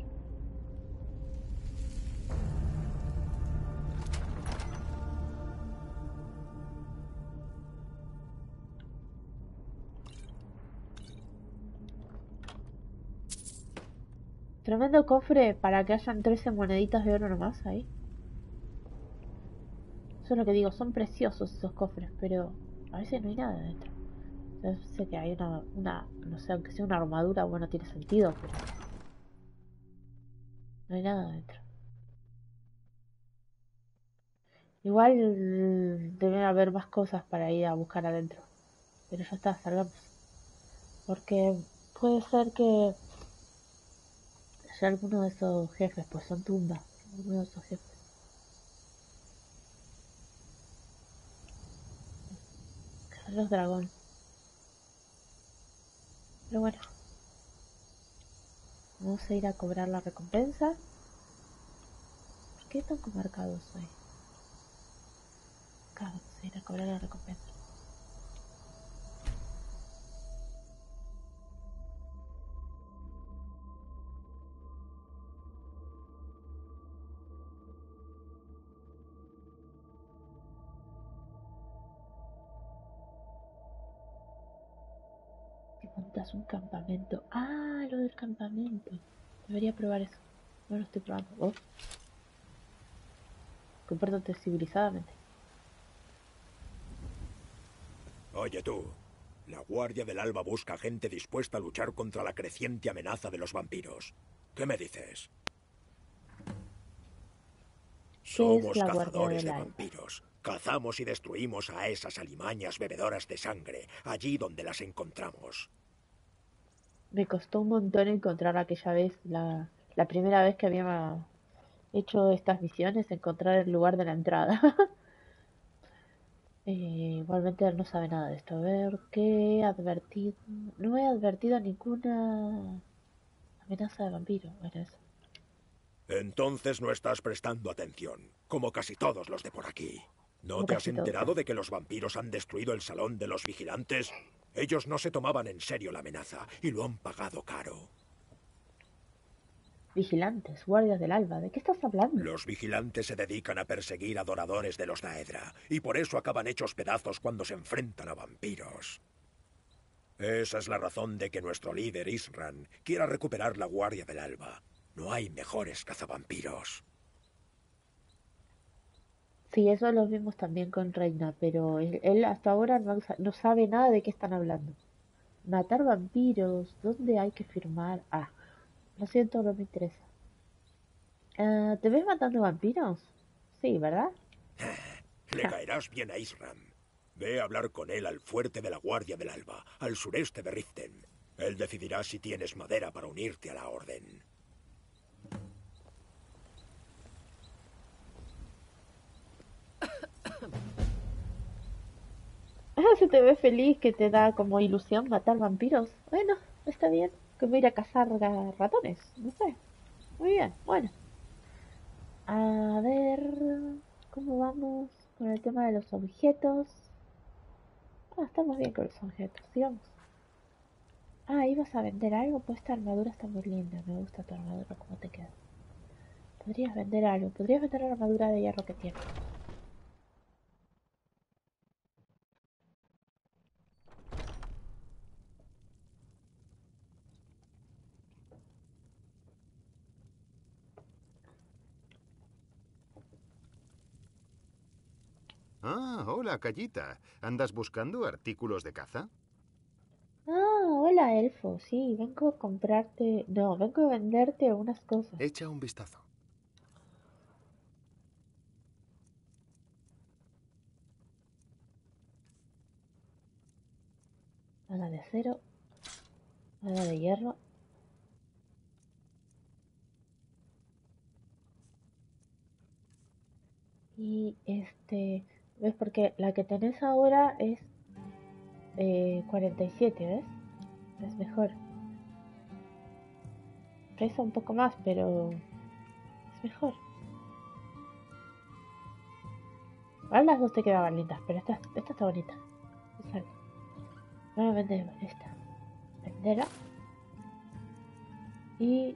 Tremendo cofre para que hayan trece moneditas de oro nomás ahí. Eso es lo que digo, son preciosos esos cofres, pero a veces no hay nada dentro. Yo sé que hay una, una, no sé, aunque sea una armadura, bueno, tiene sentido, pero no hay nada dentro. Igual deben haber más cosas para ir a buscar adentro. Pero ya está, salgamos. Porque puede ser que haya alguno de esos jefes, pues son tumbas. Alguno de esos jefes. Los dragón. Pero bueno. Vamos a ir a cobrar la recompensa. ¿Por qué tan marcados hoy? Acá vamos a ir a cobrar la recompensa. Montas un campamento. Ah, lo del campamento. Debería probar eso. No lo estoy probando. Oh. Compórtate civilizadamente. Oye tú, la Guardia del Alba busca gente dispuesta a luchar contra la creciente amenaza de los vampiros. ¿Qué me dices? Somos cazadores de vampiros. Cazamos y destruimos a esas alimañas bebedoras de sangre, allí donde las encontramos. Me costó un montón encontrar aquella vez, la, la primera vez que había hecho estas misiones, encontrar el lugar de la entrada. eh, igualmente él no sabe nada de esto. A ver, ¿qué he advertido? No he advertido ninguna amenaza de vampiro. Bueno, eso. Entonces no estás prestando atención, como casi todos los de por aquí. ¿No te has enterado de que los vampiros han destruido el salón de los vigilantes? Ellos no se tomaban en serio la amenaza y lo han pagado caro. Vigilantes, guardias del alba, ¿de qué estás hablando? Los vigilantes se dedican a perseguir adoradores de los Daedra, y por eso acaban hechos pedazos cuando se enfrentan a vampiros. Esa es la razón de que nuestro líder, Isran, quiera recuperar la Guardia del Alba. No hay mejores cazavampiros. Sí, eso lo vimos también con Reina, pero él, él hasta ahora no, no sabe nada de qué están hablando. Matar vampiros, ¿dónde hay que firmar? Ah, lo siento, no me interesa. Uh, ¿Te ves matando vampiros? Sí, ¿verdad? Le caerás bien a Isran. Ve a hablar con él al fuerte de la Guardia del Alba, al sureste de Riften. Él decidirá si tienes madera para unirte a la orden. Ah, se te ve feliz, que te da como ilusión matar vampiros. Bueno, está bien. Como ir a cazar ratones, no sé. Muy bien, bueno. A ver, ¿cómo vamos con el tema de los objetos? Ah, estamos bien con los objetos, sigamos. Ah, ¿ibas a vender algo? Pues esta armadura está muy linda, me gusta tu armadura, ¿cómo te queda? Podrías vender algo, podrías vender la armadura de hierro que tienes. Ah, hola, Callita. ¿Andas buscando artículos de caza? Ah, hola, elfo. Sí, vengo a comprarte... No, vengo a venderte unas cosas. Echa un vistazo. Nada de acero. Nada de hierro. Y este... ¿Ves? Porque la que tenés ahora es eh, cuarenta y siete, ¿ves? Es mejor. Pesa un poco más, pero es mejor. Ahora las dos te quedaban lindas, pero esta, esta está bonita. Vamos a vender esta. Venderla. Y...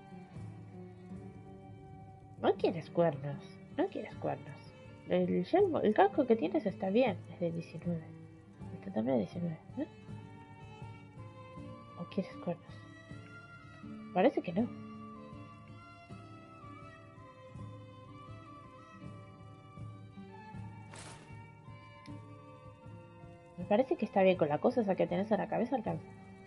No quieres cuernos. No quieres cuernos. El yelmo, el casco que tienes está bien. Es de diecinueve. Este también es diecinueve. ¿Eh? ¿O quieres cuernos? Parece que no. Me parece que está bien con la cosa esa que tenés en la cabeza, alcanza.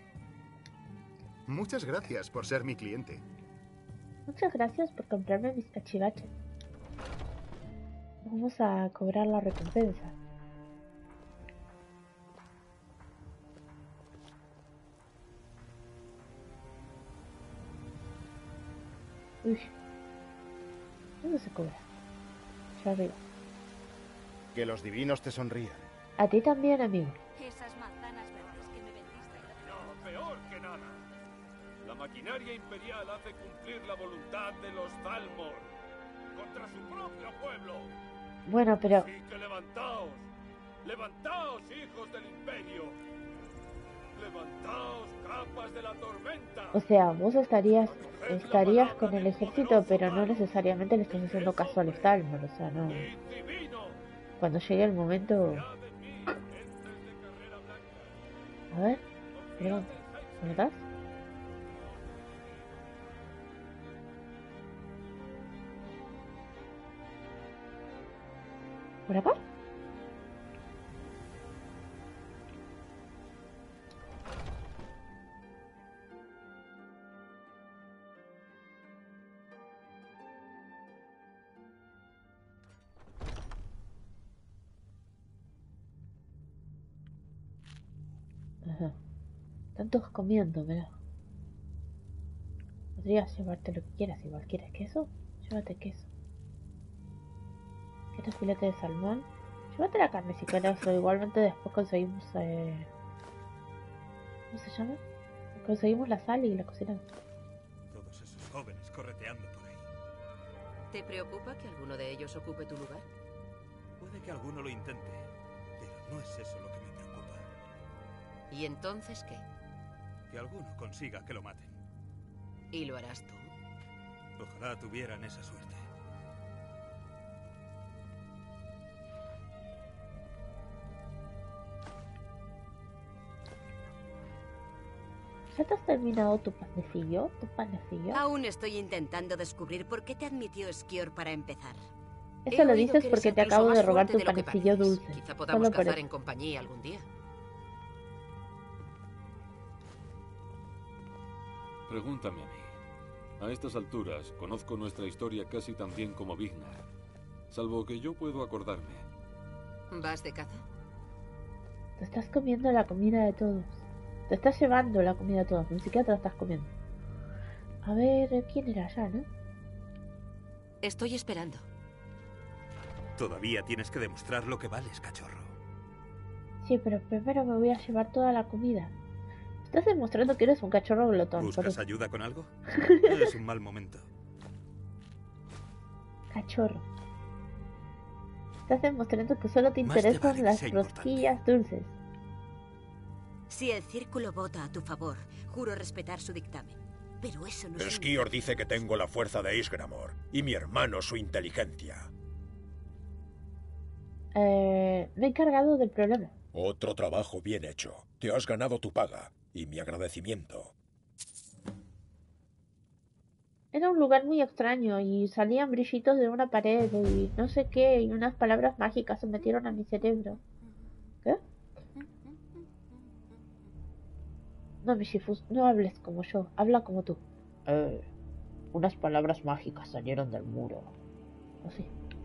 Muchas gracias por ser mi cliente. Muchas gracias por comprarme mis cachivaches. Vamos a cobrar la recompensa. Uy. ¿Dónde se cobra? Allá arriba. Que los divinos te sonrían. A ti también, amigo. Esas manzanas verdes que me vendiste. No, peor que nada. La maquinaria imperial hace cumplir la voluntad de los Thalmor contra su propio pueblo. Bueno, pero... Así que levantaos. Levantaos, hijos del imperio. Levantaos, capas de la tormenta. O sea, vos estarías estarías con el ejército, pero no necesariamente le estás haciendo caso al Thalmor, o sea, no. Cuando llegue el momento... A ver, perdón, ¿me das? ¿Por acá? Ajá. Están todos comiendo, pero... Podrías llevarte lo que quieras. Igual quieres queso, llévate queso. ¿Quieres filete de salmón? Llévate la carne si quieres. O igualmente después conseguimos... Eh... ¿Cómo se llama? Conseguimos la sal y la cocinamos. Todos esos jóvenes correteando por ahí. ¿Te preocupa que alguno de ellos ocupe tu lugar? Puede que alguno lo intente, pero no es eso lo que me preocupa. ¿Y entonces qué? Que alguno consiga que lo maten. ¿Y lo harás tú? Ojalá tuvieran esa suerte. ¿Ya te has terminado tu panecillo? ¿Tu panecillo? Aún estoy intentando descubrir por qué te admitió Skior para empezar. Eso He lo oído dices que eres porque te incluso acabo de más robar fuerte tu de lo que panecillo pareces. dulce. Quizá podamos Solo por cazar eso. en compañía algún día. Pregúntame a mí. A estas alturas, conozco nuestra historia casi tan bien como Vignar. Salvo que yo puedo acordarme. ¿Vas de caza? Te estás comiendo la comida de todos. Te estás llevando la comida de todos. Ni siquiera te la estás comiendo. A ver, ¿quién era allá, no? Estoy esperando. Todavía tienes que demostrar lo que vales, cachorro. Sí, pero primero me voy a llevar toda la comida. Estás demostrando que eres un cachorro glotón. ¿Buscas por ayuda con algo? Es un mal momento. Cachorro. Estás demostrando que solo te Más te interesan vale que las sea rosquillas dulces. Si el círculo vota a tu favor, juro respetar su dictamen. Pero eso no es... Skior dice que tengo la fuerza de Isgramor y mi hermano su inteligencia. Eh, me he encargado del problema. Otro trabajo bien hecho. Te has ganado tu paga y mi agradecimiento. Era un lugar muy extraño y salían brillitos de una pared y no sé qué, y unas palabras mágicas se metieron a mi cerebro. ¿Qué? No, Michifus, no hables como yo, habla como tú. Eh, unas palabras mágicas salieron del muro. Así.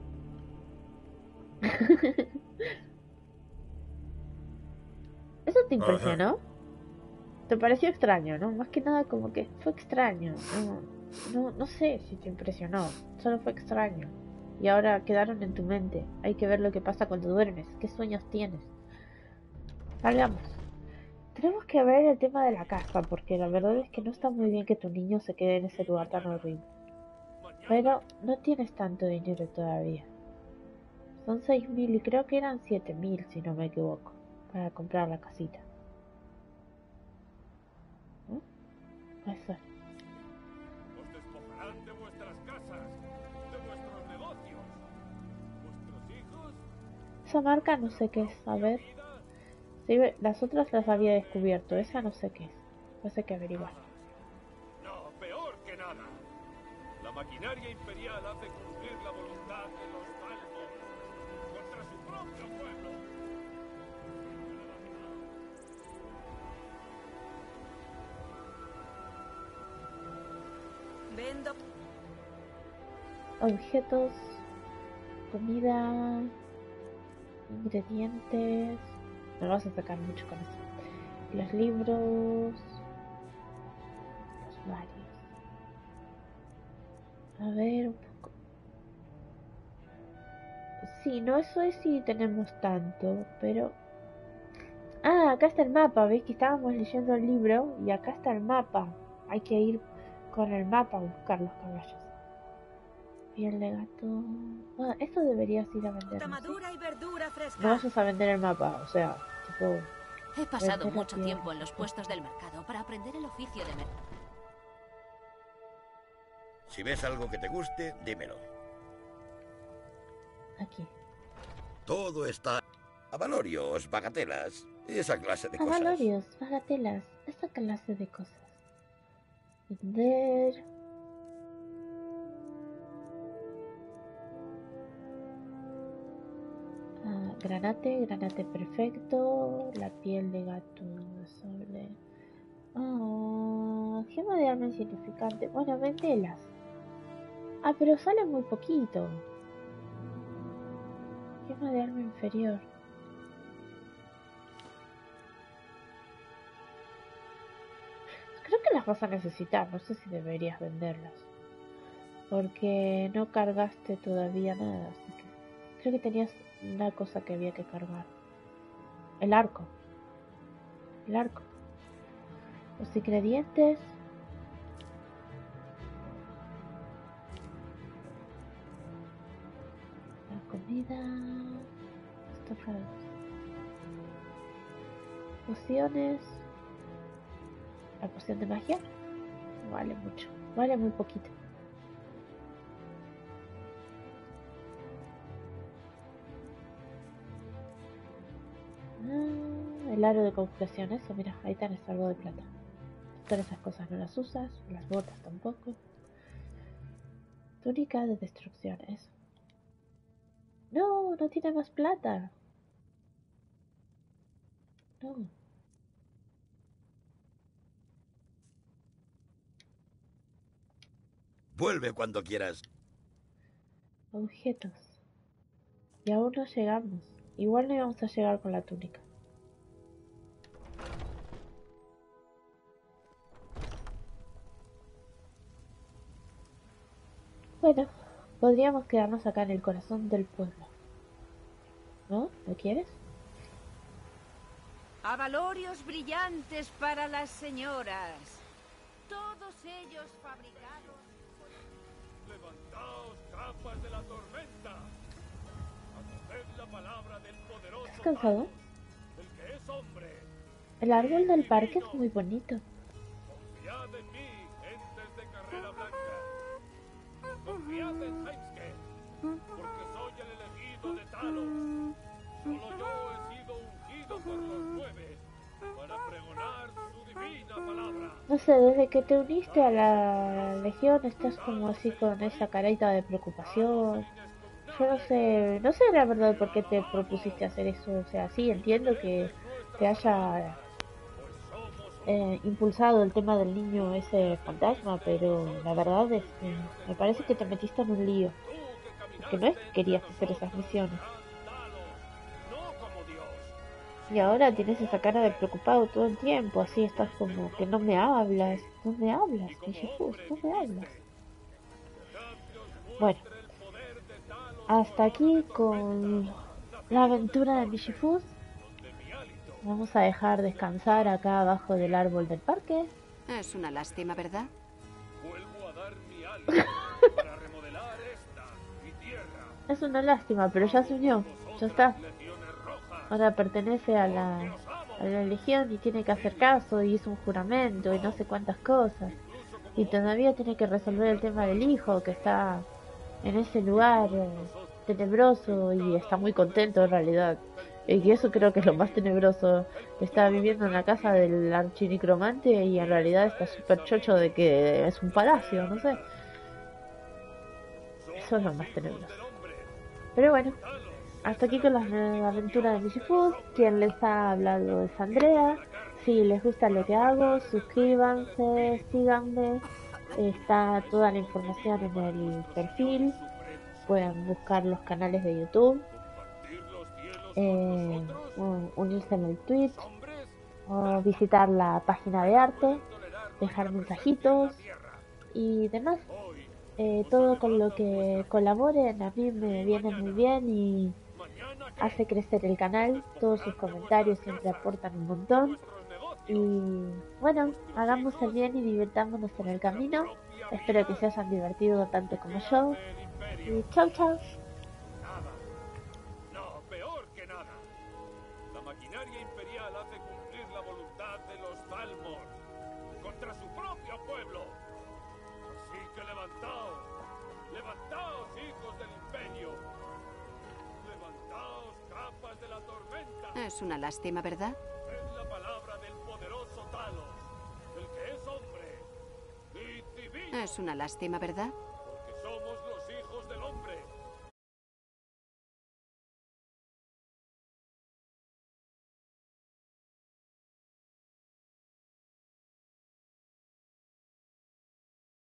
¿Eso te impresionó? Ajá. ¿Te pareció extraño, no? Más que nada como que fue extraño. No, no, no sé si te impresionó, solo fue extraño. Y ahora quedaron en tu mente. Hay que ver lo que pasa cuando duermes. ¿Qué sueños tienes? Salgamos. Tenemos que ver el tema de la casa, porque la verdad es que no está muy bien que tu niño se quede en ese lugar tan horrible. Pero no tienes tanto dinero todavía. Son seis mil y creo que eran siete mil, si no me equivoco, para comprar la casita. ¿No? Eso. Os despojarán de vuestras casas, de vuestros negocios, vuestros hijos. Esa marca no sé qué es, a ver. Sí, las otras las había descubierto, esa no sé qué es. No sé qué averiguar. No, peor que nada. La maquinaria imperial hace cumplir la voluntad de los Valvos contra su propio pueblo. Vendo. Objetos, comida, ingredientes. Me vas a sacar mucho con eso. Los libros, los varios. A ver un poco. Sí, no eso es si tenemos tanto, pero... Ah, acá está el mapa, ¿ves? Que estábamos leyendo el libro y acá está el mapa. Hay que ir con el mapa a buscar los caballos. Piel de gato... Bueno, eso deberías ir a vender. Tamadura y verdura fresca. No vayas a vender el mapa, o sea, tipo... He pasado mucho tiempo en los puestos del mercado para aprender el oficio de mercado. Si ves algo que te guste, dímelo. Aquí. Todo está... Avalorios, bagatelas, esa clase de cosas. Avalorios, bagatelas, esa clase de cosas. Vender... granate, granate perfecto. La piel de gato sobre. Oh, gema de arma insignificante. Bueno, vendelas. Ah, pero sale muy poquito. Gema de arma inferior. Creo que las vas a necesitar. No sé si deberías venderlas. Porque no cargaste todavía nada. Así que creo que tenías una cosa que había que cargar. El arco. El arco. Los ingredientes. La comida. Estofados. Pociones. La poción de magia. Vale mucho. Vale muy poquito. Ah, el aro de conjuración. Eso, mira, ahí tenés algo de plata. Todas esas cosas no las usas. Las botas tampoco. Túnica de destrucción. Eso. No, no tiene más plata. No. Vuelve cuando quieras. Objetos. Y aún no llegamos. Igual no íbamos a llegar con la túnica. Bueno, podríamos quedarnos acá en el corazón del pueblo. ¿No? ¿Lo quieres? Avalorios brillantes para las señoras. Todos ellos fabricados. Levantaos, capas de la tormenta. Acoged la palabra del poderoso. ¿Estás cansado? El que es hombre. El árbol del parque es muy bonito. Confiad en mí, gentes de carrera blanca. Confiad en Heimske, porque soy el elegido de Talos. Solo yo he sido ungido por los nueve para pregonar su divina palabra. No sé, desde que te uniste a la legión estás como así con esa carita de preocupación. Yo no sé, no sé la verdad por qué te propusiste hacer eso. O sea, sí, entiendo que te haya eh, impulsado el tema del niño ese fantasma, pero la verdad es que me parece que te metiste en un lío. Porque no es que querías hacer esas misiones. Y ahora tienes esa cara de preocupado todo el tiempo, así estás como que no me hablas, no me hablas, Mishifus, no me hablas. Bueno, hasta aquí con la aventura de Mishifus. Vamos a dejar descansar acá abajo del árbol del parque. Es una lástima, ¿verdad? Vuelvo a dar mi alma para remodelar esta mi tierra. Es una lástima, pero ya se unió, ya está. Ahora pertenece a la, a la legión y tiene que hacer caso y hizo un juramento y no sé cuántas cosas. Y todavía tiene que resolver el tema del hijo que está en ese lugar eh, tenebroso y está muy contento en realidad. Y eso creo que es lo más tenebroso. Está viviendo en la casa del archinicromante y en realidad está súper chocho de que es un palacio, no sé. Eso es lo más tenebroso. Pero bueno. Hasta aquí con la aventura de Mishifus. Quien les ha hablado es Andrea. Si les gusta lo que hago, suscríbanse, síganme. Está toda la información en el perfil. Pueden buscar los canales de YouTube. Eh, unirse en el Twitch. O visitar la página de arte. Dejar mensajitos. Y demás. Eh, todo con lo que colaboren a mí me viene muy bien y hace crecer el canal. Todos sus comentarios siempre aportan un montón. Y bueno, hagamos el bien y divirtámonos en el camino. Espero que se hayan divertido tanto como yo. Y chau chau. No, peor que nada. La maquinaria imperial hace cumplir la voluntad de los Thalmor contra su propio pueblo. Así que levantaos, levantaos, hijos del imperio. Levantaos, capas de la tormenta. Es una lástima, ¿verdad? Es la palabra del poderoso Talos, el que es hombre y divino. Es una lástima, ¿verdad?